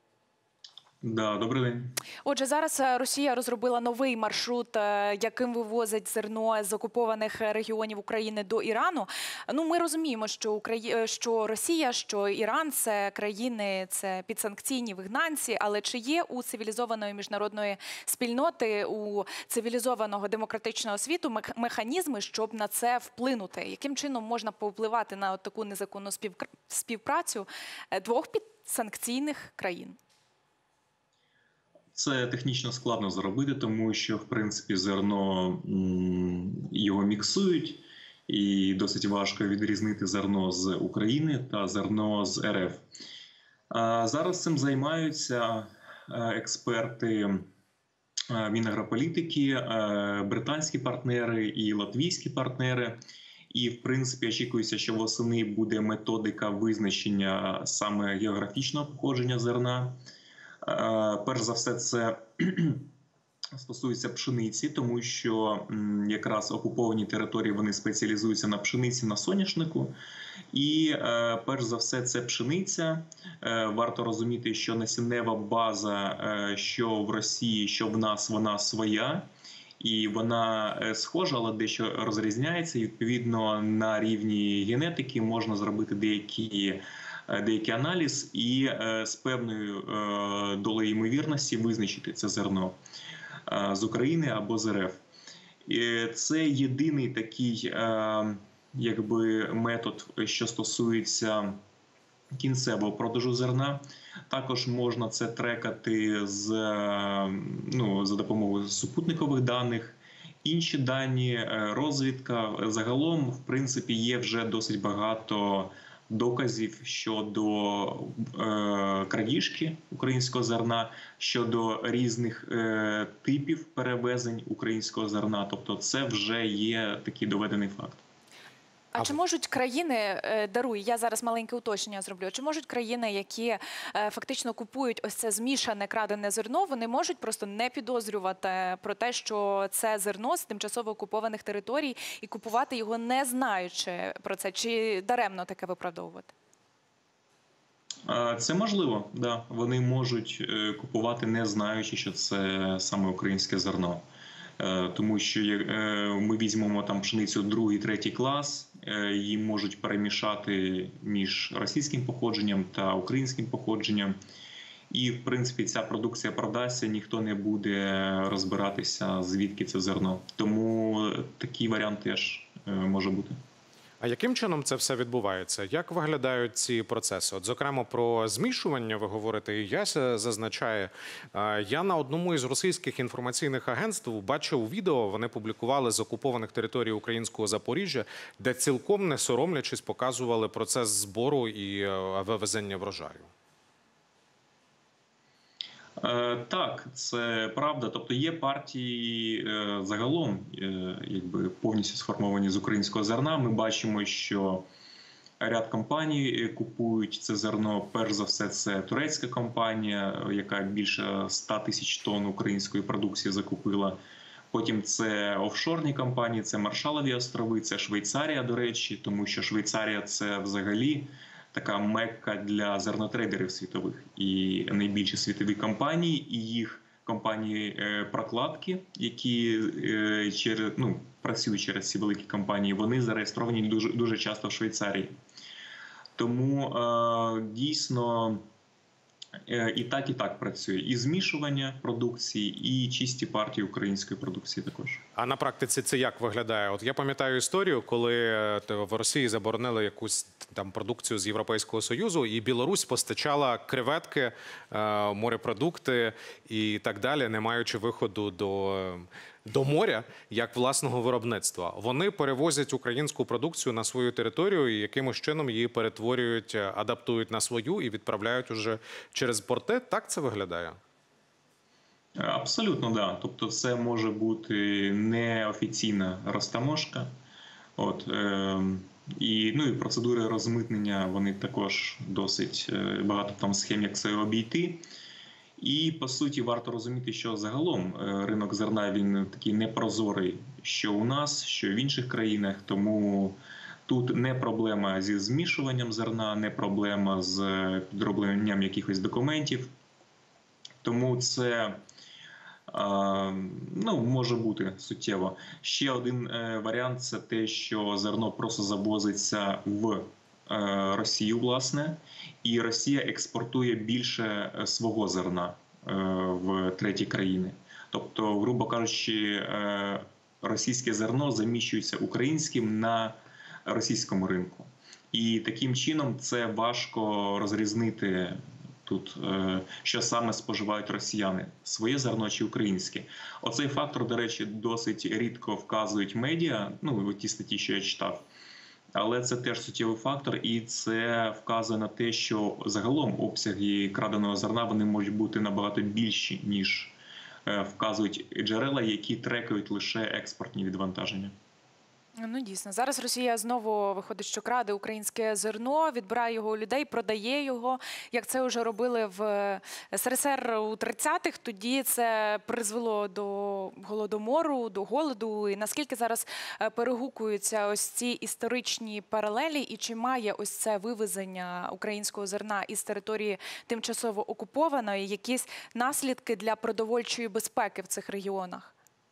Да, добрий день. Отже, зараз Росія розробила новий маршрут, яким вивозить зерно з окупованих регіонів України до Ірану. Ну, ми розуміємо, що Украї... що Росія, що Іран – це країни, це підсанкційні вигнанці, але чи є у цивілізованої міжнародної спільноти, у цивілізованого демократичного світу механізми, щоб на це вплинути? Яким чином можна повпливати на таку незаконну співпрацю двох підсанкційних країн? Це технічно складно зробити, тому що, в принципі, зерно його міксують, і досить важко відрізнити зерно з України та зерно з РФ. Зараз цим займаються експерти Мінагрополітики, британські партнери і латвійські партнери. І, в принципі, очікується, що восени буде методика визначення саме географічного походження зерна. Перш за все, це стосується пшениці, тому що якраз окуповані території, вони спеціалізуються на пшениці, на соняшнику. І перш за все, це пшениця. Варто розуміти, що насіннева база, що в Росії, що в нас, вона своя. І вона схожа, але дещо розрізняється. І, відповідно, на рівні генетики можна зробити деякі деякий аналіз і е, з певною е, долею ймовірності визначити це зерно е, з України або з РФ. І це єдиний такий е, якби метод, що стосується кінцевого продажу зерна. Також можна це трекати з, ну, за допомогою супутникових даних. Інші дані, розвідка. Загалом, в принципі, є вже досить багато доказів щодо е, крадіжки українського зерна, щодо різних е, типів перевезень українського зерна. Тобто це вже є такий доведений факт. А чи можуть країни, даруй, я зараз маленьке уточнення зроблю, чи можуть країни, які фактично купують ось це змішане крадене зерно, вони можуть просто не підозрювати про те, що це зерно з тимчасово окупованих територій і купувати його не знаючи про це? Чи даремно таке виправдовувати? Це можливо, да. Вони можуть купувати не знаючи, що це саме українське зерно. Тому що ми візьмемо там пшеницю другий, третій клас, її можуть перемішати між російським походженням та українським походженням. І, в принципі, ця продукція продасться, ніхто не буде розбиратися, звідки це зерно. Тому такий варіант теж може бути. А яким чином це все відбувається? Як виглядають ці процеси? От, зокрема, про змішування ви говорите, і Яся зазначає. Я на одному із російських інформаційних агентств бачив відео, вони публікували з окупованих територій українського Запоріжжя, де цілком не соромлячись показували процес збору і вивезення врожаю. Так, це правда. Тобто є партії загалом, якби повністю сформовані з українського зерна. Ми бачимо, що ряд компаній купують це зерно. Перш за все, це турецька компанія, яка більше ста тисяч тонн української продукції закупила. Потім це офшорні компанії, це Маршалові острови, це Швейцарія, до речі, тому що Швейцарія – це взагалі така мекка для зернотрейдерів світових. І найбільші світові компанії, і їх компанії-прокладки, які через, ну, працюють через ці великі компанії, вони зареєстровані дуже, дуже часто в Швейцарії. Тому дійсно і так, і так працює. І змішування продукції, і чисті партії української продукції також. А на практиці це як виглядає? От я пам'ятаю історію, коли в Росії заборонили якусь там продукцію з Європейського Союзу, і Білорусь постачала креветки, морепродукти і так далі, не маючи виходу до... до моря, як власного виробництва. Вони перевозять українську продукцію на свою територію і якимось чином її перетворюють, адаптують на свою і відправляють уже через порти. Так це виглядає? Абсолютно, так. Да. Тобто це може бути неофіційна розтаможка. От, е, і, ну, і процедури розмитнення, вони також досить багато там схем, як це обійти. І, по суті, варто розуміти, що загалом ринок зерна, він такий непрозорий, що у нас, що в інших країнах. Тому тут не проблема зі змішуванням зерна, не проблема з підробленням якихось документів. Тому це, ну, може бути суттєво. Ще один варіант – це те, що зерно просто завозиться в Росію, власне, і Росія експортує більше свого зерна в треті країни. Тобто, грубо кажучи, російське зерно заміщується українським на російському ринку. І таким чином це важко розрізнити тут, що саме споживають росіяни – своє зерно чи українське. Оцей фактор, до речі, досить рідко вказують медіа, ну, ті статті, що я читав. Але це теж суттєвий фактор, і це вказує на те, що загалом обсяги краденого зерна, вони можуть бути набагато більші, ніж вказують джерела, які трекають лише експортні відвантаження. Ну, дійсно. Зараз Росія знову виходить, що краде українське зерно, відбирає його у людей, продає його, як це вже робили в ес ер ес ер у тридцятих. Тоді це призвело до голодомору, до голоду. І наскільки зараз перегукуються ось ці історичні паралелі, і чи має ось це вивезення українського зерна із території тимчасово окупованої якісь наслідки для продовольчої безпеки в цих регіонах?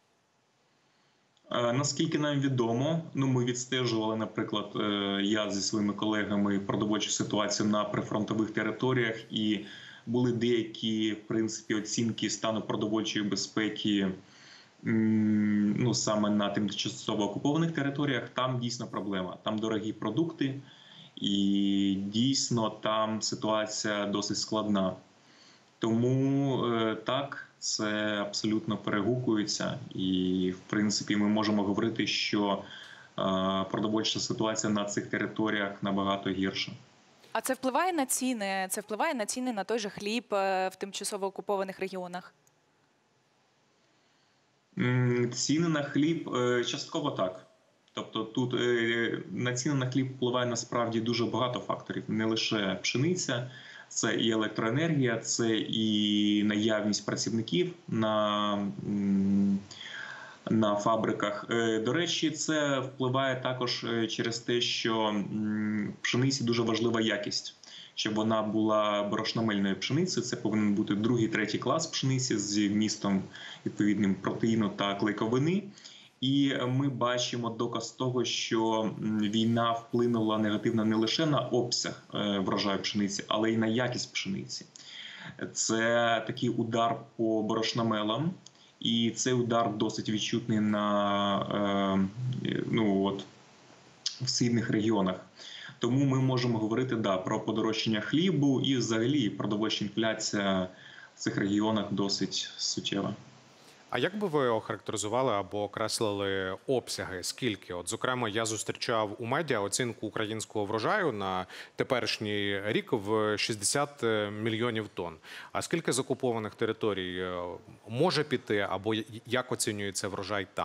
Наскільки нам відомо, ну, ми відстежували, наприклад, я зі своїми колегами продовольчу ситуацію на прифронтових територіях, і були деякі, в принципі, оцінки стану продовольчої безпеки, ну, саме на тимчасово окупованих територіях. Там дійсно проблема, там дорогі продукти, і дійсно там ситуація досить складна. Тому так, це абсолютно перегукується, і, в принципі, ми можемо говорити, що продовольча ситуація на цих територіях набагато гірша. А це впливає на ціни? Це впливає на ціни на той же хліб в тимчасово окупованих регіонах? Ціни на хліб частково так. Тобто тут на ціни на хліб впливає насправді дуже багато факторів. Не лише пшениця, це і електроенергія, це і наявність працівників на, на фабриках. До речі, це впливає також через те, що в пшениці дуже важлива якість. Щоб вона була борошномельною пшеницею, це повинен бути другий, третій клас пшениці з вмістом відповідним протеїну та клейковини. І ми бачимо доказ того, що війна вплинула негативно не лише на обсяг врожаю пшениці, але й на якість пшениці. Це такий удар по борошномелам, і цей удар досить відчутний на, ну, от, в східних регіонах. Тому ми можемо говорити да, про подорожчання хлібу і взагалі продовольча інфляція в цих регіонах досить суттєва. А як би ви охарактеризували або окреслили обсяги? Скільки? От, зокрема, я зустрічав у медіа оцінку українського врожаю на теперішній рік в шістдесят мільйонів тонн. А скільки з окупованих територій може піти, або як оцінюється врожай там?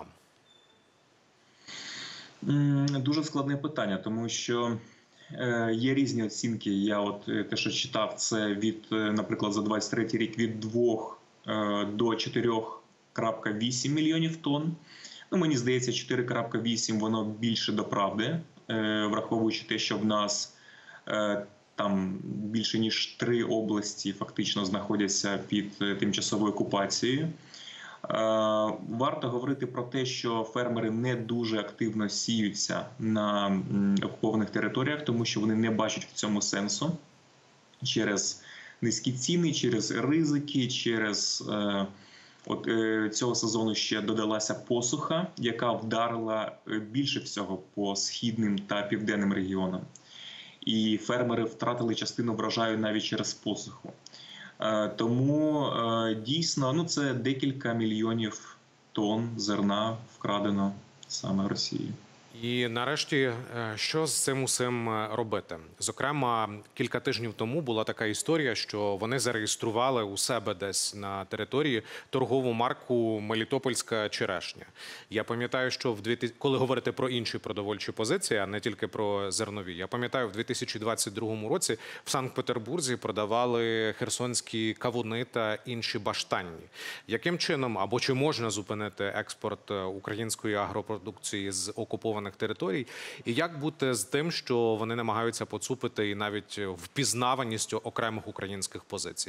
Дуже складне питання, тому що є різні оцінки. Я от те, що читав, це від, наприклад, за двадцять третій рік від двох до чотирьох крапка вісім мільйонів тонн. Ну, мені здається, чотири крапка вісім воно більше до правди, враховуючи те, що в нас там більше ніж три області фактично знаходяться під тимчасовою окупацією. Варто говорити про те, що фермери не дуже активно сіються на окупованих територіях, тому що вони не бачать в цьому сенсу через низькі ціни, через ризики, через от цього сезону ще додалася посуха, яка вдарила більше всього по східним та південним регіонам. І фермери втратили частину врожаю навіть через посуху. Тому дійсно, ну це декілька мільйонів тонн зерна вкрадено саме Росією. І нарешті, що з цим усім робити? Зокрема, кілька тижнів тому була така історія, що вони зареєстрували у себе десь на території торгову марку «Мелітопольська черешня». Я пам'ятаю, що в коли говорити про інші продовольчі позиції, а не тільки про зернові, я пам'ятаю, в дві тисячі двадцять другому році в Санкт-Петербурзі продавали херсонські кавуни та інші баштанні. Яким чином або чи можна зупинити експорт української агропродукції з окупованих територій, і як бути з тим, що вони намагаються поцупити і навіть впізнаваністю окремих українських позицій?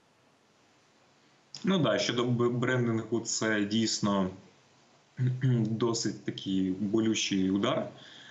Ну так, да, щодо брендингу, це дійсно досить такий болючий удар.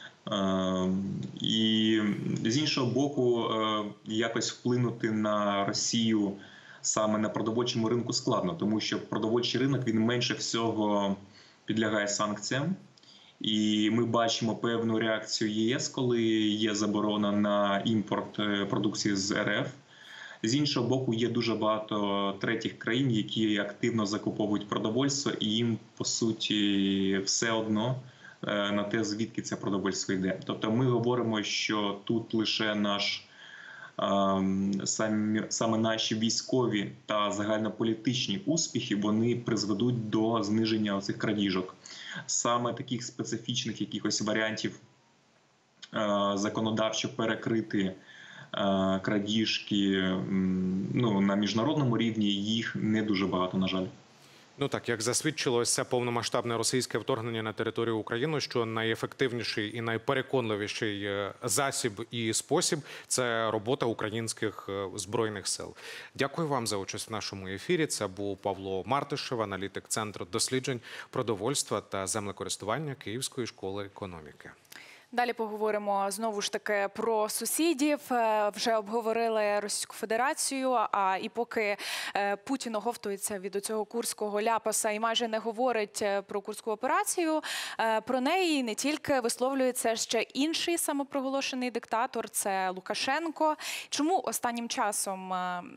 І з іншого боку, якось вплинути на Росію саме на продовольчому ринку складно, тому що продовольчий ринок, він менше всього підлягає санкціям. І ми бачимо певну реакцію ЄС, коли є заборона на імпорт продукції з РФ. З іншого боку, є дуже багато третіх країн, які активно закуповують продовольство, і їм, по суті, все одно на те, звідки це продовольство йде. Тобто ми говоримо, що тут лише наш, самі, саме наші військові та загальнополітичні успіхи, вони призведуть до зниження оцих крадіжок. Саме таких специфічних якихось варіантів законодавчо перекрити крадіжки ну, на міжнародному рівні, їх не дуже багато, на жаль. Ну так, як засвідчилось це повномасштабне російське вторгнення на територію України, що найефективніший і найпереконливіший засіб і спосіб – це робота українських Збройних сил. Дякую вам за участь в нашому ефірі. Це був Павло Мартишев, аналітик Центру досліджень продовольства та землекористування Київської школи економіки. Далі поговоримо знову ж таки про сусідів. Вже обговорили Російську Федерацію, а і поки Путін оговтується від цього курського ляпаса і майже не говорить про курську операцію, про неї не тільки висловлюється ще інший самопроголошений диктатор – це Лукашенко. Чому останнім часом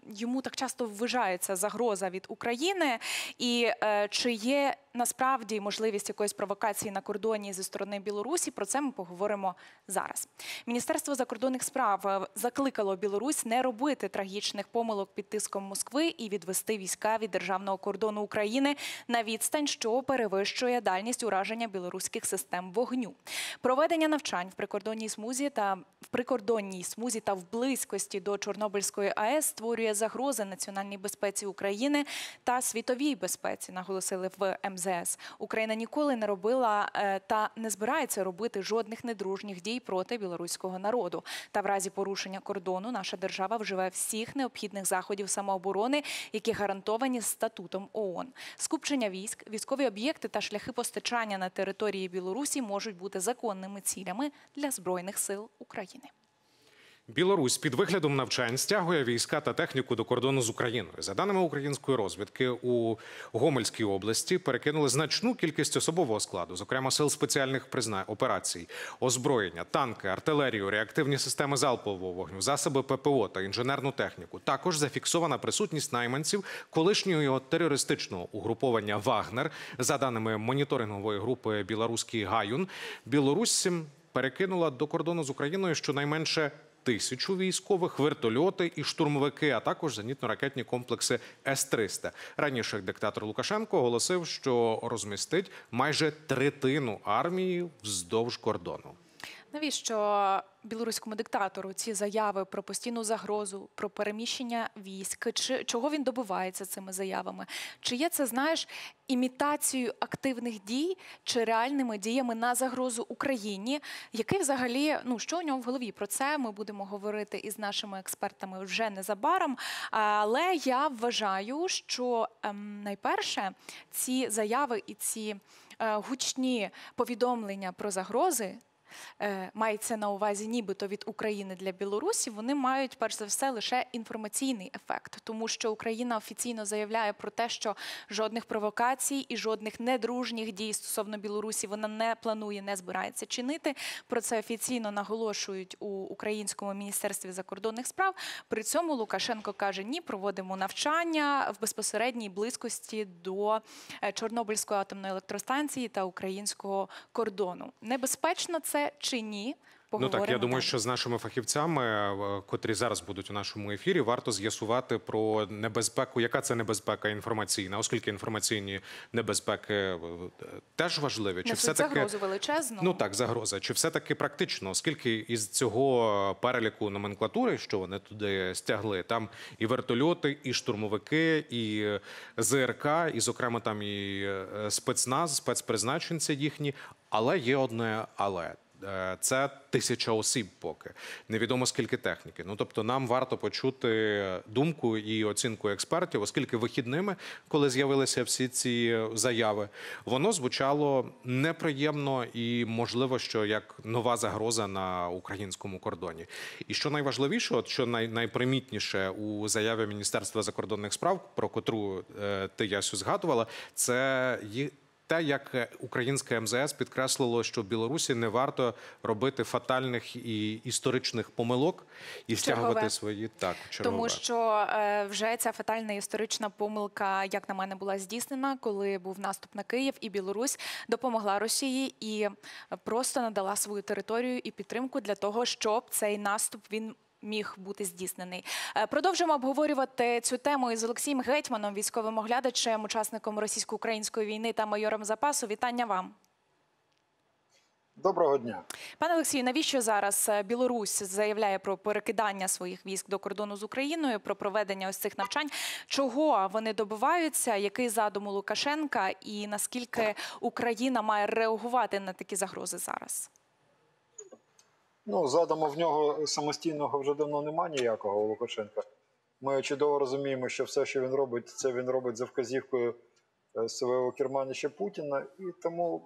йому так часто вважається загроза від України, і е, чи є насправді можливість якоїсь провокації на кордоні зі сторони Білорусі? Про це ми поговоримо зараз. Міністерство закордонних справ закликало Білорусь не робити трагічних помилок під тиском Москви і відвести війська від державного кордону України на відстань, що перевищує дальність ураження білоруських систем вогню. Проведення навчань в прикордонній смузі та в прикордонній смузі та в близькості до Чорнобильської АЕС створює загрози національній безпеці України та світовій безпеці, наголосили в ем зет ес. Україна ніколи не робила та не збирається робити жодних недружніх дій проти білоруського народу. Та в разі порушення кордону наша держава вживе всіх необхідних заходів самооборони, які гарантовані статутом ООН. Скупчення військ, військові об'єкти та шляхи постачання на території Білорусі можуть бути законними цілями для Збройних сил України. Білорусь під виглядом навчань стягує війська та техніку до кордону з Україною. За даними української розвідки, у Гомельській області перекинули значну кількість особового складу, зокрема сил спеціальних операцій, озброєння, танки, артилерію, реактивні системи залпового вогню, засоби ППО та інженерну техніку. Також зафіксована присутність найманців колишнього терористичного угруповання «Вагнер». За даними моніторингової групи «Білоруський Гаюн», Білорусь перекинула до кордону з Україною щонайменше тисячу військових, вертольоти і штурмовики, а також зенітно-ракетні комплекси С триста. Раніше диктатор Лукашенко оголосив, що розмістить майже третину армії вздовж кордону. Навіщо білоруському диктатору ці заяви про постійну загрозу, про переміщення військ? Чи, чого він добивається цими заявами? Чи є це, знаєш, імітацією активних дій чи реальними діями на загрозу Україні? Який взагалі, ну, що у нього в голові? Про це ми будемо говорити із нашими експертами вже незабаром. Але я вважаю, що ем, найперше ці заяви і ці е, гучні повідомлення про загрози, мається на увазі нібито від України для Білорусі, вони мають, перш за все, лише інформаційний ефект. Тому що Україна офіційно заявляє про те, що жодних провокацій і жодних недружніх дій стосовно Білорусі вона не планує, не збирається чинити. Про це офіційно наголошують у Українському міністерстві закордонних справ. При цьому Лукашенко каже, ні, проводимо навчання в безпосередній близькості до Чорнобильської атомної електростанції та українського кордону. Небезпечно це чи ні? Ну так, я думаю, що з нашими фахівцями, котрі зараз будуть у нашому ефірі, варто з'ясувати про небезпеку, яка це небезпека інформаційна, оскільки інформаційні небезпеки теж важливі. Чи все таки загрозу величезну? Ну так, загроза. Чи все таки практично, оскільки із цього переліку номенклатури, що вони туди стягли, там і вертольоти, і штурмовики, і ЗРК, і зокрема там і спецназ, спецпризначенці їхні, але є одне але. Це тисяча осіб поки. Невідомо скільки техніки. Ну, тобто нам варто почути думку і оцінку експертів, оскільки вихідними, коли з'явилися всі ці заяви, воно звучало неприємно і, можливо, що як нова загроза на українському кордоні. І що найважливіше, от що най, найпримітніше у заяві Міністерства закордонних справ, про котру е, ти, Ясю, згадувала, це є те, як українське ем зе ес підкреслило, що в Білорусі не варто робити фатальних і історичних помилок і стягувати чергове. свої так, чергове. Тому що е, вже ця фатальна історична помилка, як на мене, була здійснена, коли був наступ на Київ, і Білорусь допомогла Росії і просто надала свою територію і підтримку для того, щоб цей наступ він міг бути здійснений. Продовжуємо обговорювати цю тему із Олексієм Гетьманом, військовим оглядачем, учасником російсько-української війни та майором запасу. Вітання вам. Доброго дня. Пане Олексію, навіщо зараз Білорусь заявляє про перекидання своїх військ до кордону з Україною, про проведення ось цих навчань? Чого вони добиваються? Який задум у Лукашенка? І наскільки Україна має реагувати на такі загрози зараз? Ну, задуму в нього самостійного вже давно немає ніякого у Лукашенка. Ми чудово розуміємо, що все, що він робить, це він робить за вказівкою свого керманича Путіна. І тому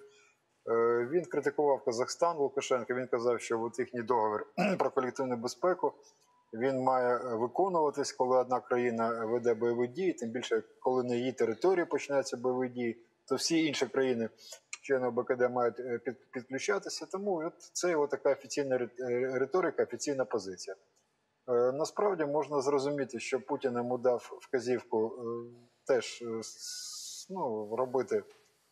він критикував Казахстан, Лукашенка. Він казав, що от їхній договір про колективну безпеку, він має виконуватись, коли одна країна веде бойові дії, тим більше, коли на її території починаються бойові дії, то всі інші країни члени О Б К Д мають підключатися, тому от це от така офіційна риторика, офіційна позиція. Е, Насправді можна зрозуміти, що Путін йому дав вказівку е, теж е, с- ну, робити,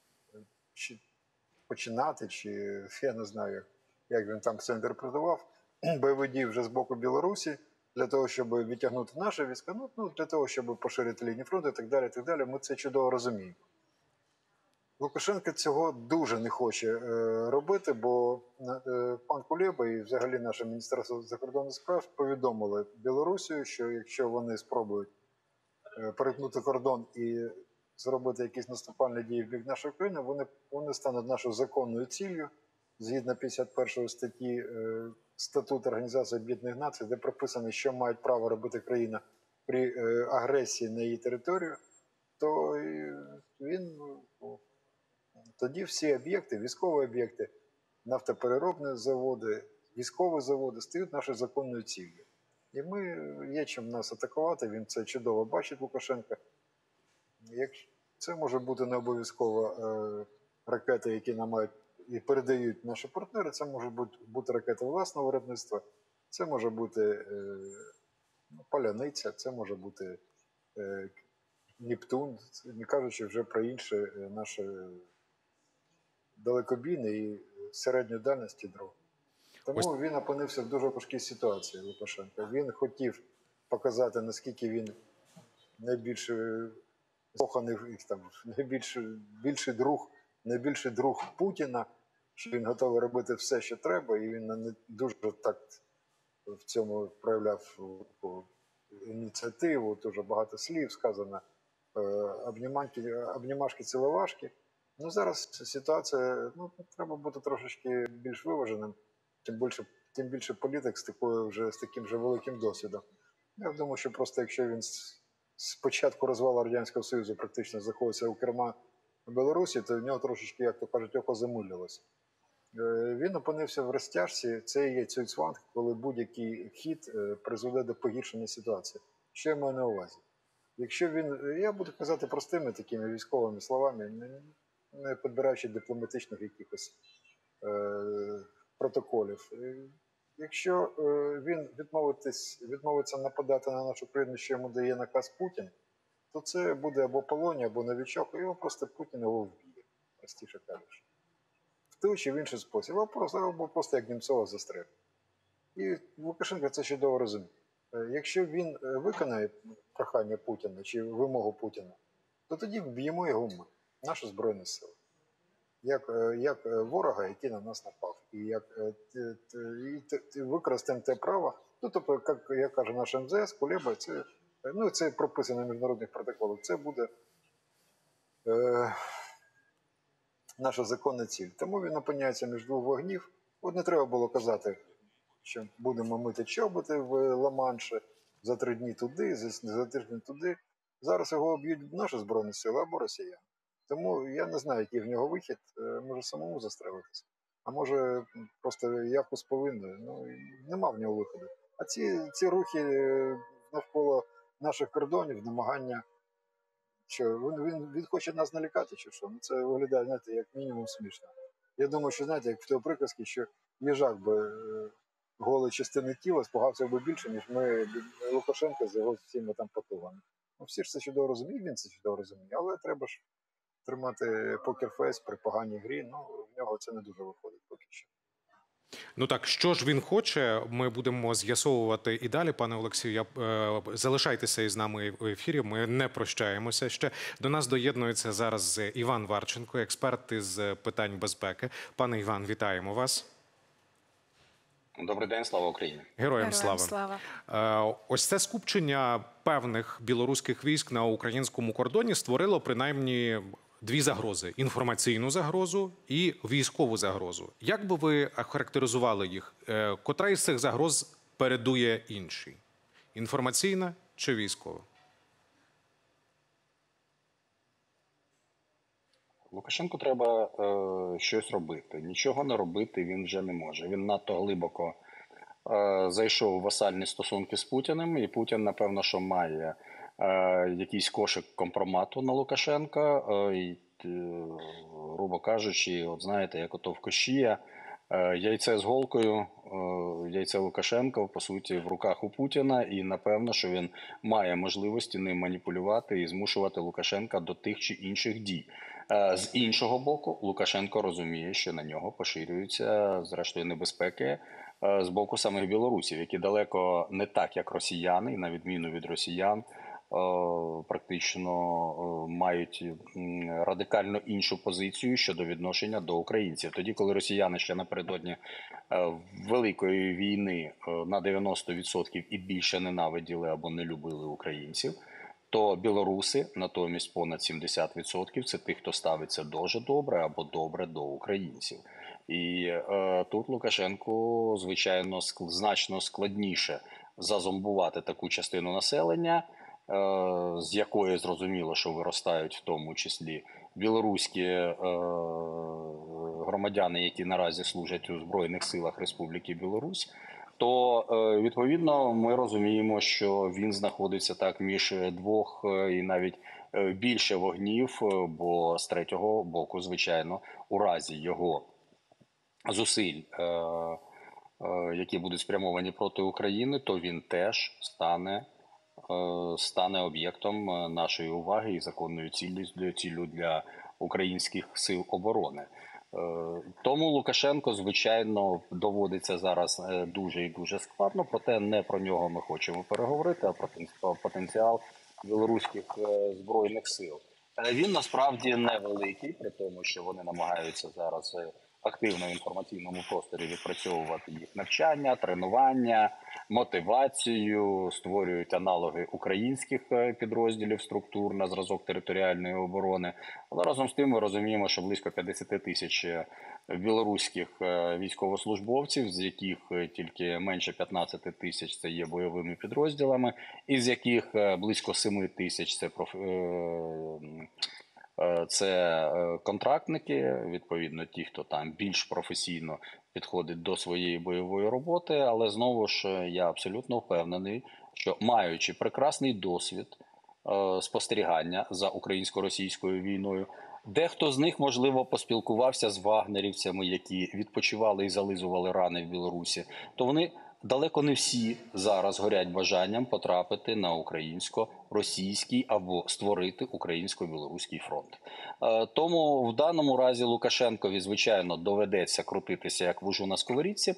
чи починати, чи я не знаю, як, як він там це інтерпретував, бойові дії вже з боку Білорусі, для того, щоб відтягнути наші війська, ну, ну для того, щоб поширити лінію фронту і так далі, і так далі. Ми це чудово розуміємо. Лукашенко цього дуже не хоче е, робити, бо е, пан Кулеба і взагалі наше Міністерство закордонних справ повідомили Білорусію, що якщо вони спробують е, перетнути кордон і зробити якісь наступальні дії в бік нашої країни, вони, вони стануть нашою законною ціллю, згідно п'ятдесят першої статті е, Статуту Організації Об'єднаних Націй, де прописано, що мають право робити країна при е, агресії на її територію, то і він... Ну, тоді всі об'єкти, військові об'єкти, нафтопереробні заводи, військові заводи стають нашою законною ціллю. І ми, є чим нас атакувати, він це чудово бачить, Лукашенко. Як це може бути не обов'язково е, ракети, які нам мають і передають наші партнери, це може бути, бути ракети власного виробництва, це може бути е, паляниця, це може бути е, Нептун, не кажучи вже про інші е, наші далекобійні і середньої дальності дрон. Тому Ось... він опинився в дуже важкій ситуації, Лукашенко. Він хотів показати, наскільки він найбільш коханий, там, найбільший більший друг, найбільший друг Путіна, що він готовий робити все, що треба, і він не дуже так в цьому проявляв ініціативу, дуже багато слів сказано, обнімашки, ціловашки. Ну, зараз ситуація, ну, треба бути трошечки більш виваженим, тим більше, тим більше політик з, такою вже, з таким же великим досвідом. Я думаю, що просто якщо він з, з початку розвалу Радянського Союзу практично знаходиться у керма Білорусі, то в нього трошечки, як то кажуть, око замилювалося. Він опинився в розтяжці, це є цюйцванг, коли будь-який хід призведе до погіршення ситуації. Що я маю на увазі? Якщо він, я буду казати простими такими військовими словами, не підбираючи дипломатичних якихось е, протоколів. Якщо е, він відмовиться нападати на нашу країну, що йому дає наказ Путін, то це буде або полонія, або новічок, і його просто Путін його вб'є, простіше кажучи. В той чи в інший спосіб, або просто, або просто як Німцова застрелить. І Лукашенко це чудово розуміє. Якщо він виконає прохання Путіна чи вимогу Путіна, то тоді вб'ємо його ми, наші Збройні Сили. Як, як ворога, який на нас напав. І як і використаємо те право, ну, тобто, як, як каже наш ем зе ес, Кулеба, це, ну, це прописано в міжнародних протоколах, це буде е, наша законна ціль. Тому він опиняється між двох вогнів. От не треба було казати, що будемо мити чоботи в Ла-Манші, за три дні туди, за тиждень туди. Зараз його б'ють наші Збройні Сили або росіяни. Тому я не знаю, який в нього вихід, може самому застрелитися. А може просто якось повинною. Ну, нема в нього виходу. А ці, ці рухи навколо наших кордонів, намагання, що він, він, він хоче нас налякати, чи що? Ну, це виглядає, знаєте, як мінімум смішно. Я думаю, що, знаєте, як в той приказці, що їжак би голої частини тіла спугався би більше, ніж ми Лукашенка з його всіма там потугами. Ну, всі ж це чудово розуміють, він це чудово розуміє, але треба ж тримати покерфейс при поганій грі, ну, в нього це не дуже виходить поки що. Ну так, що ж він хоче, ми будемо з'ясовувати і далі, пане Олексію. Я, е, залишайтеся із нами в ефірі, ми не прощаємося ще. До нас доєднується зараз Іван Варченко, експерт із питань безпеки. Пане Іван, вітаємо вас. Добрий день, слава Україні. Героям слава. слава. Ось це скупчення певних білоруських військ на українському кордоні створило принаймні дві загрози: інформаційну загрозу і військову загрозу. Як би ви характеризували їх? Котра із цих загроз передує іншій? Інформаційна чи військова? Лукашенку треба е, щось робити. Нічого не робити він вже не може. Він надто глибоко е, зайшов у васальні стосунки з Путіним, і Путін, напевно, що має е, якийсь кошик компромату на Лукашенка. Е, і, е, грубо кажучи, от знаєте, як ото в Кошія, Яйце з голкою, яйце Лукашенка, по суті, в руках у Путіна, і напевно, що він має можливості ним маніпулювати і змушувати Лукашенка до тих чи інших дій. З іншого боку, Лукашенко розуміє, що на нього поширюються, зрештою, небезпеки з боку самих білорусів, які далеко не так, як росіяни, і на відміну від росіян, практично мають радикально іншу позицію щодо відношення до українців. Тоді, коли росіяни ще напередодні Великої війни на дев'яносто відсотків і більше ненавиділи або не любили українців, то білоруси натомість понад сімдесят відсотків це тих, хто ставиться дуже добре або добре до українців. І е, тут Лукашенку, звичайно, ск- значно складніше зазомбувати таку частину населення, е, з якої зрозуміло, що виростають в тому числі білоруські е, громадяни, які наразі служать у Збройних силах Республіки Білорусь, то е, відповідно ми розуміємо, що він знаходиться так між двох е, і навіть е, більше вогнів, е, бо з третього боку, звичайно, у разі його зусиль, е, е, які будуть спрямовані проти України, то він теж стане, е, стане об'єктом нашої уваги і законною ціллю, ціллю для українських сил оборони. Тому Лукашенко, звичайно, доводиться зараз дуже і дуже складно, проте не про нього ми хочемо переговорити, а про потенціал білоруських збройних сил. Він насправді невеликий, при тому, що вони намагаються зараз активно в інформаційному просторі відпрацьовувати їх навчання, тренування, мотивацію, створюють аналоги українських підрозділів структур на зразок територіальної оборони. Але разом з тим ми розуміємо, що близько п'ятдесят тисяч білоруських військовослужбовців, з яких тільки менше п'ятнадцять тисяч це є бойовими підрозділами, із яких близько сім тисяч це проф... Це контрактники, відповідно, ті, хто там більш професійно підходить до своєї бойової роботи, але знову ж я абсолютно впевнений, що маючи прекрасний досвід спостерігання за українсько-російською війною, дехто з них, можливо, поспілкувався з вагнерівцями, які відпочивали і зализували рани в Білорусі, то вони далеко не всі зараз горять бажанням потрапити на українсько-російський або створити українсько-білоруський фронт. Тому в даному разі Лукашенкові, звичайно, доведеться крутитися як вужу на сковорідці.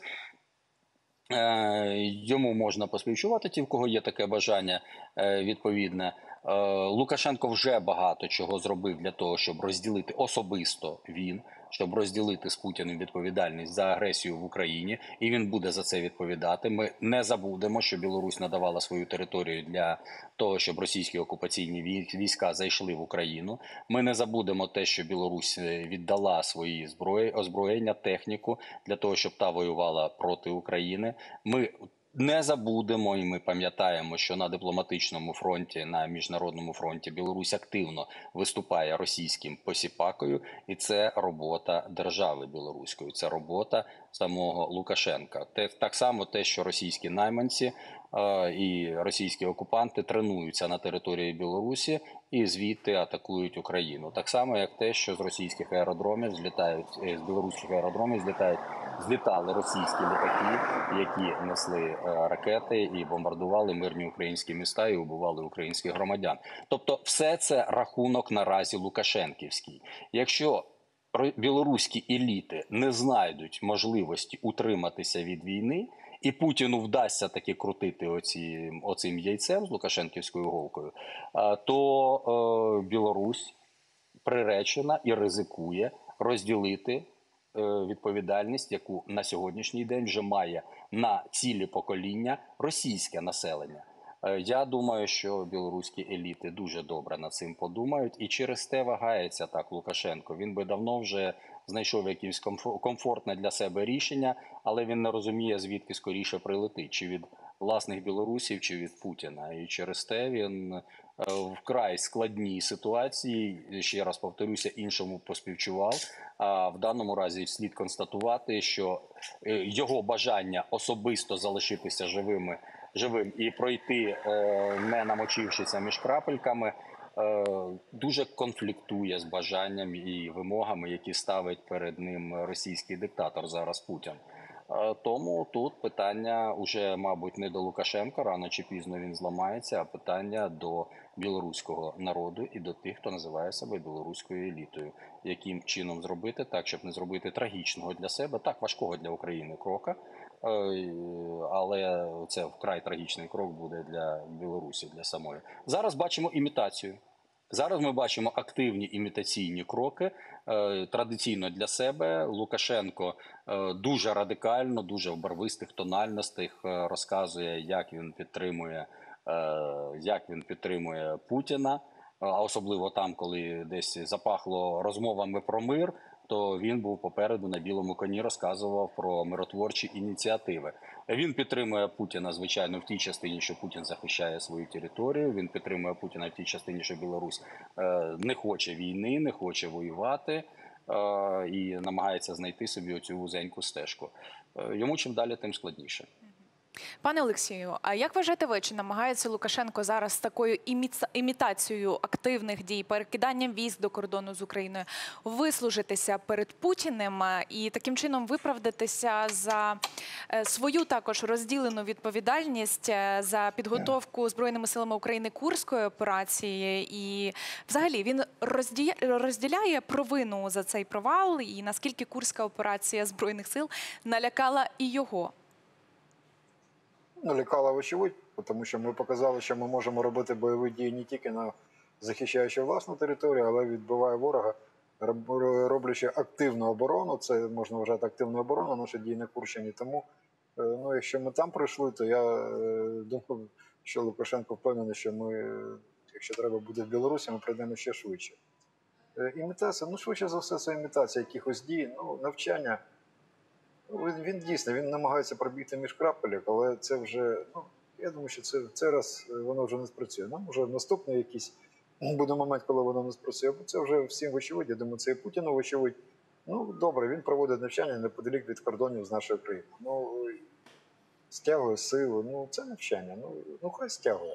Йому можна поспівчувати ті, в кого є таке бажання відповідне. Лукашенко вже багато чого зробив для того, щоб розділити особисто він, щоб розділити з Путіним відповідальність за агресію в Україні, і він буде за це відповідати. Ми не забудемо, що Білорусь надавала свою територію для того, щоб російські окупаційні війська зайшли в Україну. Ми не забудемо те, що Білорусь віддала свої зброї, озброєння, техніку для того, щоб та воювала проти України. Ми не забудемо і ми пам'ятаємо, що на дипломатичному фронті, на міжнародному фронті Білорусь активно виступає російським посіпакою, і це робота держави білоруської, це робота самого Лукашенка. Те, так само те, що російські найманці е, і російські окупанти тренуються на території Білорусі і звідти атакують Україну. Так само, як те, що з російських аеродромів злітають, з білоруських аеродромів злітають Злітали російські літаки, які несли ракети і бомбардували мирні українські міста і вбивали українських громадян. Тобто все це рахунок наразі лукашенківський. Якщо білоруські еліти не знайдуть можливості утриматися від війни, і Путіну вдасться таки крутити оці, оцим яйцем з лукашенківською голкою, то е, Білорусь приречена і ризикує розділити відповідальність, яку на сьогоднішній день вже має на цілі покоління російське населення. Я думаю, що білоруські еліти дуже добре над цим подумають, і через те вагається так Лукашенко. Він би давно вже знайшов якесь комфортне для себе рішення, але він не розуміє, звідки скоріше прилетить, чи від власних білорусів, чи від Путіна. І через те він вкрай складній ситуації, ще раз повторюся, іншому поспівчував. А в даному разі слід констатувати, що його бажання особисто залишитися живими, живим і пройти, не намочившися між крапельками, дуже конфліктує з бажанням і вимогами, які ставить перед ним російський диктатор зараз Путін. Тому тут питання уже, мабуть, не до Лукашенка, рано чи пізно він зламається, а питання до білоруського народу і до тих, хто називає себе білоруською елітою. Яким чином зробити так, щоб не зробити трагічного для себе, так важкого для України крока, але це вкрай трагічний крок буде для Білорусі, для самої. Зараз бачимо імітацію. Зараз ми бачимо активні імітаційні кроки. Традиційно для себе Лукашенко дуже радикально, дуже в барвистих тональностях розказує, як він підтримує, як він підтримує Путіна. А особливо там, коли десь запахло розмовами про мир, то він був попереду на білому коні, розказував про миротворчі ініціативи. Він підтримує Путіна, звичайно, в тій частині, що Путін захищає свою територію. Він підтримує Путіна в тій частині, що Білорусь не хоче війни, не хоче воювати і намагається знайти собі оцю вузеньку стежку. Йому чим далі, тим складніше. Пане Олексію, а як вважаєте ви, чи намагається Лукашенко зараз з такою імітацією активних дій, перекиданням військ до кордону з Україною, вислужитися перед Путіним і таким чином виправдатися за свою також розділену відповідальність за підготовку Збройними силами України Курської операції? І взагалі він розділяє провину за цей провал і наскільки Курська операція Збройних сил налякала і його? Налякала, вочевидь, тому що ми показали, що ми можемо робити бойові дії не тільки на захищаючи власну територію, але відбиває ворога, роблячи активну оборону. Це можна вважати активною обороною, наші дії на Курщині. Тому, ну, якщо ми там пройшли, то я думаю, що Лукашенко впевнений, що ми, якщо треба буде в Білорусі, ми пройдемо ще швидше. Імітація, ну, швидше за все, це імітація якихось дій, ну, навчання. Він, він дійсно, він намагається пробігти між крапелек, але це вже, ну, я думаю, що це, це раз воно вже не спрацює. Нам вже наступний якийсь буде момент, коли воно не спрацює, бо це вже всім вочевидь, я думаю, це і Путіну вочевидь. Ну, добре, він проводить навчання неподалік від кордонів з нашою країною. Ну, стягує силу, ну, це навчання, ну, ну хай стягує.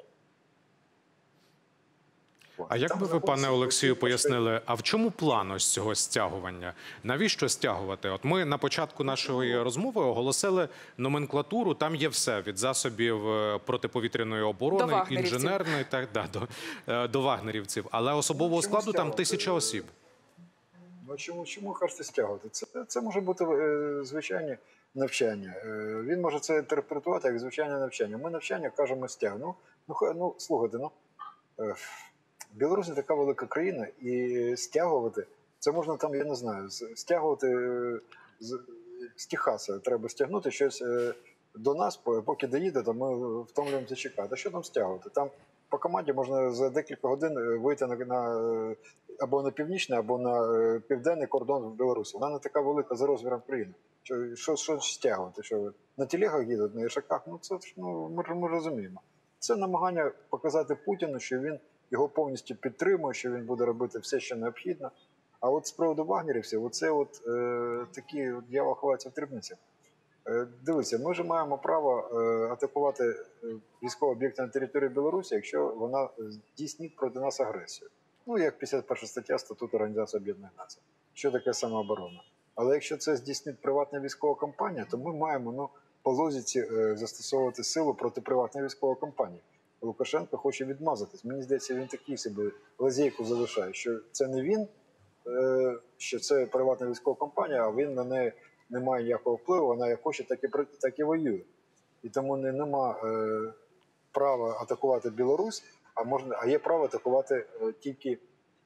А як би ви, пане Олексію, пояснили, а в чому план ось цього стягування? Навіщо стягувати? От ми на початку нашої розмови оголосили номенклатуру, там є все, від засобів протиповітряної оборони, інженерної, так, да, до, до вагнерівців. Але особового складу там тисяча осіб. Ну, чому, чому кажете стягувати? Це, це може бути е, звичайні навчання. Е, він може це інтерпретувати як звичайне навчання. Ми навчання кажемо стяг. Ну, ну, ну слухайте, ну... Е, Білорусь – така велика країна, і стягувати, це можна там, я не знаю, стягувати з, з Техаса, треба стягнути щось до нас, поки доїде, то ми втомлюємося чекати. А що там стягувати? Там по команді можна за декілька годин вийти на, на або на північний, або на південний кордон в Білорусі. Вона не така велика за розміром країни. Що, що, що стягувати? Що на телегах їдуть, на ішаках? Ну, це, ну ми, ми розуміємо. Це намагання показати Путіну, що він його повністю підтримує, що він буде робити все, що необхідно. А от з приводу вагнерівців, оце от е, такі от ява ховається в дрібницях. Е, дивіться, ми ж маємо право е, атакувати військові об'єкти на території Білорусі, якщо вона здійснить проти нас агресію. Ну, як п'ятдесят перша стаття Статуту Організації Об'єднаних Націй. Що таке самооборона? Але якщо це здійснить приватна військова компанія, то ми маємо, ну, по логіці е, застосовувати силу проти приватної військової компанії. Лукашенко хоче відмазатись. Мені здається, він такий собі лазейку залишає, що це не він, що це приватна військова компанія, а він на неї не має ніякого впливу, вона як хоче, так і, так і воює. І тому не, нема е, права атакувати Білорусь, а, можна, а є право атакувати е, тільки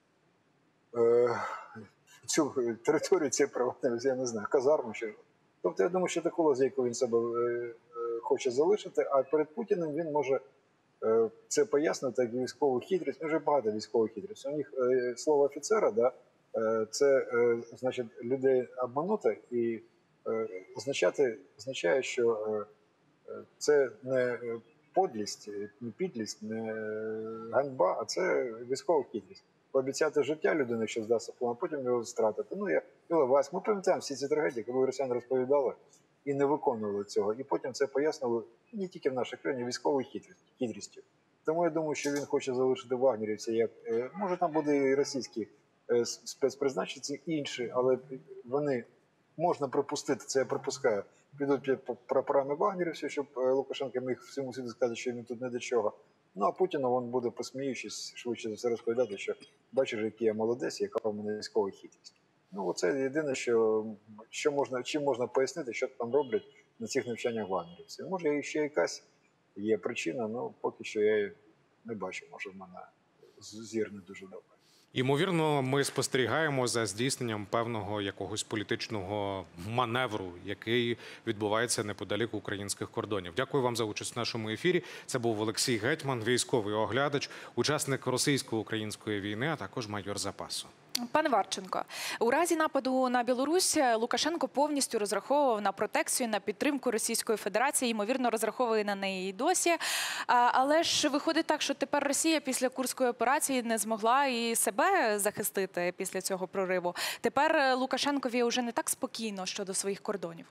е, цю територію цієї приватної, я не знаю, казарму. Чи... Тобто я думаю, що таку лазейку він себе е, е, хоче залишити, а перед Путіним він може це пояснити як військову хитрість. Дуже багато військових хитрість. У них е, слово офіцера, да, е, це е, значить людей обманути і е, означати, означає, що е, це не подлість, не підлість, не ганьба, а це військова хитрість. Пообіцяти життя людини, якщо здасться план, а потім його стратити. Ну, я Іловайськ, ми пам'ятаємо всі ці трагедії, коли росіяни розповідали і не виконували цього. І потім це пояснили не тільки в нашій країні, військовою хитрістю. Тому я думаю, що він хоче залишити вагнерівців, як може там буде і російські спецпризначенці інші, але вони можна припустити, це я припускаю, підуть під прапорами вагнерівців, щоб Лукашенко міг всьому світу сказати, що він тут не до чого. Ну а Путіну він буде, посміючись, швидше за все розповідати, що бачиш, який я молодець, яка в мене військова хитрість. Ну це єдине, що, що можна, чим можна пояснити, що там роблять на цих навчаннях вагнерівців. Може, ще якась є причина, але поки що я її не бачу, може в мене зір не дуже добре. Ймовірно, ми спостерігаємо за здійсненням певного якогось політичного маневру, який відбувається неподалік українських кордонів. Дякую вам за участь в нашому ефірі. Це був Олексій Гетьман, військовий оглядач, учасник російсько-української війни, а також майор запасу. Пане Варченко, у разі нападу на Білорусь Лукашенко повністю розраховував на протекцію, на підтримку Російської Федерації, ймовірно, розраховує на неї і досі. Але ж виходить так, що тепер Росія після Курської операції не змогла і себе захистити після цього прориву. Тепер Лукашенкові вже не так спокійно щодо своїх кордонів.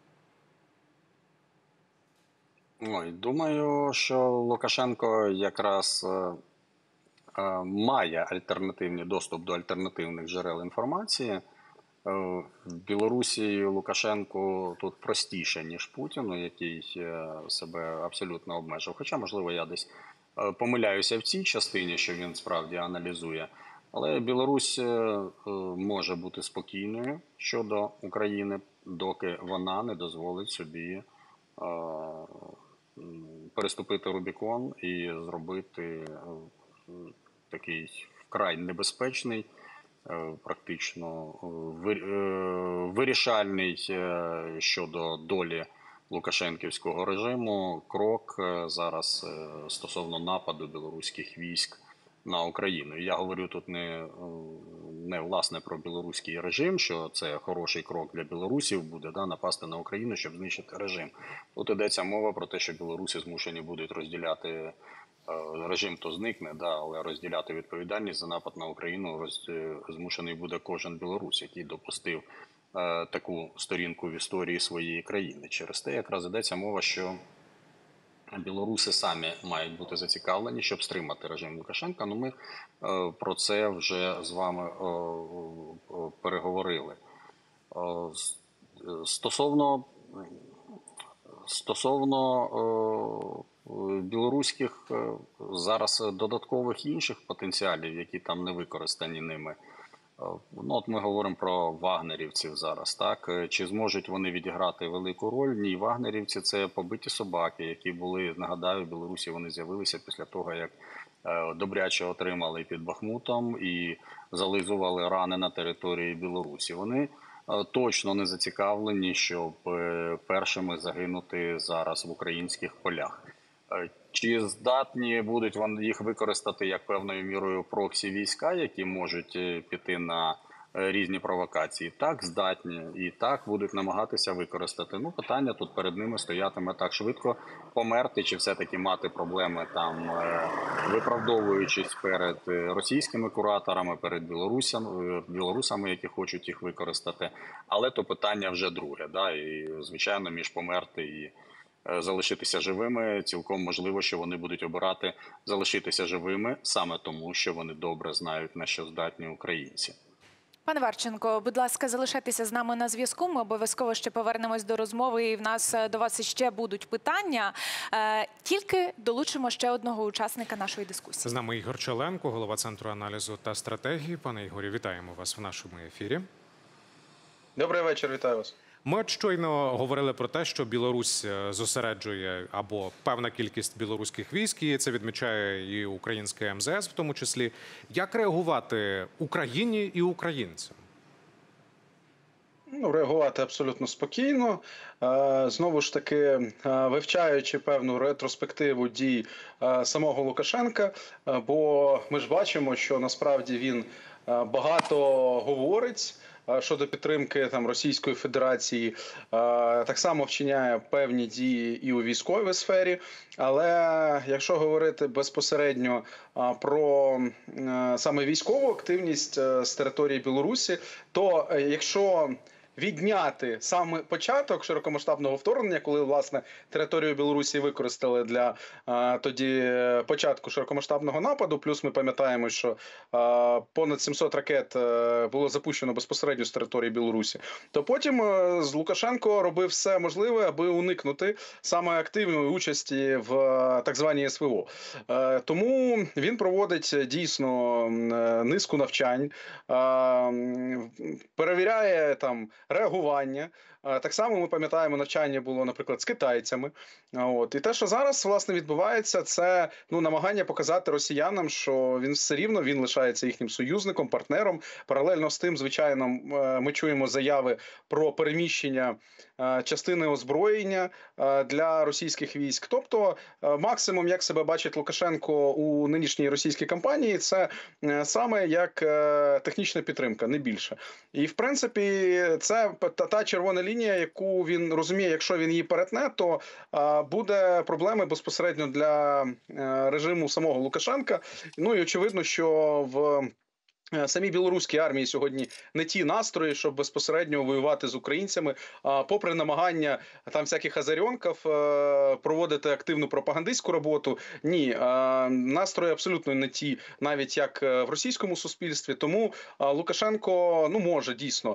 Ой, думаю, що Лукашенко якраз має альтернативний доступ до альтернативних джерел інформації. В Білорусі Лукашенку тут простіше, ніж Путіну, який себе абсолютно обмежив. Хоча, можливо, я десь помиляюся в цій частині, що він справді аналізує. Але Білорусь може бути спокійною щодо України, доки вона не дозволить собі переступити Рубікон і зробити такий вкрай небезпечний, практично вирішальний щодо долі лукашенківського режиму крок зараз стосовно нападу білоруських військ на Україну. Я говорю тут не, не власне про білоруський режим, що це хороший крок для білорусів буде, да, напасти на Україну, щоб знищити режим. Тут йдеться мова про те, що білоруси змушені будуть розділяти режим, то зникне, да, але розділяти відповідальність за напад на Україну роз, змушений буде кожен білорус, який допустив е, таку сторінку в історії своєї країни. Через те якраз йдеться мова, що білоруси самі мають бути зацікавлені, щоб стримати режим Лукашенка. Ну, ми е, про це вже з вами е, е, переговорили. Е, стосовно стосовно е, білоруських зараз додаткових інших потенціалів, які там не використані ними. Ну, от ми говоримо про вагнерівців зараз, так? Чи зможуть вони відіграти велику роль? Ні, вагнерівці – це побиті собаки, які були, нагадаю, в Білорусі вони з'явилися після того, як добряче отримали під Бахмутом і зализували рани на території Білорусі. Вони точно не зацікавлені, щоб першими загинути зараз в українських полях. Чи здатні будуть вони їх використати як певною мірою проксі війська, які можуть піти на різні провокації? Так, здатні. І так будуть намагатися використати. Ну, питання тут перед ними стоятиме так швидко померти, чи все-таки мати проблеми там, виправдовуючись перед російськими кураторами, перед білорусами, білорусами, які хочуть їх використати. Але то питання вже друге. Да? І, звичайно, між померти і залишитися живими, цілком можливо, що вони будуть обирати залишитися живими саме тому, що вони добре знають, на що здатні українці. Пане Варченко, будь ласка, залишайтеся з нами на зв'язку. Ми обов'язково ще повернемось до розмови, і в нас до вас ще будуть питання. Тільки долучимо ще одного учасника нашої дискусії. З нами Ігор Челенко, голова Центру аналізу та стратегії. Пане Ігорі, вітаємо вас в нашому ефірі. Добрий вечір, вітаю вас. Ми от щойно говорили про те, що Білорусь зосереджує або певна кількість білоруських військ, і це відмічає і українське ем зе ес в тому числі. Як реагувати Україні і українцям? Ну, реагувати абсолютно спокійно. Знову ж таки, вивчаючи певну ретроспективу дій самого Лукашенка, бо ми ж бачимо, що насправді він багато говорить щодо підтримки там Російської Федерації, так само вчиняє певні дії і у військовій сфері. Але якщо говорити безпосередньо про саме військову активність з території Білорусі, то якщо відняти саме початок широкомасштабного вторгнення, коли, власне, територію Білорусі використали для а, тоді початку широкомасштабного нападу, плюс ми пам'ятаємо, що а, понад сімсот ракет а, було запущено безпосередньо з території Білорусі, то потім а, з Лукашенко робив все можливе, аби уникнути саме активної участі в а, так званій СВО. А, тому він проводить дійсно а, низку навчань, а, перевіряє там реагування. Так само ми пам'ятаємо, навчання було, наприклад, з китайцями. От. І те, що зараз, власне, відбувається, це ну, намагання показати росіянам, що він все рівно він лишається їхнім союзником, партнером. Паралельно з тим, звичайно, ми чуємо заяви про переміщення частини озброєння для російських військ. Тобто, максимум, як себе бачить Лукашенко у нинішній російській кампанії, це саме як технічна підтримка, не більше. І, в принципі, це та червона лінія, яку він розуміє, якщо він її перетне, то буде проблеми безпосередньо для режиму самого Лукашенка. Ну і очевидно, що в самій білоруській армії сьогодні не ті настрої, щоб безпосередньо воювати з українцями, попри намагання там всяких азарьонків проводити активну пропагандистську роботу. Ні, настрої абсолютно не ті, навіть як в російському суспільстві. Тому Лукашенко ну може дійсно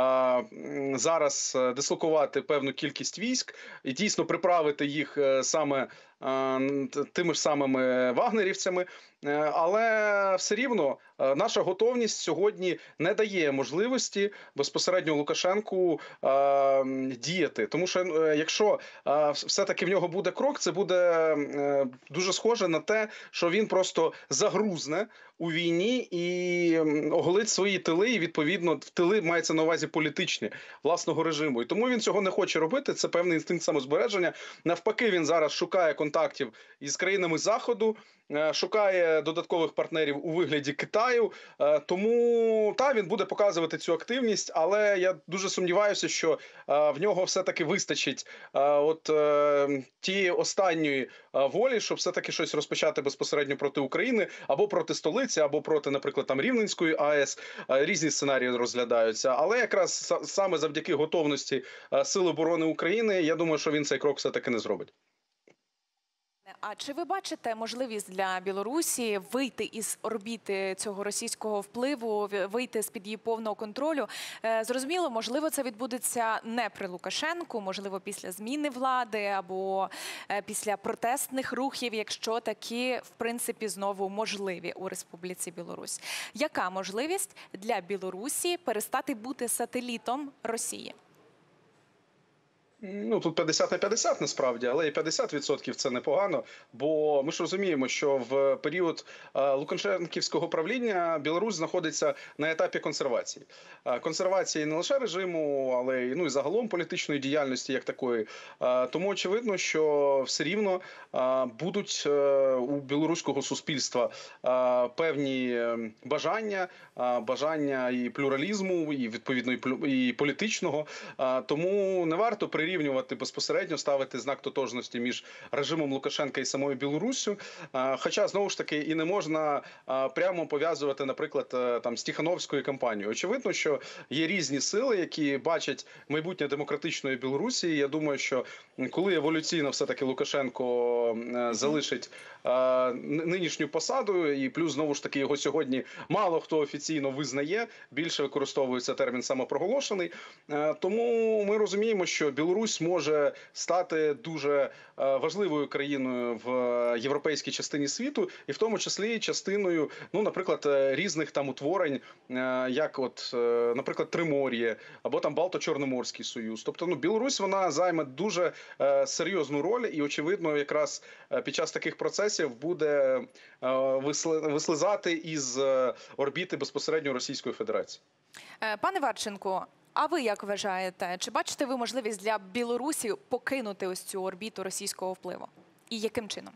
зараз дислокувати певну кількість військ і дійсно приправити їх саме тими ж самими вагнерівцями, але все рівно наша готовність сьогодні не дає можливості безпосередньо Лукашенку діяти. Тому що якщо все-таки в нього буде крок, це буде дуже схоже на те, що він просто загрузне у війні і оголить свої тили, і відповідно в тили мається на увазі політичні власного режиму. І тому він цього не хоче робити, це певний інстинкт самозбереження. Навпаки, він зараз шукає контактів із країнами Заходу, шукає додаткових партнерів у вигляді Китаю, тому та він буде показувати цю активність, але я дуже сумніваюся, що в нього все-таки вистачить от тієї останньої волі, щоб все-таки щось розпочати безпосередньо проти України, або проти столиці, або проти, наприклад, там Рівненської АЕС. Різні сценарії розглядаються, але якраз саме завдяки готовності Сил оборони України, я думаю, що він цей крок все-таки не зробить. А чи ви бачите можливість для Білорусі вийти із орбіти цього російського впливу, вийти з-під її повного контролю? Зрозуміло, можливо, це відбудеться не при Лукашенку, можливо, після зміни влади або після протестних рухів, якщо такі, в принципі, знову можливі у Республіці Білорусь. Яка можливість для Білорусі перестати бути сателітом Росії? Ну, тут п'ятдесят на п'ятдесят насправді, але і п'ятдесят відсотків це непогано, бо ми ж розуміємо, що в період лукашенківського правління Білорусь знаходиться на етапі консервації. Консервації не лише режиму, але й, ну, і загалом політичної діяльності як такої. Тому очевидно, що все рівно будуть у білоруського суспільства певні бажання, бажання і плюралізму, і відповідно і політичного. Тому не варто при прирівнювати безпосередньо, ставити знак тотожності між режимом Лукашенка і самою Білоруссю. Хоча, знову ж таки, і не можна прямо пов'язувати, наприклад, там, з Тихановською кампанією. Очевидно, що є різні сили, які бачать майбутнє демократичної Білорусі. Я думаю, що коли еволюційно все-таки Лукашенко залишить нинішню посаду, і плюс, знову ж таки, його сьогодні мало хто офіційно визнає, більше використовується термін самопроголошений. Тому ми розуміємо, що Білорусь може стати дуже важливою країною в європейській частині світу, і в тому числі частиною, ну, наприклад, різних там утворень, як от, наприклад, Тримор'я, або там Балто-Чорноморський союз. Тобто, ну, Білорусь, вона займе дуже серйозну роль, і, очевидно, якраз під час таких процесів буде вислизати із орбіти безпосередньо Російської Федерації. Пане Варченко, а ви як вважаєте, чи бачите ви можливість для Білорусі покинути ось цю орбіту російського впливу? І яким чином?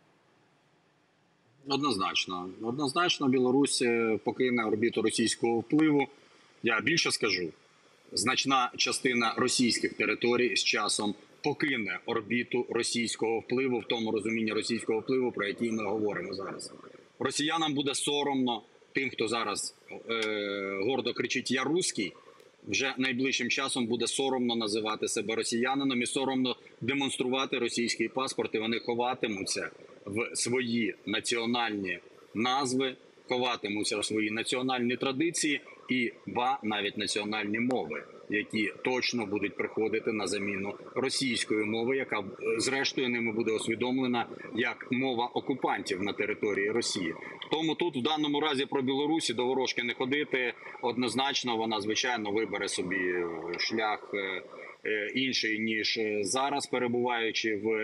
Однозначно. Однозначно Білорусь покине орбіту російського впливу. Я більше скажу, значна частина російських територій з часом покине орбіту російського впливу, в тому розумінні російського впливу, про який ми говоримо зараз. Росіянам буде соромно тим, хто зараз е, гордо кричить «Я русський», вже найближчим часом буде соромно називати себе росіянином і соромно демонструвати російський паспорт, і вони ховатимуться в свої національні назви, ховатимуться в свої національні традиції і, ба, навіть національні мови, які точно будуть приходити на заміну російської мови, яка, зрештою, ними буде усвідомлена як мова окупантів на території Росії. Тому тут, в даному разі, про Білорусі до ворожки не ходити. Однозначно, вона, звичайно, вибере собі шлях інший, ніж зараз, перебуваючи в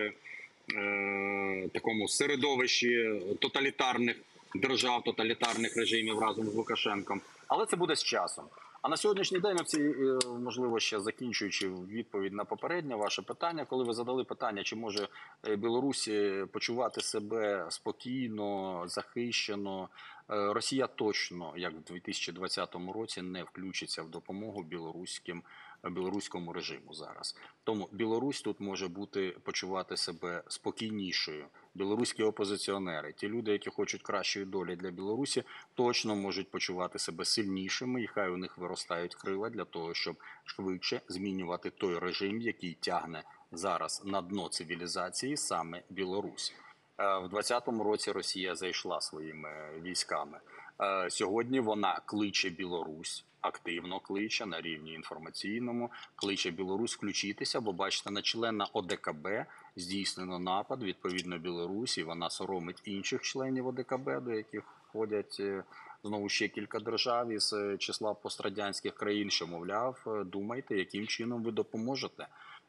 е, такому середовищі тоталітарних держав, тоталітарних режимів разом з Лукашенком. Але це буде з часом. А на сьогоднішній день, ці, можливо, ще закінчуючи відповідь на попереднє ваше питання, коли ви задали питання, чи може Білорусі почувати себе спокійно, захищено, Росія точно, як в дві тисячі двадцятому році, не включиться в допомогу білоруським білоруському режиму зараз. Тому Білорусь тут може бути почувати себе спокійнішою. Білоруські опозиціонери, ті люди, які хочуть кращої долі для Білорусі, точно можуть почувати себе сильнішими, і хай у них виростають крила для того, щоб швидше змінювати той режим, який тягне зараз на дно цивілізації саме Білорусь. В двадцятому році Росія зайшла своїми військами. Сьогодні вона кличе Білорусь, активно кличе на рівні інформаційному, кличе Білорусь включитися, бо, бачите, на члена О Де Ка Бе здійснено напад, відповідно, Білорусі, вона соромить інших членів О Де Ка Бе, до яких входять знову ще кілька держав із числа пострадянських країн, що, мовляв, думайте, яким чином ви допоможете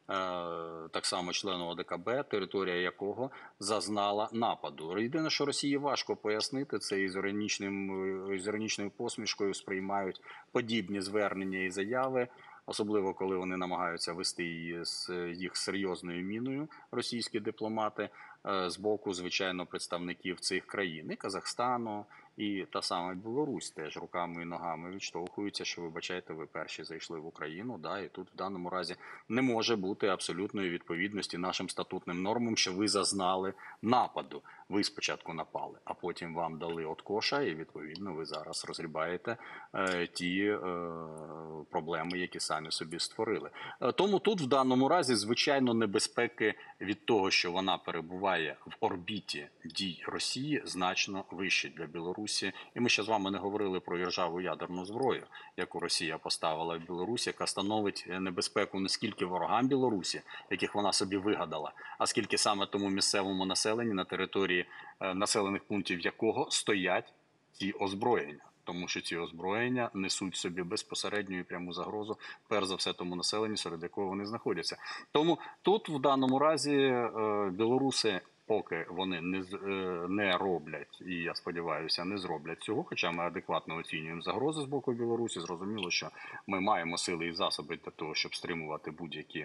так само члену О Де Ка Бе, територія якого зазнала нападу. Єдине, що Росії важко пояснити, це із іронічним, із іронічною посмішкою сприймають подібні звернення і заяви, особливо коли вони намагаються вести її з їх серйозною міною, російські дипломати, з боку, звичайно, представників цих країн, і Казахстану, і та сама Білорусь теж руками і ногами відштовхуються, що, вибачайте, ви перші зайшли в Україну, да, і тут в даному разі не може бути абсолютної відповідності нашим статутним нормам, що ви зазнали нападу. Ви спочатку напали, а потім вам дали откоша, і, відповідно, ви зараз розгрібаєте е, ті е, проблеми, які самі собі створили. Е, тому тут в даному разі, звичайно, небезпеки від того, що вона перебуває в орбіті дій Росії, значно вищі для Білорусі. І ми ще з вами не говорили про іржаву ядерну зброю, яку Росія поставила в Білорусі, яка становить небезпеку не скільки ворогам Білорусі, яких вона собі вигадала, а скільки саме тому місцевому населенню, на території населених пунктів якого стоять ці озброєння. Тому що ці озброєння несуть собі безпосередню і пряму загрозу, перш за все, тому населенню, серед якого вони знаходяться. Тому тут, в даному разі, білоруси, поки вони не, не роблять, і, я сподіваюся, не зроблять цього, хоча ми адекватно оцінюємо загрози з боку Білорусі, зрозуміло, що ми маємо сили і засоби для того, щоб стримувати будь-які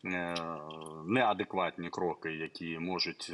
неадекватні кроки, які можуть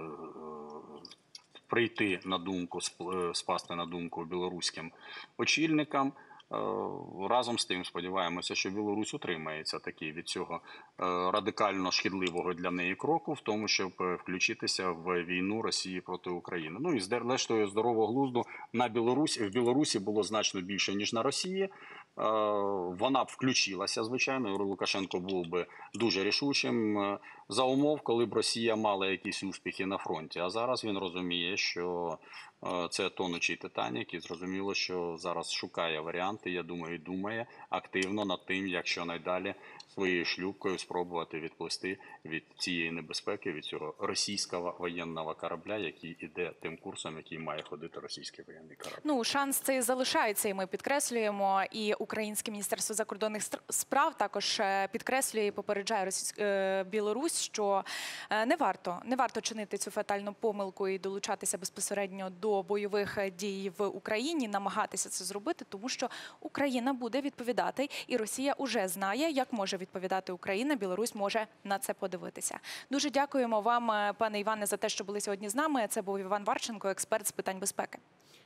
прийти на думку, спасти на думку білоруським очільникам. Разом з тим сподіваємося, що Білорусь утримається таки від цього радикально шкідливого для неї кроку, в тому, щоб включитися в війну Росії проти України. Ну і зрештою здорового глузду на Білорусь, в Білорусі було значно більше, ніж на Росії. Вона б включилася, звичайно, Лукашенко був би дуже рішучим за умов, коли б Росія мала якісь успіхи на фронті. А зараз він розуміє, що це тонучий Титанік, і зрозуміло, що зараз шукає варіанти, я думаю, і думає активно над тим, як щонайдалі своєю шлюпкою спробувати відплисти від цієї небезпеки, від цього російського воєнного корабля, який іде тим курсом, який має ходити російський воєнний корабль. Ну, шанс цей залишається, і ми підкреслюємо, і Українське міністерство закордонних справ також підкреслює і попереджає Російську Білорусь, що не варто, не варто чинити цю фатальну помилку і долучатися безпосередньо до бойових дій в Україні, намагатися це зробити, тому що Україна буде відповідати, і Росія уже знає, як може відповідати Україна. Білорусь може на це подивитися. Дуже дякуємо вам, пане Іване, за те, що були сьогодні з нами. Це був Іван Варченко, експерт з питань безпеки.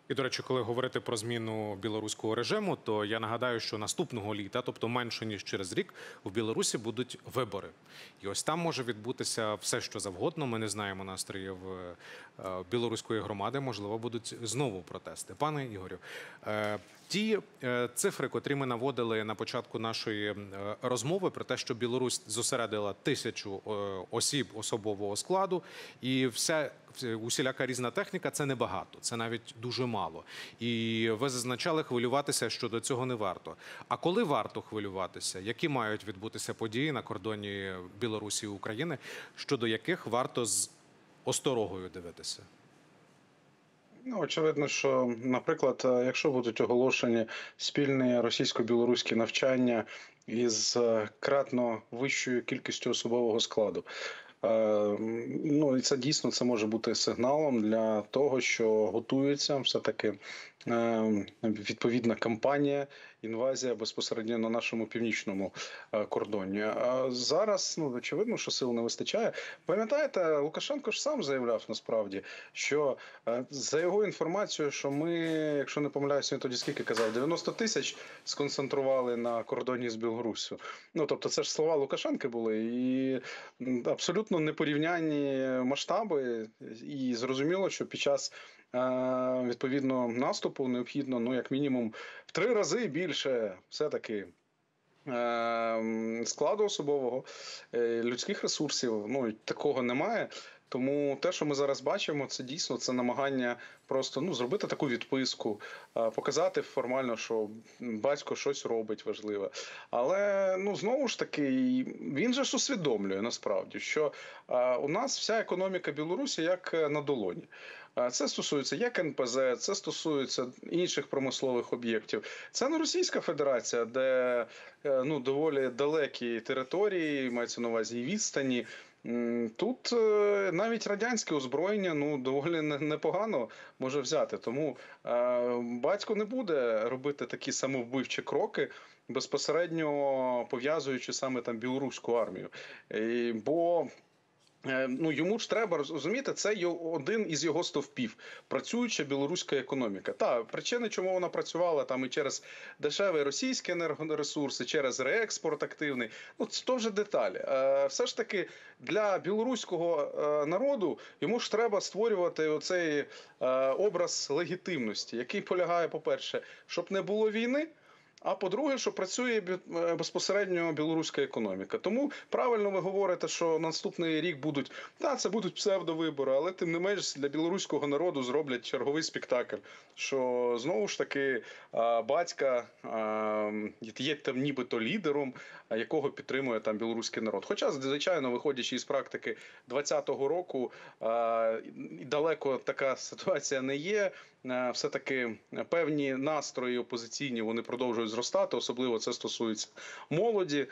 І, до речі, коли говорити про зміну білоруського режиму, то я нагадаю, що наступного літа, тобто менше ніж через рік, в Білорусі будуть вибори. І ось там може відбутися все, що завгодно. Ми не знаємо настроїв білоруської громади, можливо, будуть знову протести. Пане Ігорю, ті цифри, котрі ми наводили на початку нашої розмови про те, що Білорусь зосередила тисячу осіб особового складу і вся усіляка різна техніка – це небагато, це навіть дуже мало. І ви зазначали, хвилюватися щодо цього не варто. А коли варто хвилюватися? Які мають відбутися події на кордоні Білорусі і України, щодо яких варто з осторогою дивитися? Ну, очевидно, що, наприклад, якщо будуть оголошені спільні російсько-білоруські навчання із кратно вищою кількістю особового складу, ну і це дійсно це може бути сигналом для того, що готується все-таки відповідна кампанія, інвазія безпосередньо на нашому північному кордоні. А зараз, ну, очевидно, що сил не вистачає. Пам'ятаєте, Лукашенко ж сам заявляв насправді, що за його інформацією, що ми, якщо не помиляюся, він тоді скільки казав, дев'яносто тисяч сконцентрували на кордоні з Білоруссю. Ну, тобто це ж слова Лукашенка були і абсолютно непорівнянні масштаби. І зрозуміло, що під час відповідно наступу необхідно, ну, як мінімум, в три рази більше все-таки складу особового, людських ресурсів. Ну, такого немає. Тому те, що ми зараз бачимо, це дійсно це намагання просто ну, зробити таку відписку, показати формально, що батько щось робить важливе. Але, ну, знову ж таки, він же ж усвідомлює насправді, що у нас вся економіка Білорусі як на долоні. Це стосується як ен пе зет, це стосується інших промислових об'єктів. Це не Російська Федерація, де ну, доволі далекі території, мається на увазі і відстані. Тут навіть радянське озброєння ну, доволі непогано може взяти. Тому е, батько не буде робити такі самовбивчі кроки, безпосередньо пов'язуючи саме там білоруську армію. І, бо ну, йому ж треба розуміти, це один із його стовпів – працююча білоруська економіка. Та, причини, чому вона працювала там і через дешеві російські енергоресурси, через реекспорт активний, ну, це вже деталі. Все ж таки, для білоруського народу йому ж треба створювати оцей образ легітимності, який полягає, по-перше, щоб не було війни, а по-друге, що працює безпосередньо білоруська економіка. Тому правильно ви говорите, що наступний рік будуть, та, це будуть псевдовибори, але тим не менш для білоруського народу зроблять черговий спектакль, що знову ж таки батька є там нібито лідером, якого підтримує там білоруський народ. Хоча, звичайно, виходячи із практики двадцятого року, далеко така ситуація не є. Все-таки певні настрої опозиційні, вони продовжують зростати, особливо це стосується молоді,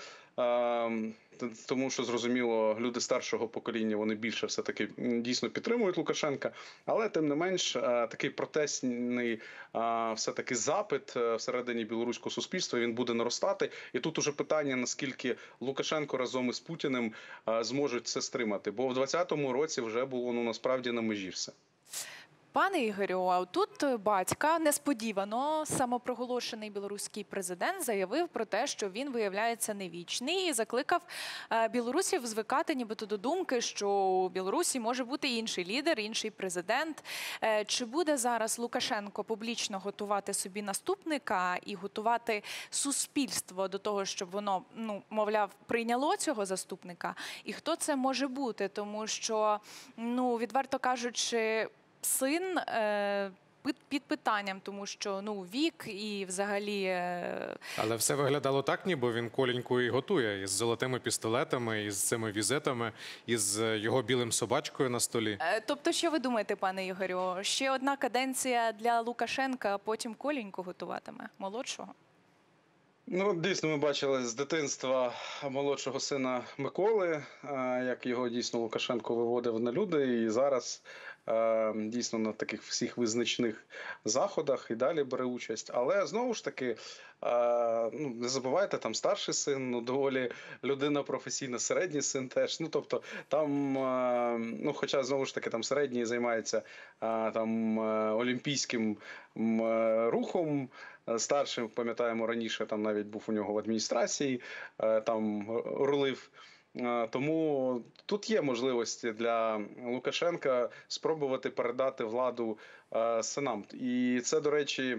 тому що, зрозуміло, люди старшого покоління, вони більше все-таки дійсно підтримують Лукашенка, але, тим не менш, такий протестний все-таки запит всередині білоруського суспільства, він буде наростати. І тут уже питання, наскільки Лукашенко разом із Путіним зможуть це стримати, бо в двадцятому році вже було, ну, насправді на межі все. Пане Ігорю, а тут батька несподівано самопроголошений білоруський президент заявив про те, що він виявляється не вічний і закликав білорусів звикати нібито до думки, що у Білорусі може бути інший лідер, інший президент. Чи буде зараз Лукашенко публічно готувати собі наступника і готувати суспільство до того, щоб воно, ну, мовляв, прийняло цього заступника? І хто це може бути? Тому що, ну, відверто кажучи, син е, під питанням, тому що, ну, вік і взагалі... Е... Але все виглядало так, ніби він Коленьку і готує, із золотими пістолетами, із цими візитами, із його білим собачкою на столі. Е, тобто, що ви думаєте, пане Ігорю? Ще одна каденція для Лукашенка, а потім Коленьку готуватиме, молодшого? Ну, дійсно, ми бачили з дитинства молодшого сина Миколи, як його дійсно Лукашенко виводив на люди, і зараз дійсно на таких всіх визначних заходах і далі бере участь. Але знову ж таки, ну, не забувайте, там старший син, ну, доволі людина професійна, середній син теж. Ну, тобто, там, ну, хоча, знову ж таки, там середній займається там олімпійським рухом, старшим, пам'ятаємо, раніше там навіть був у нього в адміністрації, там рулив. Тому тут є можливості для Лукашенка спробувати передати владу синам. І це, до речі,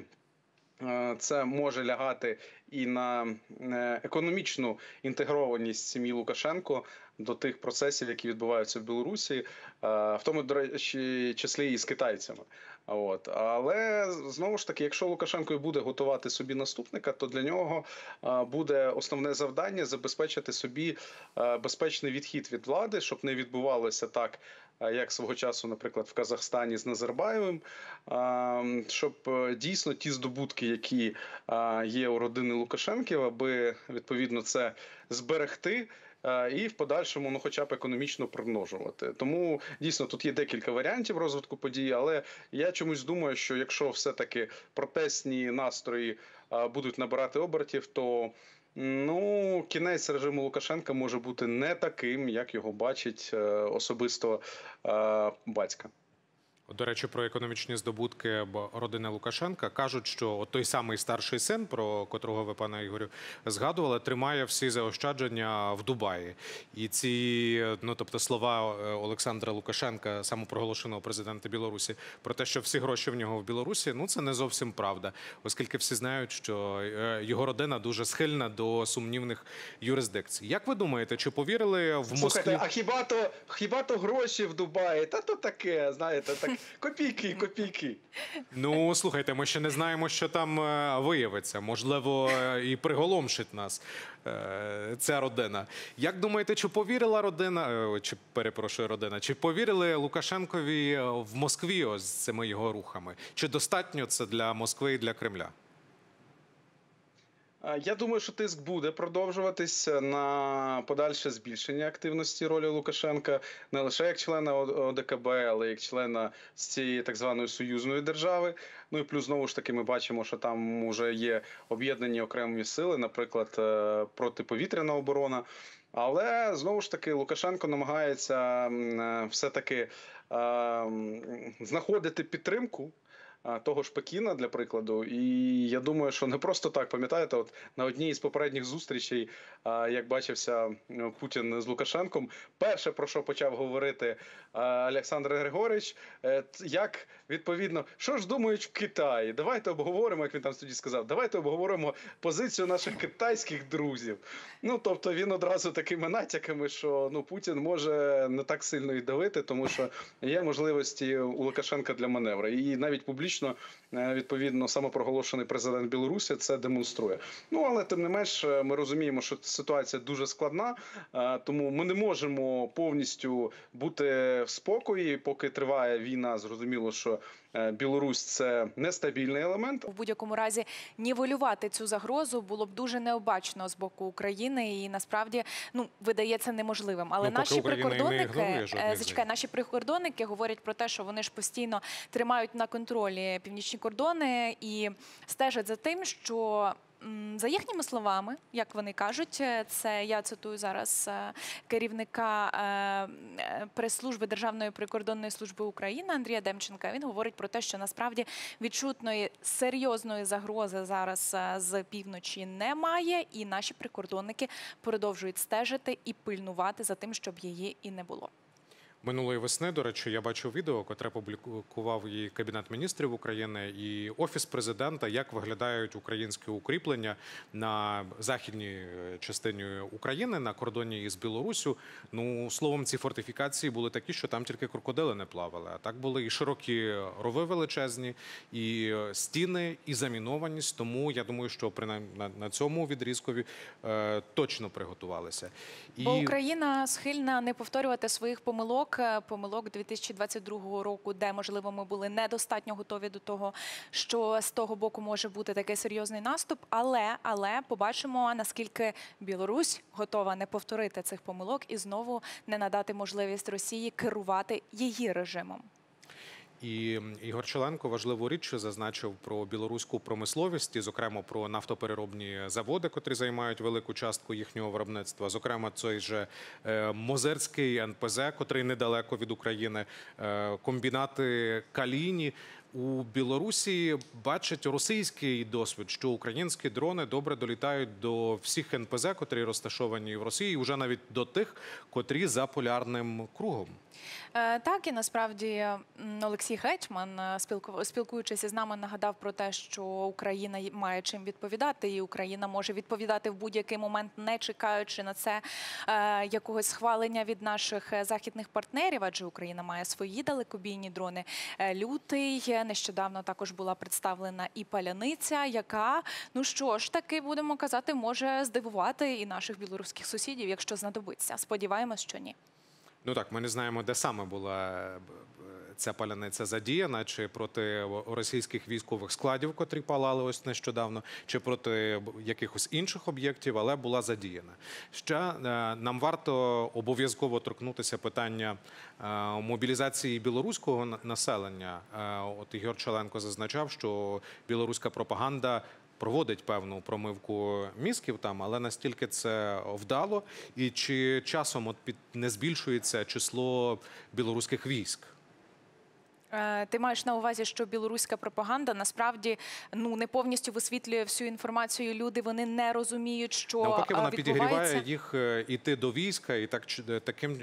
це може лягати і на економічну інтегрованість сім'ї Лукашенко до тих процесів, які відбуваються в Білорусі, в тому, до речі, числі і з китайцями. От. Але, знову ж таки, якщо Лукашенко і буде готувати собі наступника, то для нього буде основне завдання забезпечити собі безпечний відхід від влади, щоб не відбувалося так, як свого часу, наприклад, в Казахстані з Назарбаєвим, щоб дійсно ті здобутки, які є у родини Лукашенків, аби, відповідно, це зберегти, і в подальшому, ну, хоча б економічно примножувати. Тому, дійсно, тут є декілька варіантів розвитку подій, але я чомусь думаю, що якщо все-таки протестні настрої будуть набирати обертів, то, ну, кінець режиму Лукашенка може бути не таким, як його бачить особисто батька. До речі, про економічні здобутки родини Лукашенка кажуть, що от той самий старший син, про котрого ви, пане Ігорю, згадували, тримає всі заощадження в Дубаї. І ці, ну, тобто, слова Олександра Лукашенка, самопроголошеного президента Білорусі, про те, що всі гроші в нього в Білорусі, ну, це не зовсім правда, оскільки всі знають, що його родина дуже схильна до сумнівних юрисдикцій. Як ви думаєте, чи повірили в Москві? Слухайте, а хіба то, хіба то гроші в Дубаї? Та то таке, знаєте, так. Копійки, копійки. Ну, слухайте, ми ще не знаємо, що там виявиться. Можливо, і приголомшить нас ця родина. Як думаєте, чи повірила родина, чи, перепрошую, родина, чи повірили Лукашенкові в Москві ось з цими його рухами? Чи достатньо це для Москви і для Кремля? Я думаю, що тиск буде продовжуватись на подальше збільшення активності ролі Лукашенка не лише як члена О Де Ка Бе, але й як члена з цієї так званої союзної держави. Ну і плюс, знову ж таки, ми бачимо, що там вже є об'єднані окремі сили, наприклад, протиповітряна оборона. Але, знову ж таки, Лукашенко намагається все-таки знаходити підтримку того ж Пекіна, для прикладу. І я думаю, що не просто так, пам'ятаєте, от на одній із попередніх зустрічей, як бачився Путін з Лукашенком, перше, про що почав говорити Олександр Григорович, як, відповідно, що ж думають в Китаї? Давайте обговоримо, як він там тоді сказав, давайте обговоримо позицію наших китайських друзів. Ну, тобто він одразу такими натяками, що, ну, Путін може не так сильно і давити, тому що є можливості у Лукашенка для маневру. І навіть публічно відповідно, самопроголошений президент Білорусі це демонструє. Ну, але тим не менш, ми розуміємо, що ситуація дуже складна, тому ми не можемо повністю бути в спокої, поки триває війна. Зрозуміло, що Білорусь – це нестабільний елемент. В будь-якому разі нівелювати цю загрозу було б дуже необачно з боку України і насправді, ну, видається неможливим. Але ну, наші прикордонники, зачекай, наші прикордонники говорять про те, що вони ж постійно тримають на контролі північні кордони і стежать за тим, що за їхніми словами, як вони кажуть, це я цитую зараз керівника прес-служби Державної прикордонної служби України Андрія Демченка. Він говорить про те, що насправді відчутної серйозної загрози зараз з півночі немає, і наші прикордонники продовжують стежити і пильнувати за тим, щоб її і не було. Минулої весни, до речі, я бачив відео, котре публікував і Кабінет міністрів України, і Офіс президента, як виглядають українські укріплення на західній частині України, на кордоні із Білоруссю. Ну, словом, ці фортифікації були такі, що там тільки крокодили не плавали. А так були і широкі рови величезні, і стіни, і замінованість. Тому я думаю, що принаймні на цьому відрізкові е, точно приготувалися. І... Бо Україна схильна не повторювати своїх помилок, помилок дві тисячі двадцять другого року, де, можливо, ми були недостатньо готові до того, що з того боку може бути такий серйозний наступ, але, але побачимо, наскільки Білорусь готова не повторити цих помилок і знову не надати можливість Росії керувати її режимом. І Ігор Чаленко важливу річ зазначив про білоруську промисловість, і, зокрема, про нафтопереробні заводи, котрі займають велику частку їхнього виробництва. Зокрема, цей же Мозирський ен пе зе, котрий недалеко від України, комбінати Каліні. У Білорусі бачать російський досвід, що українські дрони добре долітають до всіх ен пе зе, котрі розташовані в Росії, і вже навіть до тих, котрі за полярним кругом. Так, і насправді Олексій Гетьман, спілкуючись із нами, нагадав про те, що Україна має чим відповідати, і Україна може відповідати в будь-який момент, не чекаючи на це якогось схвалення від наших західних партнерів, адже Україна має свої далекобійні дрони. Лютий, нещодавно також була представлена і паляниця, яка, ну що ж, таки, будемо казати, може здивувати і наших білоруських сусідів, якщо знадобиться. Сподіваємось, що ні. Ну так, ми не знаємо, де саме була ця паляниця задіяна, чи проти російських військових складів, котрі палали ось нещодавно, чи проти якихось інших об'єктів, але була задіяна. Ще нам варто обов'язково торкнутися питання мобілізації білоруського населення. От Ігор Чаленко зазначав, що білоруська пропаганда проводить певну промивку мізків там, але настільки це вдало, і чи часом от під не збільшується число білоруських військ? Ти маєш на увазі, що білоруська пропаганда насправді ну не повністю висвітлює всю інформацію. Люди вони не розуміють, що навпаки, вона відбувається. підігріває їх іти до війська і так таким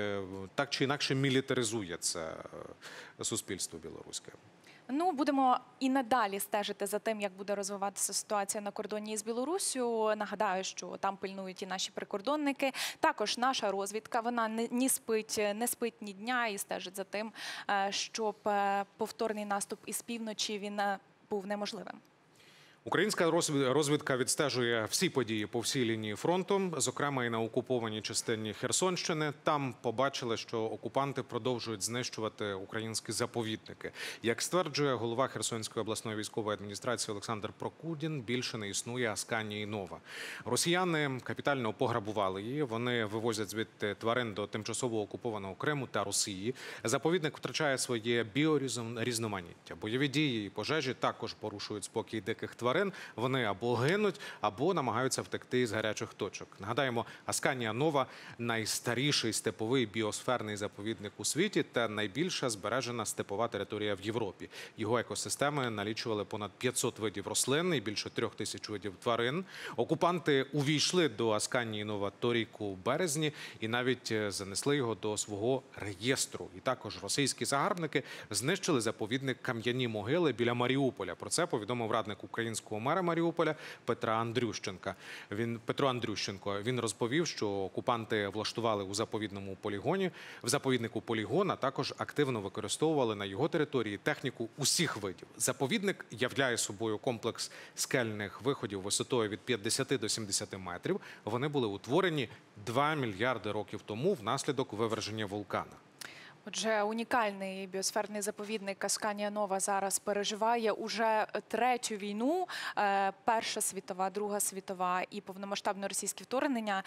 так чи інакше мілітаризує це суспільство білоруське. Ну, будемо і надалі стежити за тим, як буде розвиватися ситуація на кордоні із Білоруссю. Нагадаю, що там пильнують і наші прикордонники. Також наша розвідка, вона не, не спить, не спить ні дня і стежить за тим, щоб повторний наступ із півночі він був неможливим. Українська розвідка відстежує всі події по всій лінії фронту, зокрема і на окупованій частині Херсонщини. Там побачили, що окупанти продовжують знищувати українські заповідники. Як стверджує голова Херсонської обласної військової адміністрації Олександр Прокудін, більше не існує Асканії Нова. Росіяни капітально пограбували її, вони вивозять звідти тварин до тимчасово окупованого Криму та Росії. Заповідник втрачає своє біорізноманіття. Бойові дії і пожежі також порушують спокій диких тварин. Вони або гинуть, або намагаються втекти з гарячих точок. Нагадаємо, Асканія Нова – найстаріший степовий біосферний заповідник у світі та найбільша збережена степова територія в Європі. Його екосистеми налічували понад п'ятсот видів рослин і більше трьох тисяч видів тварин. Окупанти увійшли до Асканії Нова торік у березні і навіть занесли його до свого реєстру. І також російські загарбники знищили заповідник Кам'яні могили біля Маріуполя. Про це повідомив радник українського мера Маріуполя Петра Андрющенка. Він Петро Андрющенко. Він розповів, що окупанти влаштували у заповідному полігоні, в заповіднику полігон, а також активно використовували на його території техніку усіх видів. Заповідник являє собою комплекс скельних виходів висотою від п'ятдесяти до сімдесяти метрів. Вони були утворені два мільярди років тому внаслідок виверження вулкана. Отже, унікальний біосферний заповідник Асканія Нова зараз переживає уже третю війну. Перша світова, Друга світова і повномасштабне російське вторгнення.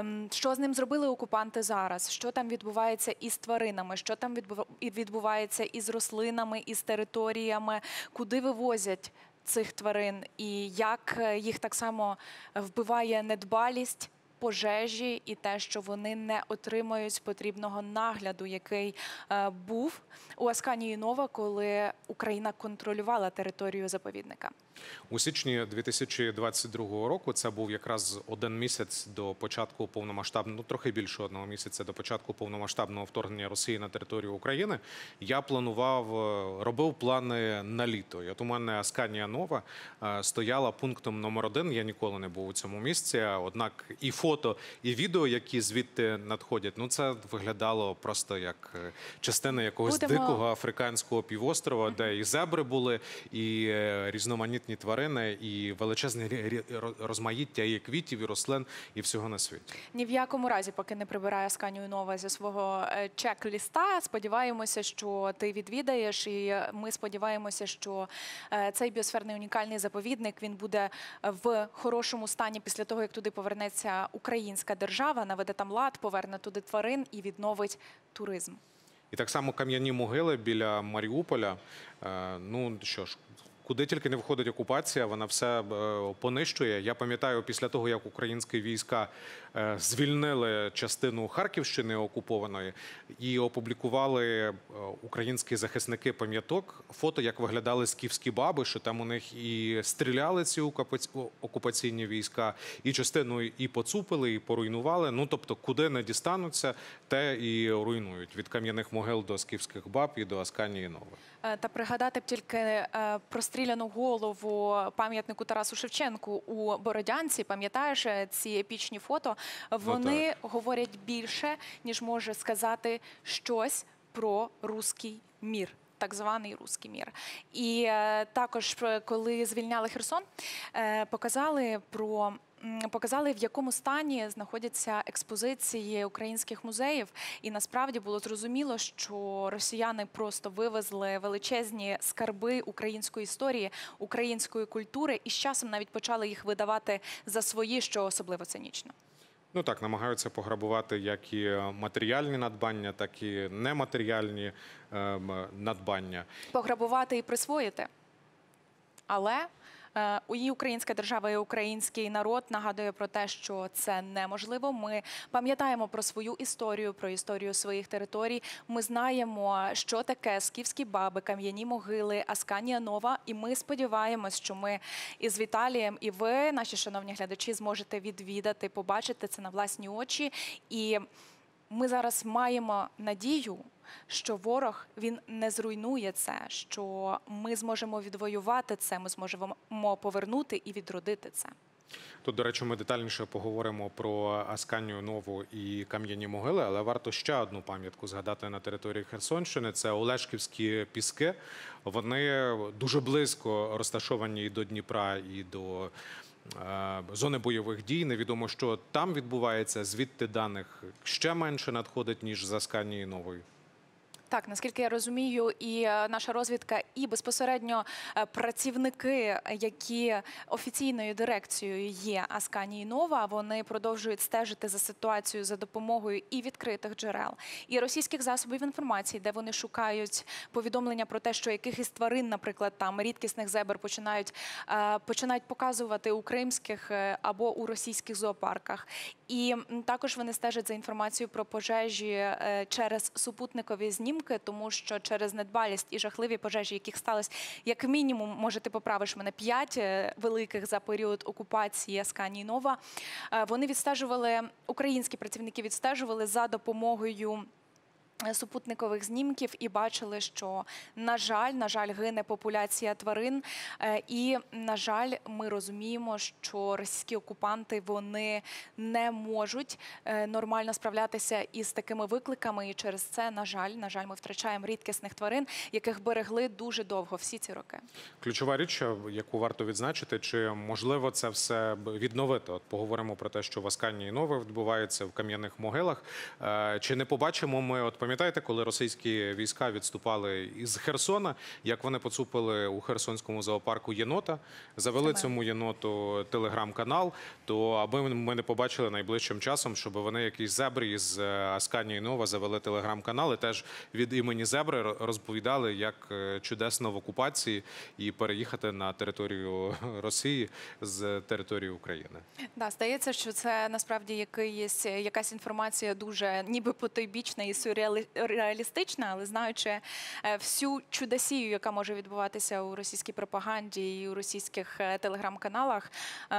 Що з ним зробили окупанти зараз? Що там відбувається із тваринами? Що там відбувається із рослинами, із територіями? Куди вивозять цих тварин? І як їх так само вбиває недбалість, пожежі і те, що вони не отримують потрібного нагляду, який е, був у Асканії Нова, коли Україна контролювала територію заповідника. У січні дві тисячі двадцять другого року, це був якраз один місяць до початку повномасштабного, ну трохи більше одного місяця до початку повномасштабного вторгнення Росії на територію України, я планував, робив плани на літо. І от у мене Асканія Нова стояла пунктом номер один, я ніколи не був у цьому місці, однак і фото, і відео, які звідти надходять, ну це виглядало просто як частина якогось Будемо... дикого африканського півострова, де і зебри були, і різноманітні тварини, і величезне розмаїття і квітів, і рослин, і всього на світі. Ні в якому разі, поки не прибирає Асканію Нова зі свого чек-ліста, сподіваємося, що ти відвідаєш, і ми сподіваємося, що цей біосферний унікальний заповідник, він буде в хорошому стані після того, як туди повернеться українська держава, наведе там лад, поверне туди тварин і відновить туризм. І так само кам'яні могили біля Маріуполя. Е, Ну що ж, куди тільки не входить окупація, вона все е, понищує. Я пам'ятаю, після того, як українські війська е, звільнили частину Харківщини окупованої і опублікували е, українські захисники пам'яток, фото, як виглядали скіфські баби, що там у них і стріляли ці окупаці- окупаційні війська, і частину і поцупили, і поруйнували. Ну, тобто, куди не дістануться, те і руйнують. Від кам'яних могил до скіфських баб і до Асканії Нової. Е, Та пригадати б тільки е, простріляну голову пам'ятнику Тарасу Шевченку у Бородянці. Пам'ятаєш е, ці епічні фото? Вони говорять більше, ніж може сказати щось про руський мір. Так званий руський мір. І е, також, е, коли звільняли Херсон, е, показали про м, показали, в якому стані знаходяться експозиції українських музеїв. І насправді було зрозуміло, що росіяни просто вивезли величезні скарби української історії, української культури, і з часом навіть почали їх видавати за свої, що особливо цинічно. Ну так, намагаються пограбувати як і матеріальні надбання, так і нематеріальні е, надбання. Пограбувати і присвоїти. Але е, і українська держава, і український народ нагадує про те, що це неможливо. Ми пам'ятаємо про свою історію, про історію своїх територій. Ми знаємо, що таке скіфські баби, кам'яні могили, Асканія Нова. І ми сподіваємось, що ми із Віталієм і ви, наші шановні глядачі, зможете відвідати, побачити це на власні очі. І ми зараз маємо надію, що ворог, він не зруйнує це, що ми зможемо відвоювати це, ми зможемо повернути і відродити це. Тут, до речі, ми детальніше поговоримо про Асканію Нову і кам'яні могили, але варто ще одну пам'ятку згадати на території Херсонщини. Це Олешківські піски. Вони дуже близько розташовані і до Дніпра, і до е, зони бойових дій. Невідомо, що там відбувається. Звідти даних ще менше надходить, ніж з Асканії Нової. Так, наскільки я розумію, і наша розвідка, і безпосередньо працівники, які офіційною дирекцією є Асканії Нова, вони продовжують стежити за ситуацією за допомогою і відкритих джерел, і російських засобів інформації, де вони шукають повідомлення про те, що якихось тварин, наприклад, там рідкісних зебр починають, починають показувати у кримських або у російських зоопарках. І також вони стежать за інформацією про пожежі через супутникові знімки, тому що через недбалість і жахливі пожежі, яких сталося, як мінімум, може, ти поправиш мене, п'ять великих за період окупації Асканії Нова, вони відстежували, українські працівники відстежували за допомогою супутникових знімків і бачили, що, на жаль, на жаль, гине популяція тварин. І, на жаль, ми розуміємо, що російські окупанти, вони не можуть нормально справлятися із такими викликами. І через це, на жаль, на жаль, ми втрачаємо рідкісних тварин, яких берегли дуже довго, всі ці роки. Ключова річ, яку варто відзначити, чи можливо це все відновити? От поговоримо про те, що в Асканії Нове відбувається, в кам'яних могилах. Чи не побачимо ми, от пам'ятаєте, коли російські війська відступали із Херсона, як вони поцупили у Херсонському зоопарку єнота, завели Саме. цьому єноту телеграм-канал, то аби ми не побачили найближчим часом, щоб вони якісь зебри із Асканії Нова завели телеграм-канал і теж від імені зебри розповідали, як чудесно в окупації і переїхати на територію Росії з території України. Да, здається, що це насправді якийсь, якась інформація дуже ніби потойбічна і сюрреалістична, але знаючи всю чудосію, яка може відбуватися у російській пропаганді і у російських телеграм-каналах,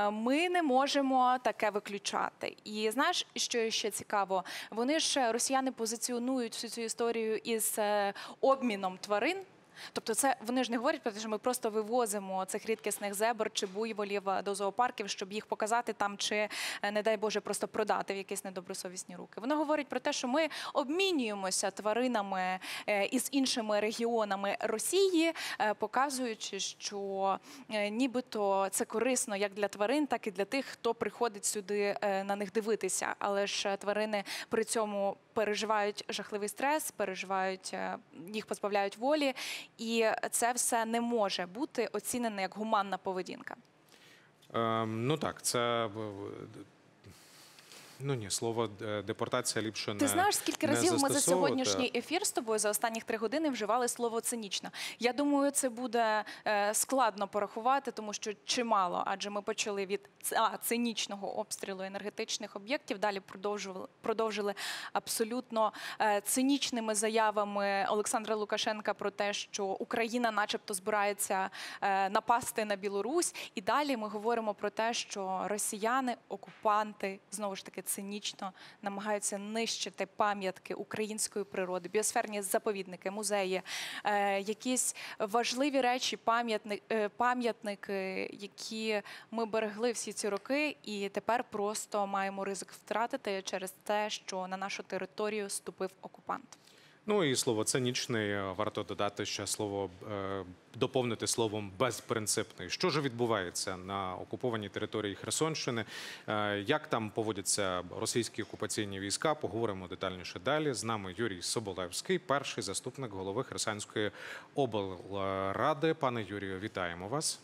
ми не можемо таке виключати. І знаєш, що ще цікаво? Вони ж, росіяни, позиціонують всю цю історію із обміном тварин. Тобто це вони ж не говорять про те, що ми просто вивозимо цих рідкісних зебр чи буйволів до зоопарків, щоб їх показати там чи, не дай Боже, просто продати в якісь недобросовісні руки. Вони говорять про те, що ми обмінюємося тваринами із іншими регіонами Росії, показуючи, що нібито це корисно як для тварин, так і для тих, хто приходить сюди на них дивитися. Але ж тварини при цьому переживають жахливий стрес, переживають, їх позбавляють волі. І це все не може бути оцінене як гуманна поведінка. Ем, ну так, це Ну ні, слово е, депортація ліпше не Ти знаєш, скільки не разів ми за застосовувати. сьогоднішній ефір з тобою за останні три години вживали слово «цинічно». Я думаю, це буде е, складно порахувати, тому що чимало, адже ми почали від а, цинічного обстрілу енергетичних об'єктів, далі продовжували, продовжили абсолютно е, цинічними заявами Олександра Лукашенка про те, що Україна начебто збирається е, напасти на Білорусь, і далі ми говоримо про те, що росіяни, окупанти, знову ж таки цинічно намагаються нищити пам'ятки української природи, біосферні заповідники, музеї, е, якісь важливі речі, пам'ятники, е, пам'ятники, які ми берегли всі ці роки, і тепер просто маємо ризик втратити через те, що на нашу територію ступив окупант. Ну і слово «цинічний» варто додати ще слово, е, доповнити словом «безпринципний». Що ж відбувається на окупованій території Херсонщини? Е, як там поводяться російські окупаційні війська? Поговоримо детальніше далі. З нами Юрій Соболевський, перший заступник голови Херсонської облради. Пане Юрію, вітаємо вас.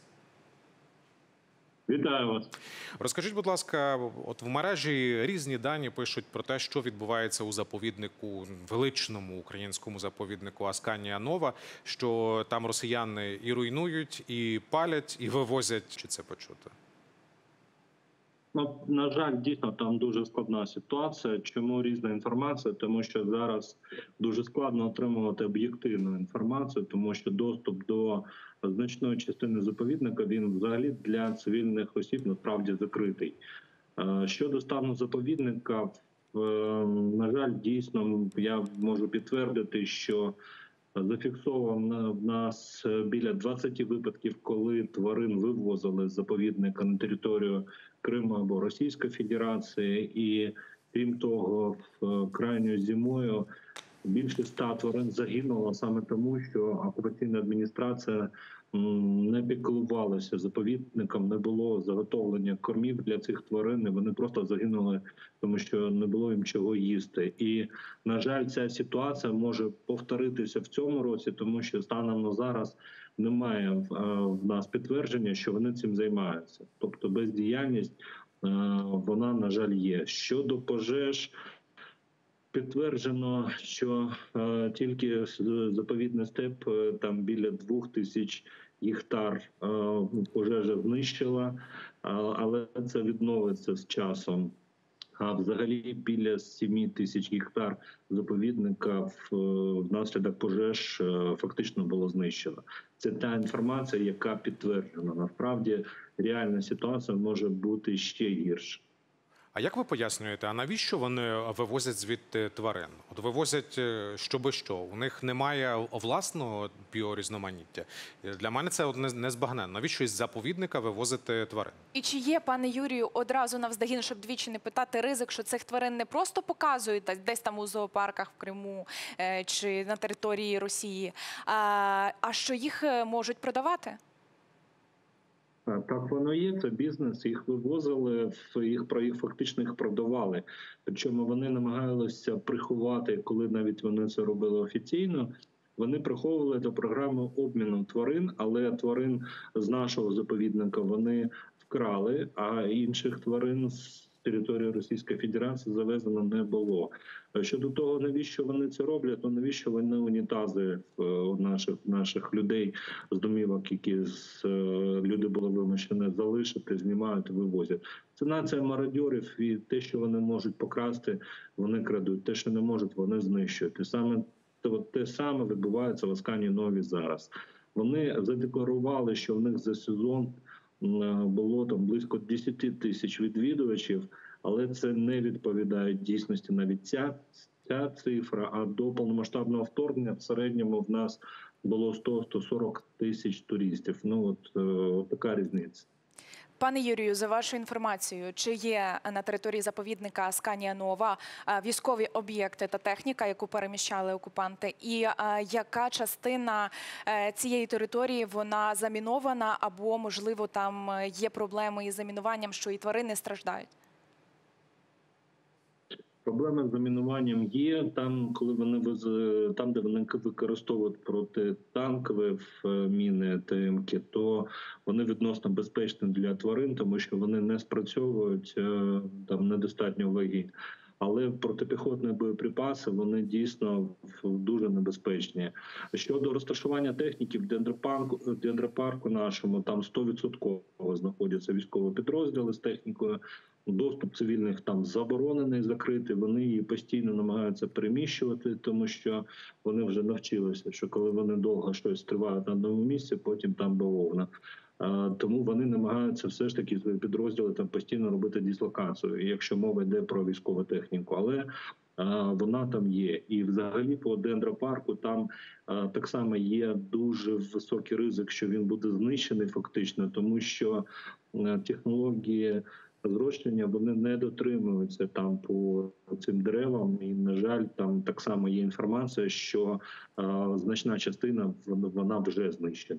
Вітаю вас. Розкажіть, будь ласка, от в мережі різні дані пишуть про те, що відбувається у заповіднику, величному українському заповіднику Асканія Нова, що там росіяни і руйнують, і палять, і вивозять. Чи це почути? Ну, на жаль, дійсно, там дуже складна ситуація. Чому різна інформація? Тому що зараз дуже складно отримувати об'єктивну інформацію, тому що доступ до значної частини заповідника, він взагалі для цивільних осіб насправді закритий. Щодо стану заповідника, на жаль, дійсно, я можу підтвердити, що зафіксовано в нас біля двадцяти випадків, коли тварин вивозили з заповідника на територію Криму або Російської Федерації. І крім того, крайньою зимою більше ста тварин загинуло саме тому, що окупаційна адміністрація не піклувалася заповідником, не було заготовлення кормів для цих тварин, і вони просто загинули, тому що не було їм чого їсти. І, на жаль, ця ситуація може повторитися в цьому році, тому що станом на зараз немає в нас підтвердження, що вони цим займаються. Тобто бездіяльність, вона, на жаль, є. Щодо пожеж, підтверджено, що е, тільки заповідний степ, е, там біля двох тисяч гектар е, пожежа знищила, е, але це відновиться з часом. А взагалі біля семи тисяч гектар заповідника в, внаслідок пожеж е, фактично було знищено. Це та інформація, яка підтверджена. Насправді реальна ситуація може бути ще гірша. А як ви пояснюєте, а навіщо вони вивозять звідти тварин? От вивозять щоби що? У них немає власного біорізноманіття? Для мене це незбагненно. Навіщо із заповідника вивозити тварин? І чи є, пане Юрію, одразу навздогін, щоб двічі не питати, ризик, що цих тварин не просто показують десь там у зоопарках в Криму чи на території Росії, а, а що їх можуть продавати? Так воно є, це бізнес, їх вивозили, їх, їх фактично їх продавали. Причому вони намагалися приховати, коли навіть вони це робили офіційно, вони приховували до програми обміну тварин, але тварин з нашого заповідника вони вкрали, а інших тварин з території Російської Федерації завезено не було. Щодо того, навіщо вони це роблять, то навіщо вони унітази в наших, наших людей з домівок, які з, люди були вимушені залишити, знімають і вивозять. Це нація мародьорів, і те, що вони можуть покрасти, вони крадуть. Те, що не можуть, вони знищують. І саме те саме відбувається в Асканії Новій зараз. Вони задекларували, що в них за сезон було там близько десять тисяч відвідувачів, але це не відповідає дійсності навіть ця, ця цифра, а до повномасштабного вторгнення в середньому в нас було сто - сто сорок тисяч туристів. Ну от, от така різниця. Пане Юрію, за вашою інформацією, чи є на території заповідника Асканія Нова військові об'єкти та техніка, яку переміщали окупанти, і яка частина цієї території вона замінована, або, можливо, там є проблеми із замінуванням, що і тварини страждають? Проблема з замінуванням є там, коли вони виз- там, де вони використовують протитанкові міни ТМК, то вони відносно безпечні для тварин, тому що вони не спрацьовують е, там недостатньо ваги. Але протипіхотні боєприпаси, вони дійсно дуже небезпечні. Щодо розташування техніки в дендропарку, в дендропарку нашому, там сто відсотків знаходяться військові підрозділи з технікою. Доступ цивільних там заборонений, закритий. Вони її постійно намагаються переміщувати, тому що вони вже навчилися, що коли вони довго щось тривають на одному місці, потім там бавовна. Тому вони намагаються все ж таки свої підрозділи там постійно робити дислокацію, якщо мова йде про військову техніку. Але а, вона там є. І взагалі по дендропарку там а, так само є дуже високий ризик, що він буде знищений фактично, тому що а, технології зрощення, вони не дотримуються там по цим деревам. І, на жаль, там так само є інформація, що а, значна частина вона вже знищена.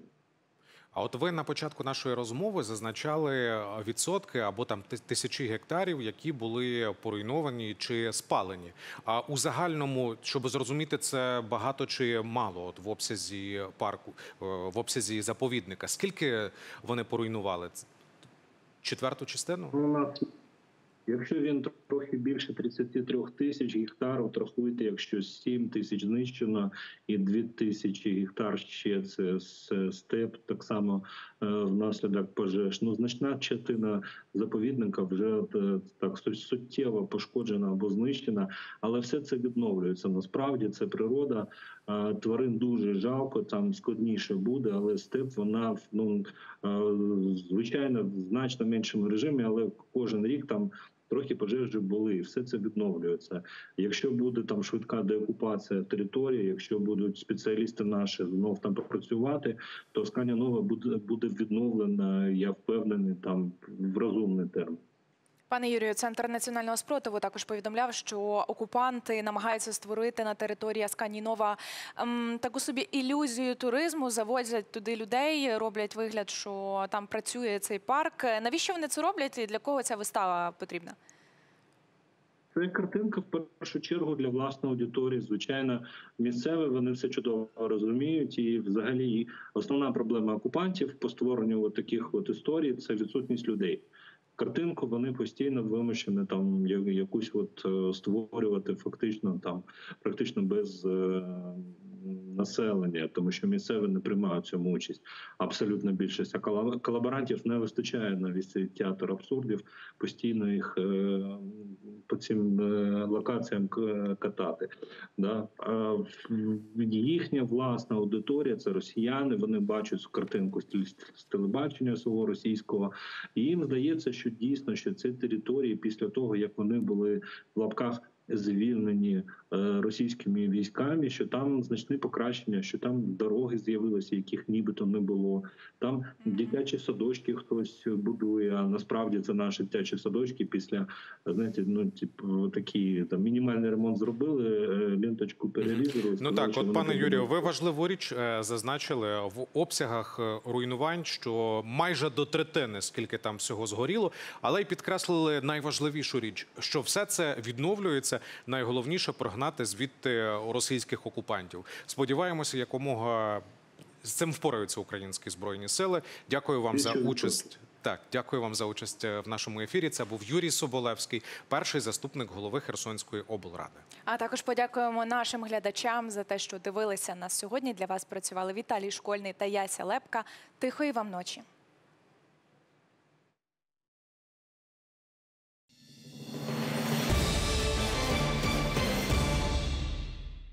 А от ви на початку нашої розмови зазначали відсотки або там тисячі гектарів, які були поруйновані чи спалені. А у загальному, щоб зрозуміти, це багато чи мало от в обсязі парку, в обсязі заповідника. Скільки вони поруйнували? Четверту частину? У нас, якщо він трохи більше тридцять три тисяч гектар, от рахуйте, якщо сім тисяч знищено і дві тисячі гектар ще це степ, так само е, внаслідок пожеж. Ну, значна частина заповідника вже е, так суттєво пошкоджена або знищена, але все це відновлюється. Насправді це природа, е, тварин дуже жалко, там складніше буде, але степ, вона, ну, е, звичайно, в значно меншому режимі, але кожен рік там трохи пожежі були, і все це відновлюється. Якщо буде там швидка деокупація території, якщо будуть спеціалісти наші знов там попрацювати, то Асканія Нова буде, буде відновлена, я впевнений, там в розумний термін. Пане Юрію, Центр національного спротиву також повідомляв, що окупанти намагаються створити на території Асканії Нова ем, таку собі ілюзію туризму, завозять туди людей, роблять вигляд, що там працює цей парк. Навіщо вони це роблять і для кого ця вистава потрібна? Це картинка, в першу чергу, для власної аудиторії. Звичайно, місцеві, вони все чудово розуміють. І взагалі основна проблема окупантів по створенню от таких от історій – це відсутність людей. Картинку вони постійно вимушені там якусь от створювати фактично там практично без е, населення, тому що місцеві не приймають в цьому участь. Абсолютна більшість. А колаборантів не вистачає на весь цей театр абсурдів, постійно їх е, по цим е, локаціям катати. Да? А їхня власна аудиторія – це росіяни, вони бачать цю картинку з телебачення свого російського, і їм здається, що дійсно, що ці території після того, як вони були в лапках звільнені е, російськими військами, що там значне покращення, що там дороги з'явилися, яких нібито не було. Там дитячі садочки хтось будує, а насправді це наші дитячі садочки після, знаєте, ну, типу, такий там мінімальний ремонт зробили, ленточку перерізали. Ну так, от, пане Юрію, ви важливу річ зазначили в обсягах руйнувань, що майже до третини, скільки там всього згоріло, але й підкреслили найважливішу річ, що все це відновлюється. Найголовніше прогнати звідти російських окупантів. Сподіваємося, якомога з цим впораються українські збройні сили. Дякую вам за участь. Так, дякую вам за участь в нашому ефірі. Це був Юрій Соболевський, перший заступник голови Херсонської облради. А також подякуємо нашим глядачам за те, що дивилися нас сьогодні. Для вас працювали Віталій Школьний та Яся Лепка. Тихої вам ночі.